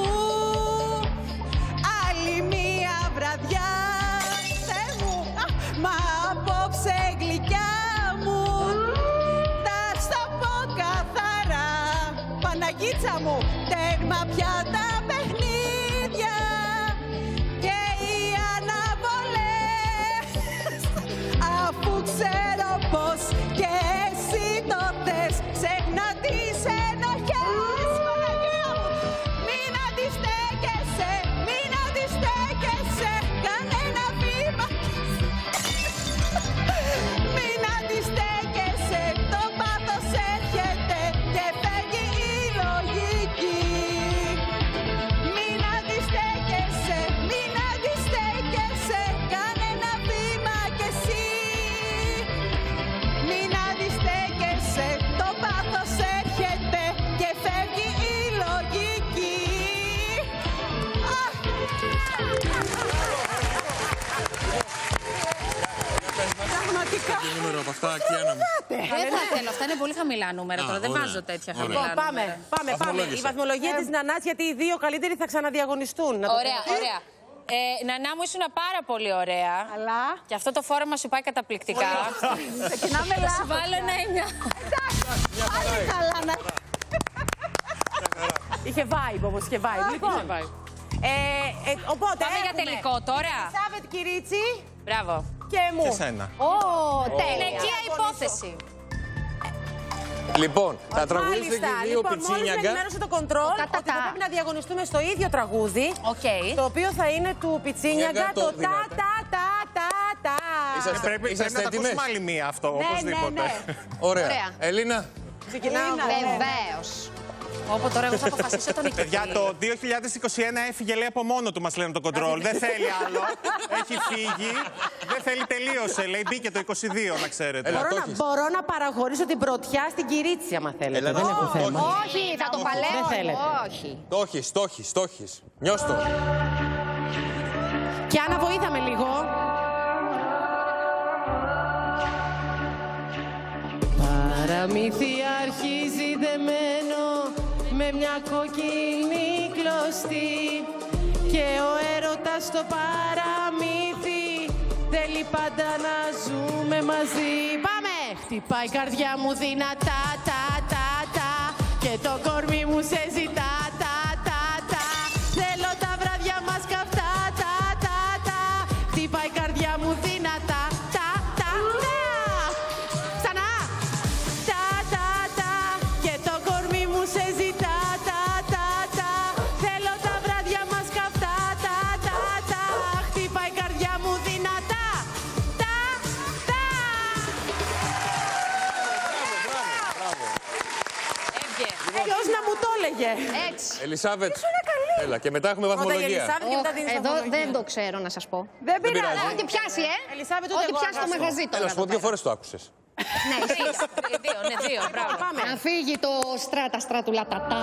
άλλη μία βραδιά. Θεέ μου, μα απόψε γλυκιά μου, θα στο πω καθαρά. Παναγίτσα μου, τέρμα πια τα παιχνίδια και οι αναβολές, αφού ξέρω πως και εσύ το θες. Ξέχνα τις ενοχές, Παναγία μου. Μην αντιστέκεσαι, μην αντιστέκεσαι κανένα βήμα. Μην αντιστέκεσαι, το πάθος έρχεται και φεύγει η λογική. Μην αντιστέκεσαι, μην αντιστέκεσαι κανένα βήμα κι εσύ. Μην αντιστέκεσαι, το πάθος έρχεται και φεύγει η λογική. Πραγματικά. Τι νούμερο από αυτά, Κιάννα μου. Δεν θα θέλω, αυτά είναι πολύ χαμηλά νούμερα τώρα. Δεν βάζω τέτοια χαμηλά νούμερα. Πάμε, πάμε, πάμε. Η βαθμολογία της Νανάς, γιατί οι δύο καλύτεροι θα ξαναδιαγωνιστούν. Ωραία, ωραία. Ε, Νανά μου, ήσουν πάρα πολύ ωραία. Αλλά. Και αυτό το φόρεμα σου πάει καταπληκτικά. Ξεκινάμε Θα σου λάθος. βάλω ένα εννιά. Πάλι καλά να. Είχε vibe όμως, είχε vibe. Λοιπόν, ε, ε, οπότε Πάμε για έχουμε τελικό τώρα. Σάβετ Κυρίτσι Μπράβο. και μου. Και σένα. Ω, τέλεια. Γυναικεία υπόθεση. Λοιπόν, θα τραγουδήσετε Μάλιστα, και δύο λοιπόν, μόλις με πιτσίνιαγκα. ενημέρωσε το κοντρόλ ότι θα πρέπει να διαγωνιστούμε στο ίδιο τραγούδι, Okay. το οποίο θα είναι του Πιτσίνιαγκα, Πιτσίνιαγκα, το το τα δυνατό. τα τα τα τα. Είσαστε- Πρέπει, πρέπει είσαστε να τα έτοιμες? ακούσουμε άλλη μία αυτό, Ναι, οπωσδήποτε. ναι, ναι. Ωραία. Ωραία. Ελίνα, Ξεκινάω. Βεβαίως. Όπω τώρα εγώ θα αποφασίσω τον νικητή. Παιδιά, το δύο χιλιάδες είκοσι ένα έφυγε, λέει, από μόνο του, μας λένε το control. Δεν θέλει άλλο. Έχει φύγει. Δεν θέλει, τελείωσε. Λέει, μπήκε το είκοσι δύο, να ξέρετε. Μπορώ, να, μπορώ να παραχωρήσω την πρωτιά στην Κυρίτσι, άμα θέλετε. Έλα, δεν έχω θέμα. Όχι, θα το παλαιώ. Όχι. Το έχεις, το έχεις, το έχεις. Νιώσ' το. Και Άννα, βοήθαμε λίγο. Παραμύθι αρχίζει δεμένο με μια κόκκινη κλωστή και ο έρωτας στο παραμύθι θέλει πάντα να ζούμε μαζί. Πάμε! Χτυπάει η καρδιά μου δυνατά, τα, τα, τα, και το κορμί μου σε ζητά, τα, τα, τα. Θέλω τα βράδια μας καυτά, τα, τα, τα. Χτυπάει η καρδιά μου δυνατά, τα, τα, τα. Ξανά! Τα, τα, τα, και το κορμί μου σε ζητά, τα, τα, τα. Θέλω τα βράδια μας καυτά, τα, τα, τα. Χτυπάει η καρδιά μου δυνατά, τα, τα. Ποιος να μου το έλεγε. Έτσι. Ελισάβετ. Έλα, και μετά έχουμε βαθμολογία. Εδώ δεν το ξέρω να σας πω. Δεν πειράζει. Ό,τι πιάσει, ε. Ελισάβετ, Ό,τι πιάσει το μαγαζί τώρα. Έλα, σου πω, δύο φορές το άκουσες. Ναι, Δύο, ναι, δύο, μπράβο. να φύγει το στράτα στρατουλατατά.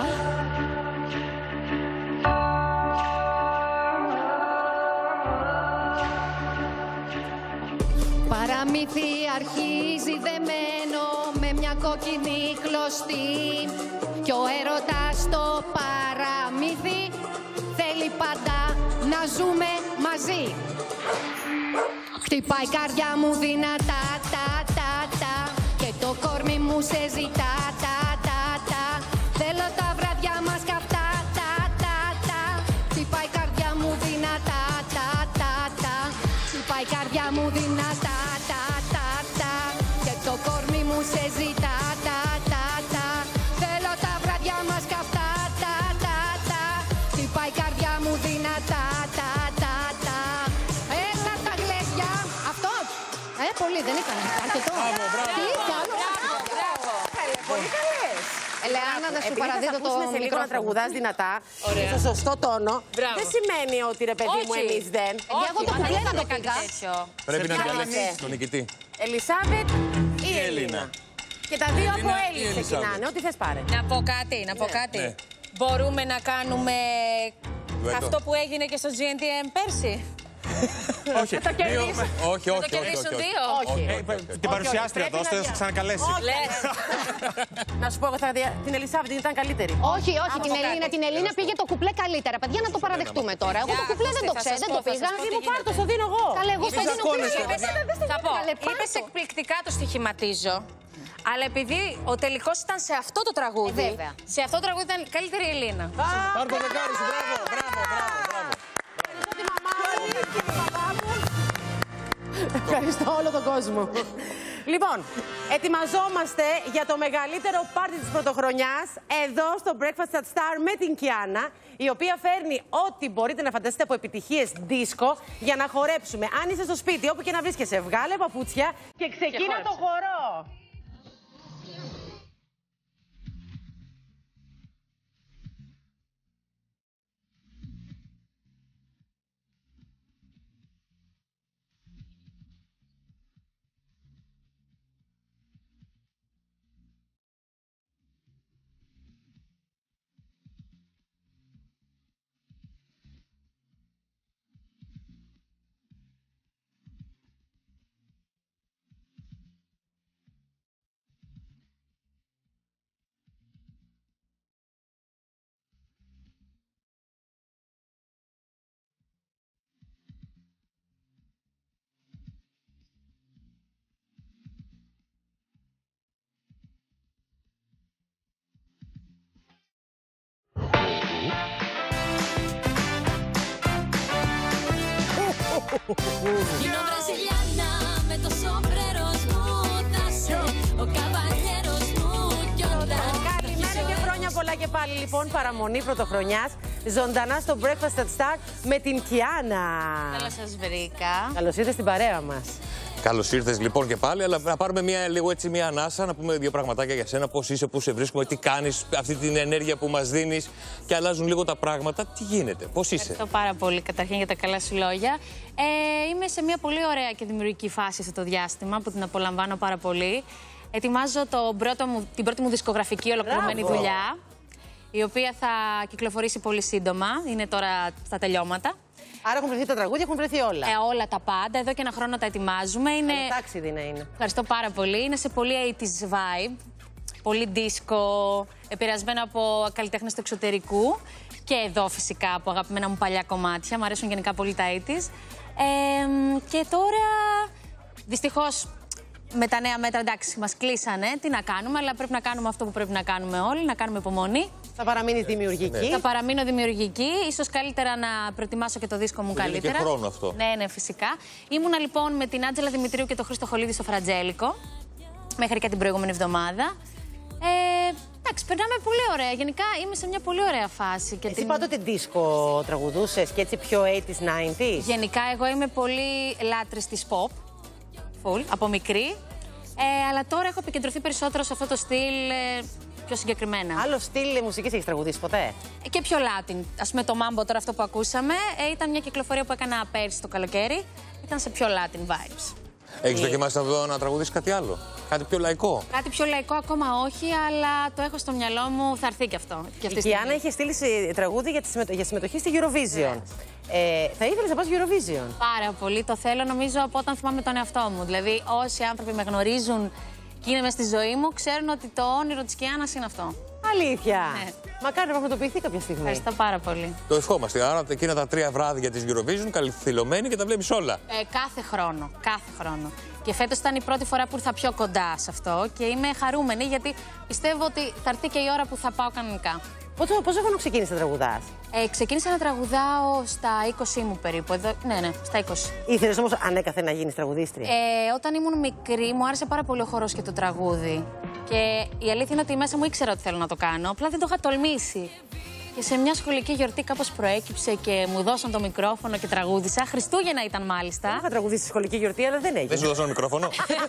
Παραμύθι αρχίζει δεμένο με μια κόκκινη κλωστή κι ο έρωτας στο παραμύθι θέλει πάντα να ζούμε μαζί. Χτυπάει η καρδιά μου δυνατά, τα, τα, τα, και το κορμί μου σε ζητά, τα, τα, τα. Θέλω τα βράδια μας καυτά, τα, τα, τα. Χτυπάει η καρδιά μου δυνατά, τα, τα, τα. Χτυπάει η καρδιά μου δυνατά, τα, τα, τα. Και το κορμί μου σε ζητά, τα, τα, τα. Θέλω τα βράδια μας καυτά, τα, τα, τα. Χτυπάει η καρδιά μου δυνατά, τα, τα, τα. Έλα τα γλέδια. Αυτό. Ε, πολύ δεν ήταν. Αρκετό. Τι κάνω. Πολύ καλές. Ελεάνα, να σου παραδίδω το σε λίγο να τραγουδάς δυνατά, στο σωστό τόνο, δεν σημαίνει ότι ρε παιδί μου εμείς δεν. Εγώ το κουκλέ να το πήγα. Πρέπει να διαλέξεις τον νικητή. Ελισάβετ ή Ελίνα. Και τα δύο από Έλλη Ελισάβετ. ξεκινάνε, ό,τι θες πάρε. Να πω κάτι, να πω κάτι. Ναι. Μπορούμε να κάνουμε Ντουέτο. αυτό που έγινε και στο τζι εν τι εμ πέρσι. Όχι, Θα το κερδίσουν. όχι, Θα όχι. το κερδίσουν δύο. Όχι. Την παρουσιάστρια δώστε, θα σας ξανακαλέσει. Λες. Να σου πω, εγώ θα δια... την Ελισάβετ την ήταν καλύτερη. Όχι, όχι, Να την πω Ελίνα, κάτι. την Ελίνα πήγε το κουπλέ καλύτερα. Παιδιά, να το παραδεχτούμε τώρα. Εγώ το κουπλέ δεν το ξέρω, δεν το πήγα. Μου πάρ' το, στο δίνω εγώ. Καλέ, εγώ στο δίνω πίσω. Θα πω, Καλέ, πάρ' είπες το. εκπληκτικά το στοιχηματίζω. Αλλά επειδή ο τελικός ήταν σε αυτό το τραγούδι, Ε, βέβαια. σε αυτό το τραγούδι ήταν καλύτερη η Ελίνα. Πάρ' το δεκάρι σου, μπράβο, μπράβο, μπράβο, μπράβο. Ευχαριστώ όλο τον κόσμο. Λοιπόν, ετοιμαζόμαστε για το μεγαλύτερο πάρτι της πρωτοχρονιάς εδώ στο Breakfast at Star με την Κιάνα, η οποία φέρνει ό,τι μπορείτε να φανταστείτε από επιτυχίες δίσκο για να χορέψουμε. Αν είσαι στο σπίτι, όπου και να βρίσκεσαι, βγάλε παπούτσια και ξεκίνα το χορό. Γίνω Βραζιλιάνα με το σομπρέρος μου, θα σε ο καβαλιέρος μου κι όταν... Καλημέρα και χρόνια πολλά και πάλι λοιπόν, παραμονή πρωτοχρονιάς, ζωντανά στο Breakfast at Star με την Κιάνα. Καλώς σας βρήκα. Καλώς ήρθες στην παρέα μας. Καλώς ήρθες λοιπόν και πάλι, αλλά να πάρουμε μια, λίγο έτσι μια ανάσα, να πούμε δύο πραγματάκια για σένα. Πώς είσαι, πού σε βρίσκουμε, τι κάνεις, αυτή την ενέργεια που μας δίνεις και αλλάζουν λίγο τα πράγματα. Τι γίνεται, πώς είσαι? Ευχαριστώ πάρα πολύ καταρχήν για τα καλά σου λόγια. Ε, είμαι σε μια πολύ ωραία και δημιουργική φάση αυτό το διάστημα που την απολαμβάνω πάρα πολύ. Ετοιμάζω το πρώτο μου, την πρώτη μου δισκογραφική ολοκληρωμένη Μπράβο. δουλειά, η οποία θα κυκλοφορήσει πολύ σύντομα. Είναι τώρα στα τελειώματα. Άρα έχουν βρεθεί τα τραγούδια, έχουν βρεθεί όλα. Ε, όλα τα πάντα. Εδώ και ένα χρόνο τα ετοιμάζουμε. Είναι... τάξιδι να είναι. Ευχαριστώ πάρα πολύ. Είναι σε πολύ ογδόντα vibe. Πολύ disco, επηρεασμένο από καλλιτέχνες του εξωτερικού. Και εδώ φυσικά από αγαπημένα μου παλιά κομμάτια. Μ' αρέσουν γενικά πολύ τα ογδόντα. Ε, και τώρα, δυστυχώς, με τα νέα μέτρα, εντάξει, μας κλείσανε. Τι να κάνουμε, αλλά πρέπει να κάνουμε αυτό που πρέπει να κάνουμε όλοι, να κάνουμε υπομονή. Θα παραμείνεις δημιουργική. Θα παραμείνω δημιουργική. Ίσως καλύτερα να προετοιμάσω και το δίσκο μου καλύτερα. Είναι και χρόνο αυτό. Ναι, ναι, φυσικά. Ήμουνα λοιπόν με την Άντζελα Δημητρίου και τον Χρήστο Χολίδη στο Φραντζέλικο. Μέχρι και την προηγούμενη εβδομάδα. Ε, εντάξει, περνάμε πολύ ωραία. Γενικά είμαι σε μια πολύ ωραία φάση. Και Εσύ την... πάντοτε δίσκο τραγουδούσες και έτσι πιο ογδόντα, ενενήντα. Γενικά εγώ είμαι πολύ λάτρης της pop. Full, από μικρή. Ε, αλλά τώρα έχω επικεντρωθεί περισσότερο σε αυτό το στυλ ε, πιο συγκεκριμένα. Άλλο στυλ μουσικής έχεις τραγουδήσει ποτέ? Ε, και πιο Latin. Ας πούμε το Mambo τώρα αυτό που ακούσαμε ε, ήταν μια κυκλοφορία που έκανα πέρσι το καλοκαίρι. Ήταν σε πιο Latin vibes. Έχεις δοκιμάσει να, δω, να τραγουδήσεις κάτι άλλο, κάτι πιο λαϊκό? Κάτι πιο λαϊκό ακόμα όχι, αλλά το έχω στο μυαλό μου, θα έρθει και αυτό. Και αυτή η Κιάννα είχε στείλει τραγούδι για, συμμετο... για συμμετοχή στη Eurovision. Ε, θα ήθελες να πας Eurovision? Πάρα πολύ, το θέλω νομίζω από όταν θυμάμαι τον εαυτό μου. Δηλαδή όσοι άνθρωποι με γνωρίζουν και είναι μες στη ζωή μου, ξέρουν ότι το όνειρο της Κιάννας είναι αυτό. Αλήθεια. Ναι. Μακάρι να πραγματοποιηθεί κάποια στιγμή. Ευχαριστώ πάρα πολύ. Το ευχόμαστε. Άρα εκείνα τα τρία βράδια της Eurovision, καλυθυλωμένη και τα βλέπεις όλα. Ε, κάθε χρόνο. Κάθε χρόνο. Και φέτος ήταν η πρώτη φορά που ήρθα πιο κοντά σε αυτό και είμαι χαρούμενη γιατί πιστεύω ότι θα έρθει και η ώρα που θα πάω κανονικά. Πόσο, πόσο χρόνο ξεκίνησε να τραγουδάς? Ε, ξεκίνησα να τραγουδάω στα είκοσι μου περίπου. Εδώ, ναι, ναι, στα είκοσι. Ήθελες όμως ανέκαθεν να γίνεις τραγουδίστρια? Ε, όταν ήμουν μικρή μου άρεσε πάρα πολύ ο χορός και το τραγούδι. Και η αλήθεια είναι ότι μέσα μου ήξερα ότι θέλω να το κάνω, απλά δεν το είχα τολμήσει. Και σε μια σχολική γιορτή κάπως προέκυψε και μου δώσαν το μικρόφωνο και τραγούδισα. Χριστούγεννα ήταν μάλιστα. Δεν είχα τραγουδήσει στη σχολική γιορτή, αλλά δεν έγινε. Δεν σου δώσαν μικρόφωνο?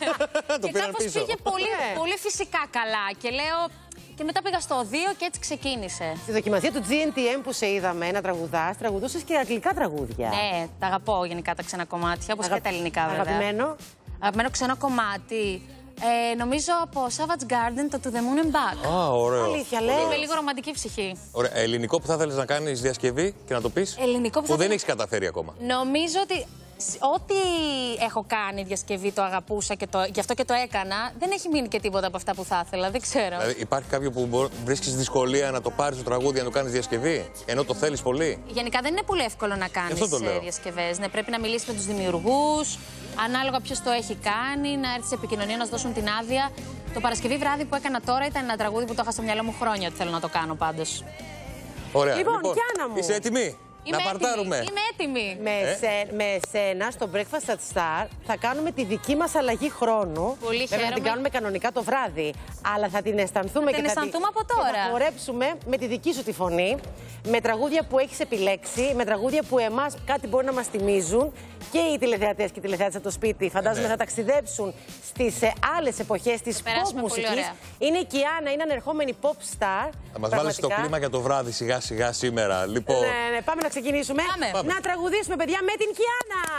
Και κάπως πήγε πολύ, πολύ φυσικά καλά. Και λέω. Και μετά πήγα στο δύο και έτσι ξεκίνησε. Στη δοκιμασία του τζι εν τι εμ που σε είδαμε να τραγουδάς, τραγουδούσες και αγγλικά τραγούδια. Ναι, τα αγαπώ γενικά τα ξένα κομμάτια, όπως Αγα... και τα ελληνικά βέβαια. Αγαπημένο. Αγαπημένο ξένο κομμάτι. Ε, νομίζω από Savage Garden το To The Moon and Back. Α, ωραίο. Αλήθεια, λέω. Με λίγο ρομαντική ψυχή. Ωραία. Ελληνικό που θα ήθελες να κάνεις διασκευή και να το πεις? Ελληνικό που, που θα δεν έχεις καταφέρει ακόμα. Νομίζω ότι ό,τι έχω κάνει διασκευή το αγαπούσα και το, γι' αυτό και το έκανα. Δεν έχει μείνει και τίποτα από αυτά που θα ήθελα. Δεν ξέρω. Δηλαδή, υπάρχει κάποιο που βρίσκεις δυσκολία να το πάρεις το τραγούδι, να το κάνεις διασκευή, ενώ το θέλεις πολύ? Γενικά δεν είναι πολύ εύκολο να κάνεις διασκευές. Ναι, πρέπει να μιλήσεις με τους δημιουργούς, ανάλογα ποιος το έχει κάνει, να έρθει σε επικοινωνία, να σου δώσουν την άδεια. Το Παρασκευή βράδυ που έκανα τώρα ήταν ένα τραγούδι που το είχα στο μυαλό μου χρόνια ότι θέλω να το κάνω πάντως. Ωραία. Λοιπόν, λοιπόν Κιάννα μου. Είσαι έτοιμη? Είμαι να παρτάρουμε. Έτοιμη. Είμαι έτοιμη. Με, ε? σε, με σένα στο Breakfast at Star θα κάνουμε τη δική μας αλλαγή χρόνου. Πολύ Βέβαια χαίρομαι. θα την κάνουμε κανονικά το βράδυ. Αλλά θα την αισθανθούμε θα και, την θα αισθανθούμε από τώρα. Και θα χορέψουμε με τη δική σου τη φωνή. Με τραγούδια που έχεις επιλέξει. Με τραγούδια που εμάς κάτι μπορεί να μας θυμίζουν. Και οι τηλεθεατές και οι τηλεθεατές από το σπίτι φαντάζομαι ναι. θα ταξιδέψουν στις ε, άλλες εποχές της pop μουσικής. Είναι η Κιάννα, είναι ανερχόμενη pop star. Θα μας βάλεις το κλίμα για το βράδυ σιγά σιγά σήμερα. Λοιπόν... Ναι, ναι, πάμε να ξεκινήσουμε. Πάμε. Πάμε. Να τραγουδήσουμε, παιδιά, με την Κιάννα!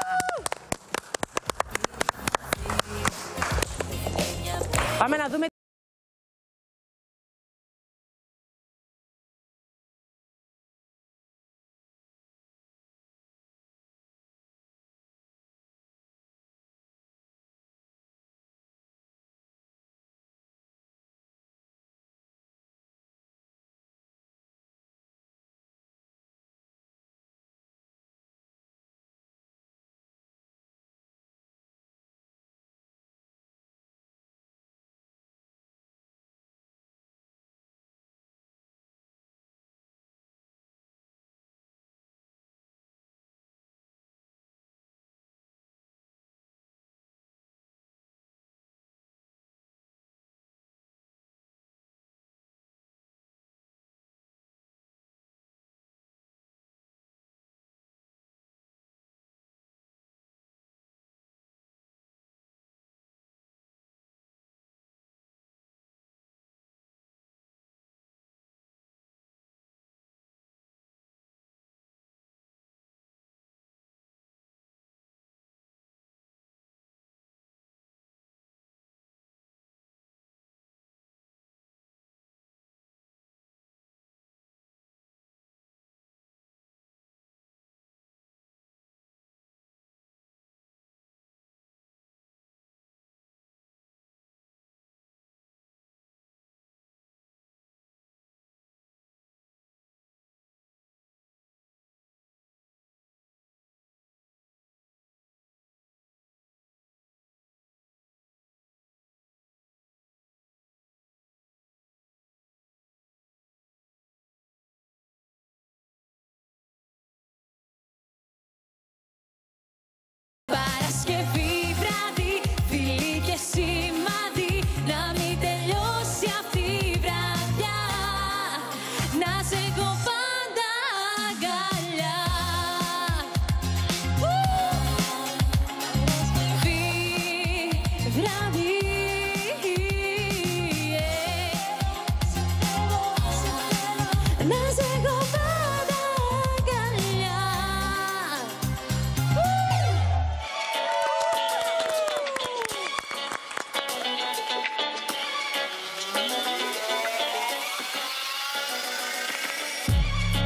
Πάμε να δούμε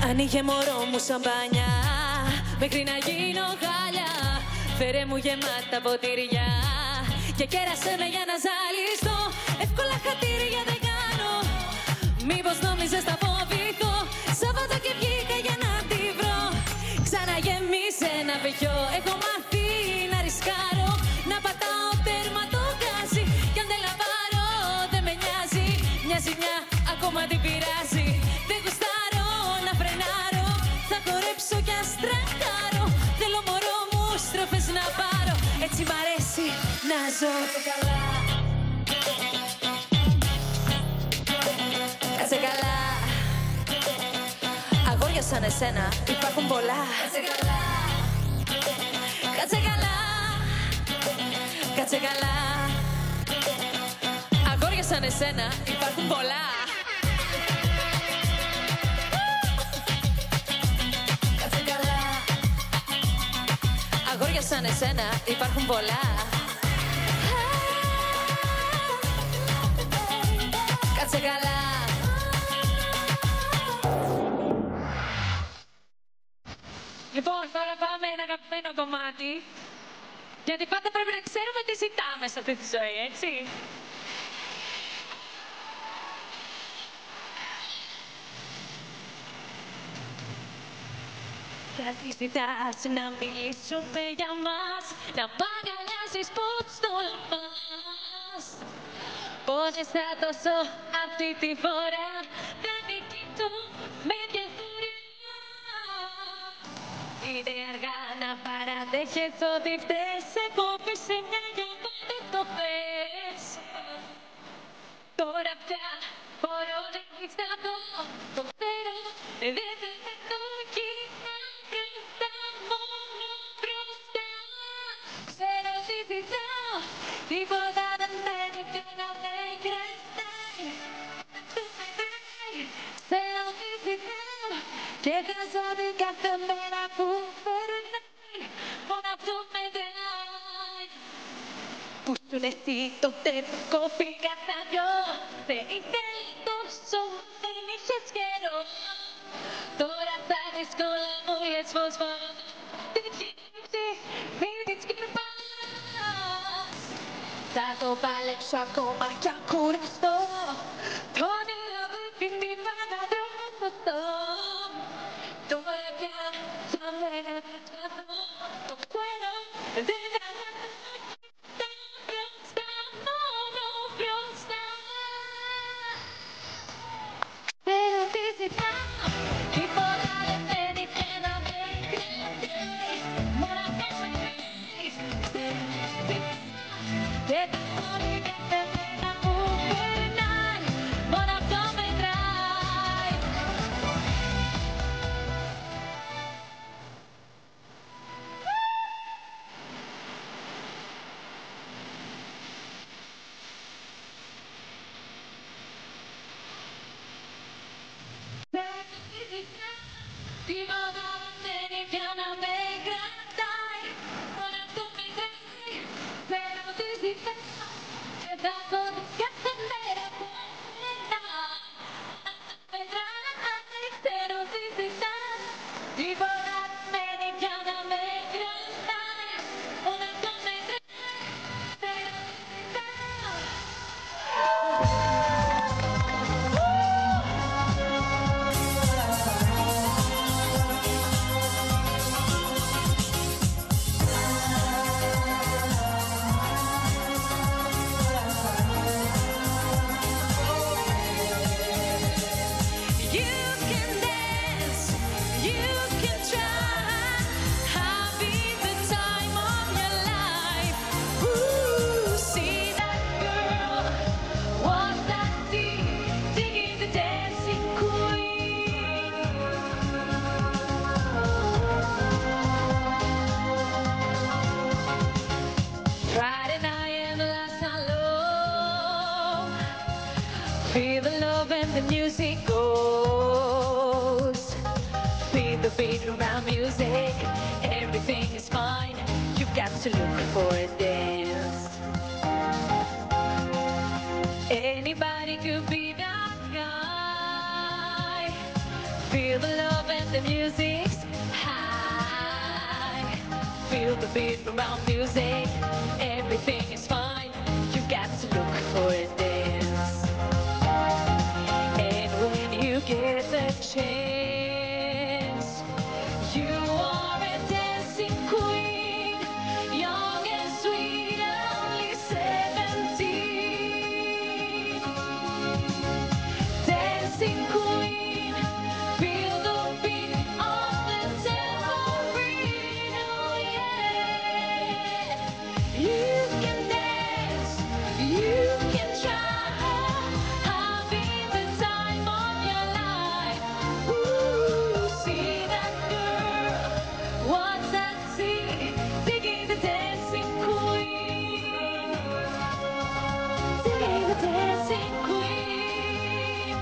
Ανοίγε μωρό μου σαμπάνια μέχρι να γίνω χάλια. Φέρε μου γεμάτα ποτήρια και κέρασε με για να ζαλιστώ. Εύκολα χατήρια δεν κάνω, μήπως νόμιζες θα φοβηθώ. Σάββατο και βγήκα για να τη βρω, ξαναγεμίσε ένα βυθιό. Έχω μάθει να ρισκάρω, να πατάω τέρμα το γκάζι. Κι αν δεν λαβάρω δεν με νοιάζει, μια ζημιά ακόμα την πειράζει. Δεν γουστάρω να φρενάρω, θα χορέψω κι ας τρακάρω. Θέλω μωρό μου στροφές να πάρω, έτσι μ' αρέσει να ζω. Κάτσε καλά, αγόρια σαν εσένα υπάρχουν πολλά. Κάτσε καλά, κάτσε καλά, κάτσε καλά. Αγόρια σαν εσένα υπάρχουν πολλά. Κάτσε καλά, αγόρια σαν εσένα υπάρχουν πολλά. Κάτσε καλά. Λοιπόν, τώρα πάμε ένα αγαπημένο κομμάτι. Γιατί πάντα πρέπει να ξέρουμε τι ζητάμε σε αυτή τη ζωή, έτσι. Γιατί ζητάς να μιλήσουμε για μας, να μ' αγκαλιάσεις πως τολμάς. Πόνεσαι τόσο αυτή τη φορά, δεν νικητώ με διαφορά. Είναι αργά να παραδέχεσαι ότι φταίς, έχω πέσει μια για πότε το θες. Τώρα πια μπορώ να ξισταθώ, το ξέρω, δεν θα το κοιτάξω μόνο μπροστά. Ξέρω τι ζητάω, τίποτα δεν μένει πια να με κρατάει. Ξέρω τι ζητάω και χαζεύει κάθε μέρα που περνάει. Μόνο αυτό μετράει. Που σου εσύ το τέλος πήγα στα δυο. Δεν ήθελε τόσο, δεν είχες καιρό. Τώρα τα δύσκολα μου λες πως μπορώ. Δεν κοιτάξεις, μην την σκυρπάς. Θα το παλέψω ακόμα κι αν κουραστώ. Το όνειρο δεν fintiva να τρομοκρατώ. Τώρα πια θα μένα να τραβώ. Το ξέρω, δεν θα μπροστά, μόνο μπροστά. Ξέρω τι ζητάω, τίποτα δεν μένει πια να με κρατάει. Μόνο αυτό μετράει. Δεν τα μπορεί κάθε μέρα που περνάει. Μόνο αυτό μετράει. Τίποτα δεν μένει πια να με κρατάει. Μόνο αυτό μετράει. Ξέρω τι ζητάω και θα το δεις κάθε μέρα που περνάει. Αυτό μετράει. Ξέρω τι ζητάω, τίποτα δεν μένει πια να με κρατάει. Μόνο αυτό μετράει. Ξέρω τι ζητάω. You can dance, you can try, happy the time of your life. Ooh, see that girl, what's that thing, singing the dancing queen. Friday night and the last night low, feel the love and the music goes. Feel the beat around music, everything is fine. You've got to look for a dance. Anybody could be that guy. Feel the love and the music's high. Feel the beat around music. Everything is fine. You got to look for a dance. And when you get the chance, you are a dancing queen, young and sweet, only seventeen. Dancing queen, feel the beat of the tambourine, oh yeah. You can dance, you can try, having the time of your life. Ooh, see that girl, what's that see? Digging the dancing queen, digging the dancing queen.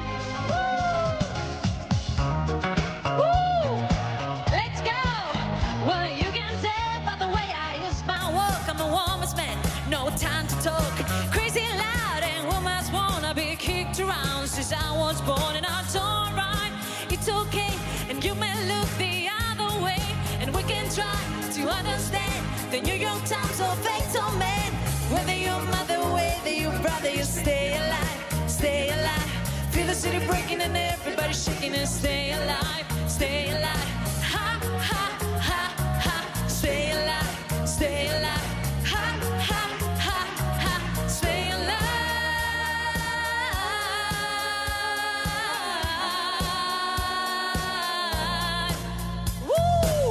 Woo! Woo! Let's go! Well, you can tell by the way I use my walk, I'm a woman's man, no time to talk. Crazy loud and women's wanna be kicked around since I was born, and I'm alright, it's okay, and you may look the other way, and we can try to understand the New York Times or fate or man. Whether your mother, whether your brother, you stay alive, stay alive. Feel the city breaking and everybody shaking and stay alive, stay alive. Ha, ha, ha, ha, stay alive, stay alive. Ha, ha, ha, ha, stay alive. Woo!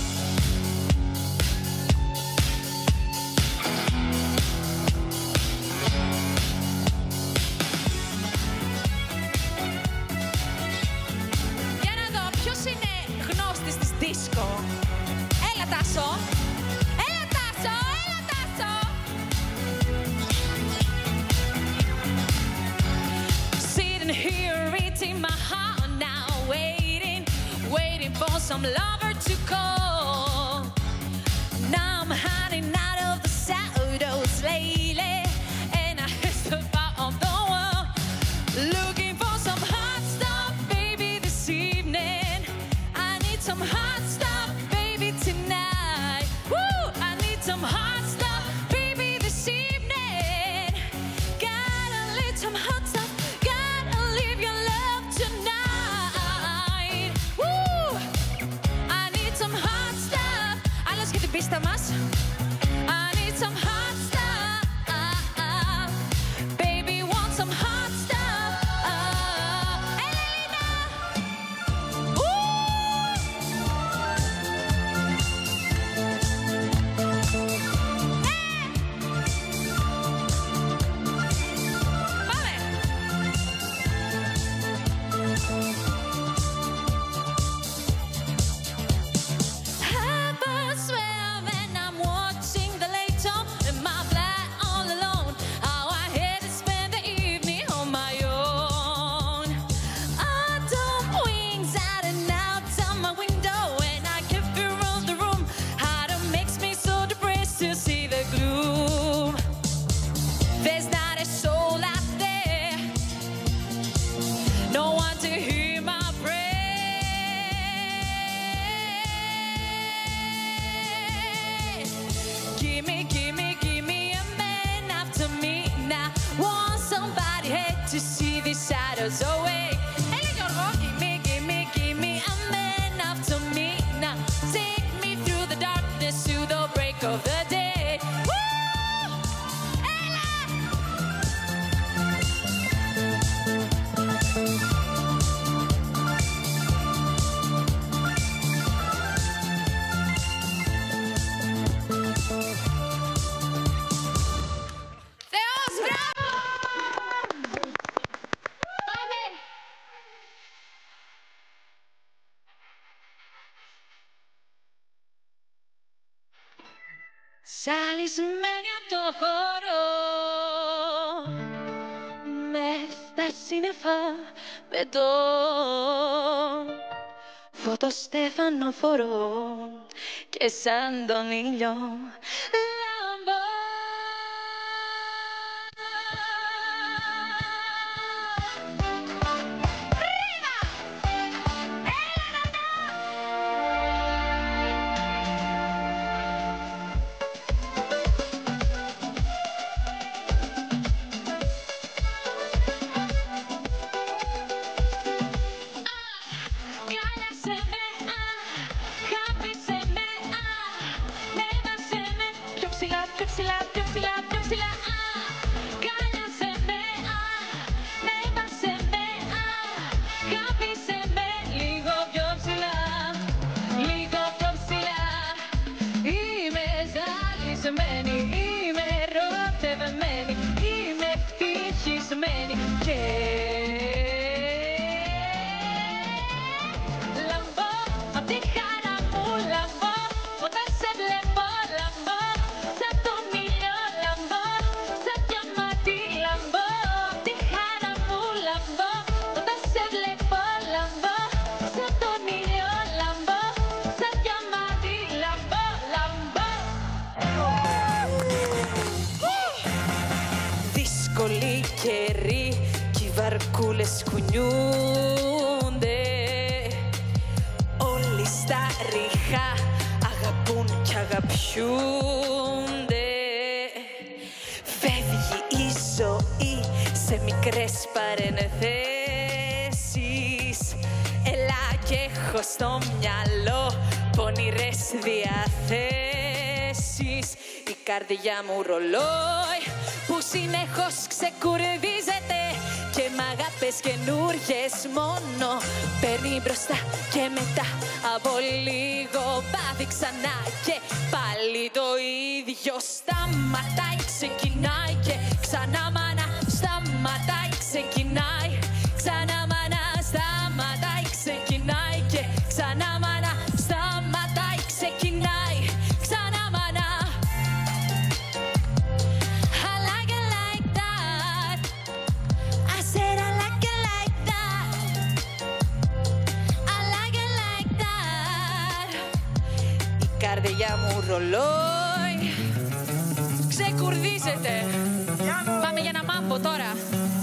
Για να δω ποιος είναι γνώστης της δίσκο. Έλα Τάσο, έλα Τάσο, έλα Τάσο. Sitting here eating my heart now, waiting, waiting for some lover to call. Now I'm hiding out of the shadows lately, and I hit the bottom of the world, looking for some hot stuff, baby, this evening. I need some hot stuff, baby, tonight. Woo! I need some hot stuff, baby, this evening. Gotta live some hot stuff, gotta live your love tonight. Woo! I need some hot stuff. Άλλος και την πίστα μας. I need some hot stuff. Baby, want some hot stuff. Ελένα! Πάμε! Have a swim and I'm watching the lake tone in my flat all alone. How I hate to spend the evening on my own. Autumn wings out and out on my window, and I can feel around the room how it makes me so depressed to see the gloom. There's not a soul out there, no one to hear my prayer. Give me, give me, give me a man after me now. Want somebody hate to see these shadows away. Έλα Γιώργο, give me, give me, give me a man after me now. Take me through the darkness to the break of the day. Woo! Έλα! Θεός, μπράβο! Πάμε! Σαλισμένη απ' το χώρο, μες στα σύννεφα πετώ, φωτοστέφανο φορώ και σαν τον ήλιο λάμπω. Ρίβα! Έλα να ψηλά, κάλιασε με, έβασε με, χάπησε με λίγο πιο ψηλά, λίγο πιο ψηλά. Είμαι ζαλισμένη, είμαι ερωτευμένη, είμαι ευτυχισμένη και λαμπώ απ' τη χαρά μου, λαμπώ όταν σε βλέπω, λαμπώ σαν τον ήλιο, λαμπώ σαν διαμάντι, λαμπώ απ' τη χαρά μου, λαμπώ όταν σε βλέπω, λαμπώ σαν τον ήλιο, λαμπώ σαν διαμάντι, λαμπώ, λαμπώ. Δύσκολη καιρή κι οι βαρκούλες κουνιούνται, όλοι στα ριχά αγαπούν κι αγαπιούνται. Φεύγει η ζωή σε μικρές παρενθέσεις, έλα κι έχω στο μυαλό πονηρές διαθέσεις. Η καρδιά μου ρολόι που συνεχώς ξεκουρδίζεται και μ' αγάπες καινούριες μόνο παίρνει μπροστά και μετά από λίγο πάθει ξανά και πάλι το ίδιο. Σταματάει, ξεκινάει και ξανά μάνα, σταματάει, ξεκινάει, ξανά μάνα, σταματάει, ξεκινάει και ξανά μάνα, σταματάει, ξεκινάει, ξανά μάνα. I like it like that. I said I like it like that. I like it like that. Η καρδιά μου ρολόι ξεκουρδίζεται. Πάμε για ένα μάμπο τώρα.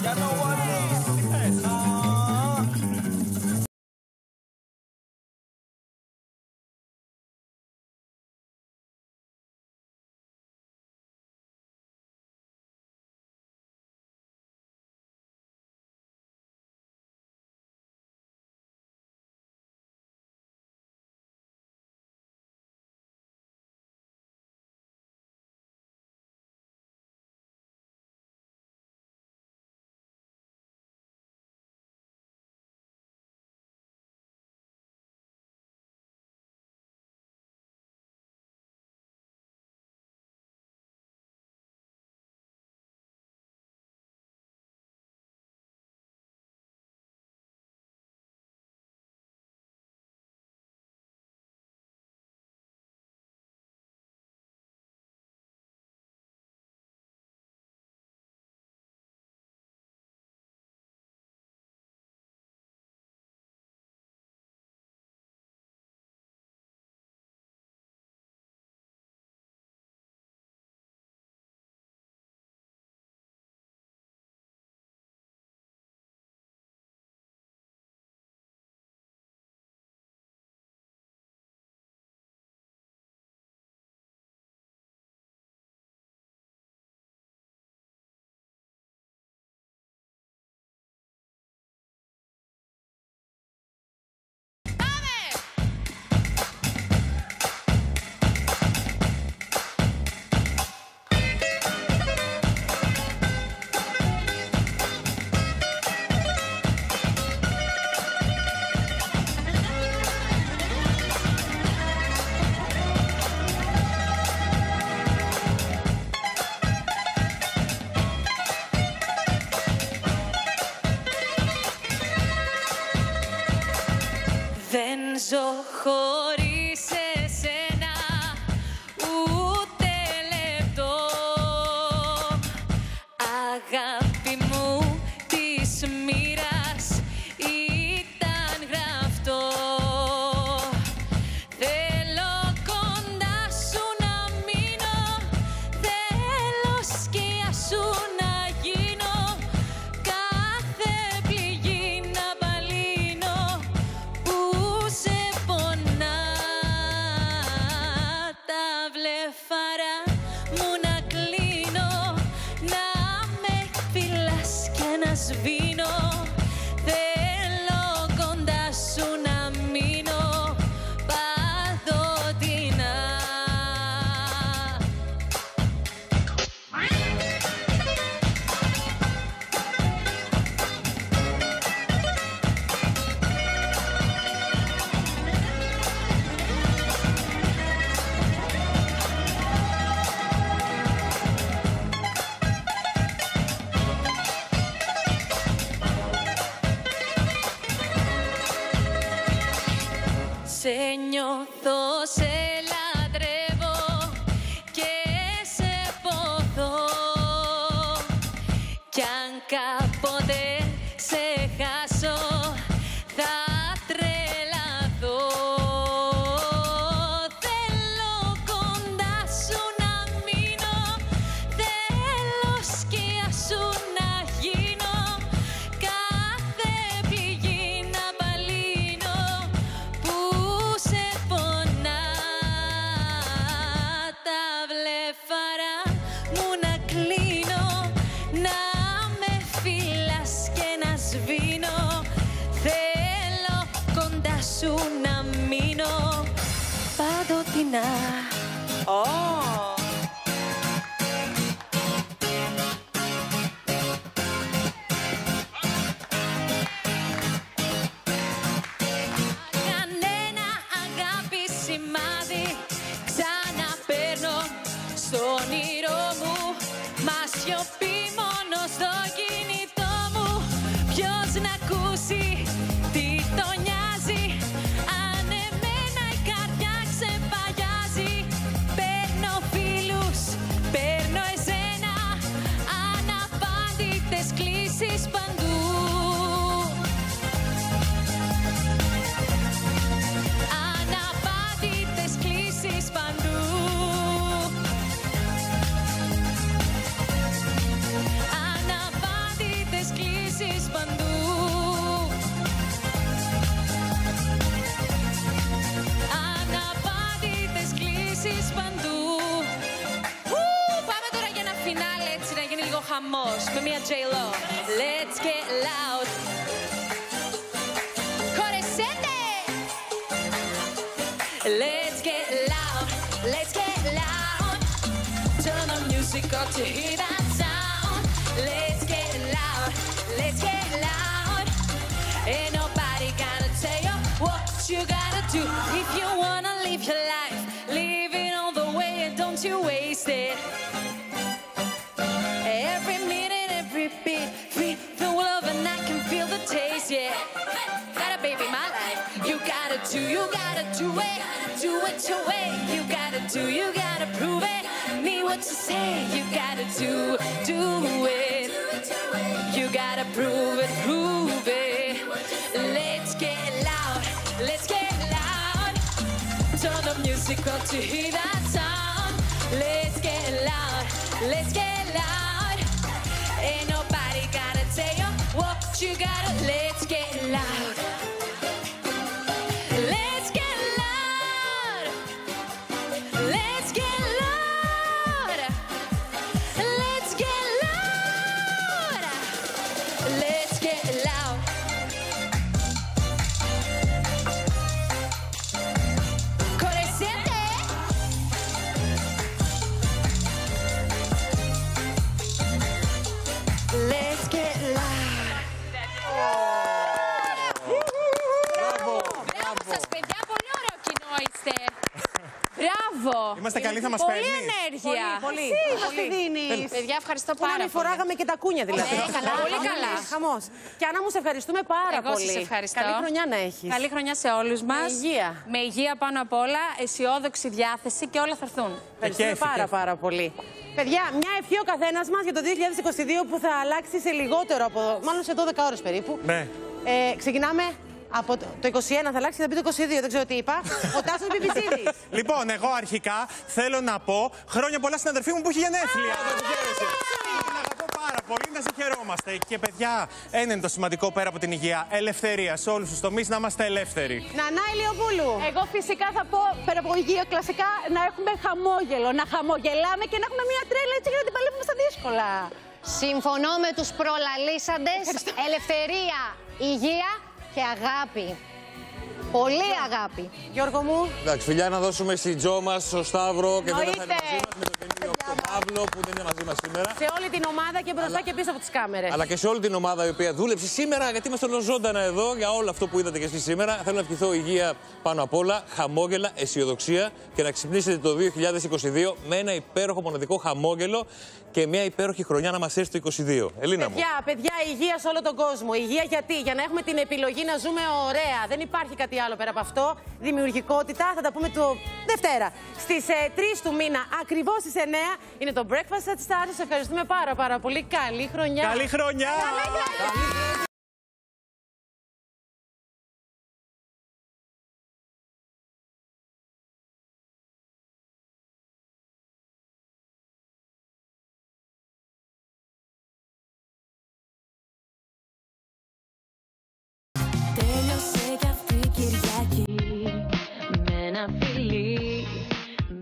Δεν ζω χωρίς εσένα ούτε λεπτό. Αγάπη μου της μοίρας ήταν γραφτό. Θέλω κοντά σου να μείνω, θέλω σκιά σου να γίνω, κάθε πληγή να μπαλύνω που σε πονά. Τα βλεφαρά μου να κλείνω, να με φυλάς και να σβήνω. Θέλω κοντά σου να μείνω παντοτινά. σε νιώθω, σε λατρεύω και σε ποθώ. Κι αν κάποτε σε χάσω θα τρελαθώ. Θέλω κοντά σου να μείνω, θέλω σκιά σου να γίνω, κάθε πληγή να μπαλύνω που σε πονά. Τα βλέφαρα μου να κλείνω, να με φυλάς και να σβήνω. Θέλω κοντά σου να μείνω παντοτινά. Oh. Κανένα αγάπη σημάδι ξαναπαίρνω στο όνειρό μου, μα σιωπή μόνο στο κινητό μου. Ποιος να ακούσει τι το νοιάζει, αν εμένα η καρδιά ξεπαγιάζει. Παίρνω φίλους, παίρνω εσένα, αναπάντητες κλήσεις παντού. Αναπάντητες κλήσεις παντού. Αναπάντητες κλήσεις παντού. Αναπάντητες κλήσεις παντού. Ου, πάμε τώρα για ένα φινάλε, έτσι να γίνει λίγο χαμός με μια J-Lo. Let's get loud. Χωρεσέντε! Let's get loud, let's get loud. Turn the music up to hear that sound. Let's get loud, let's get loud. Ain't nobody gonna tell you what you gotta do. If you wanna live your life, live it all the way and don't you waste it. Every minute, every beat, free the love and I can feel the taste, yeah. Gotta baby my life, you gotta do, you gotta do it, do it your way. You gotta do, you gotta prove it. Need what you say, you gotta do, do it. You gotta prove it, prove it. Let's get loud, let's get loud. Turn the music up to hear that sound. Let's get loud, let's get loud. Ain't nobody gotta tell you what you gotta. Let's get loud. Let's get loud. Let's get loud. Let's get loud. Let's get loud. Corresente. Let's get loud. Μπράβο, Μπράβο σας, παιδιά, πολύ ωραίο κοινό είστε. Μπράβο. Είμαστε καλοί, θα μας Πολύ παίρνεις. ενέργεια. Πολύ, Εσύ πολύ. μας τη δίνεις. Παιδιά, ευχαριστώ Που να πάρα μην πολύ. φοράγαμε και τα κούνια δηλαδή. Ναι, καλά, πολύ καλά. Χαμός. Και Άννα μου, σε ευχαριστούμε πάρα Εγώ πολύ. σας ευχαριστώ. Καλή χρονιά να έχεις. Καλή χρονιά σε όλους μας. Με υγεία. Με υγεία πάνω απ' όλα, αισιόδοξη διάθεση και όλα θα έρθουν. Ευχαριστούμε πάρα πάρα πολύ. Παιδιά, μια ευχή ο καθένας μας για το δύο χιλιάδες είκοσι δύο που θα αλλάξει σε λιγότερο από, μάλλον σε δώδεκα ώρες περίπου. Ναι. Ε, ξεκινάμε από το, το είκοσι ένα, θα αλλάξει, θα πει το είκοσι δύο, δεν ξέρω τι είπα. Ο Τάσος Μπιμπισίδης. Λοιπόν, εγώ αρχικά θέλω να πω χρόνια πολλά στην αδερφή μου που έχει γενέθλια. Την αγαπώ πάρα πολύ, να σε χαιρόμαστε. Και παιδιά, ένα είναι το σημαντικό πέρα από την υγεία. Ελευθερία σε όλους τους τομείς, να είμαστε ελεύθεροι. Νανά Ηλιοπούλου. Εγώ φυσικά θα πω πέρα από υγεία κλασικά να έχουμε χαμόγελο. Να χαμογελάμε και να έχουμε μια τρέλα έτσι για να την παλεύουμε στα δύσκολα. Συμφωνώ με τους προλαλήσαντες. Ελευθερία, υγεία και αγάπη. Πολύ αγάπη. Γιώργο μου. Εντάξει, φιλιά να δώσουμε στην Τζο μας, στο Σταύρο και βέβαια θα είναι μαζί μας με το καινούριο στον Παύλο που δεν είναι μαζί μας σήμερα. Σε όλη την ομάδα και μπροστά και πίσω από τις κάμερες. Αλλά και σε όλη την ομάδα η οποία δούλεψε σήμερα, γιατί είμαστε όλο ζωντανά εδώ για όλο αυτό που είδατε και εσείς σήμερα. Θέλω να ευχηθώ υγεία πάνω απ' όλα, χαμόγελα, αισιοδοξία και να ξυπνήσετε το δύο χιλιάδες είκοσι δύο με ένα υπέροχο μοναδικό χαμόγελο και μια υπέροχη χρονιά να μας έρθει το είκοσι δύο. Ελίνα μου. Παιδιά, παιδιά, υγεία σε όλο τον κόσμο. Υγεία γιατί? Για να έχουμε την επιλογή να ζούμε ωραία. Δεν υπάρχει κάτι άλλο πέρα από αυτό. Δημιουργικότητα, θα τα πούμε το Δευτέρα. Στις ε, τρεις του μήνα, ακριβώς στις εννιά, είναι το Breakfast at Stars. Σας ευχαριστούμε πάρα πάρα πολύ. Καλή χρονιά. Καλή χρονιά. Καλή χρονιά. Τέλειωσε κι αυτή η Κυριακή με ένα φιλί.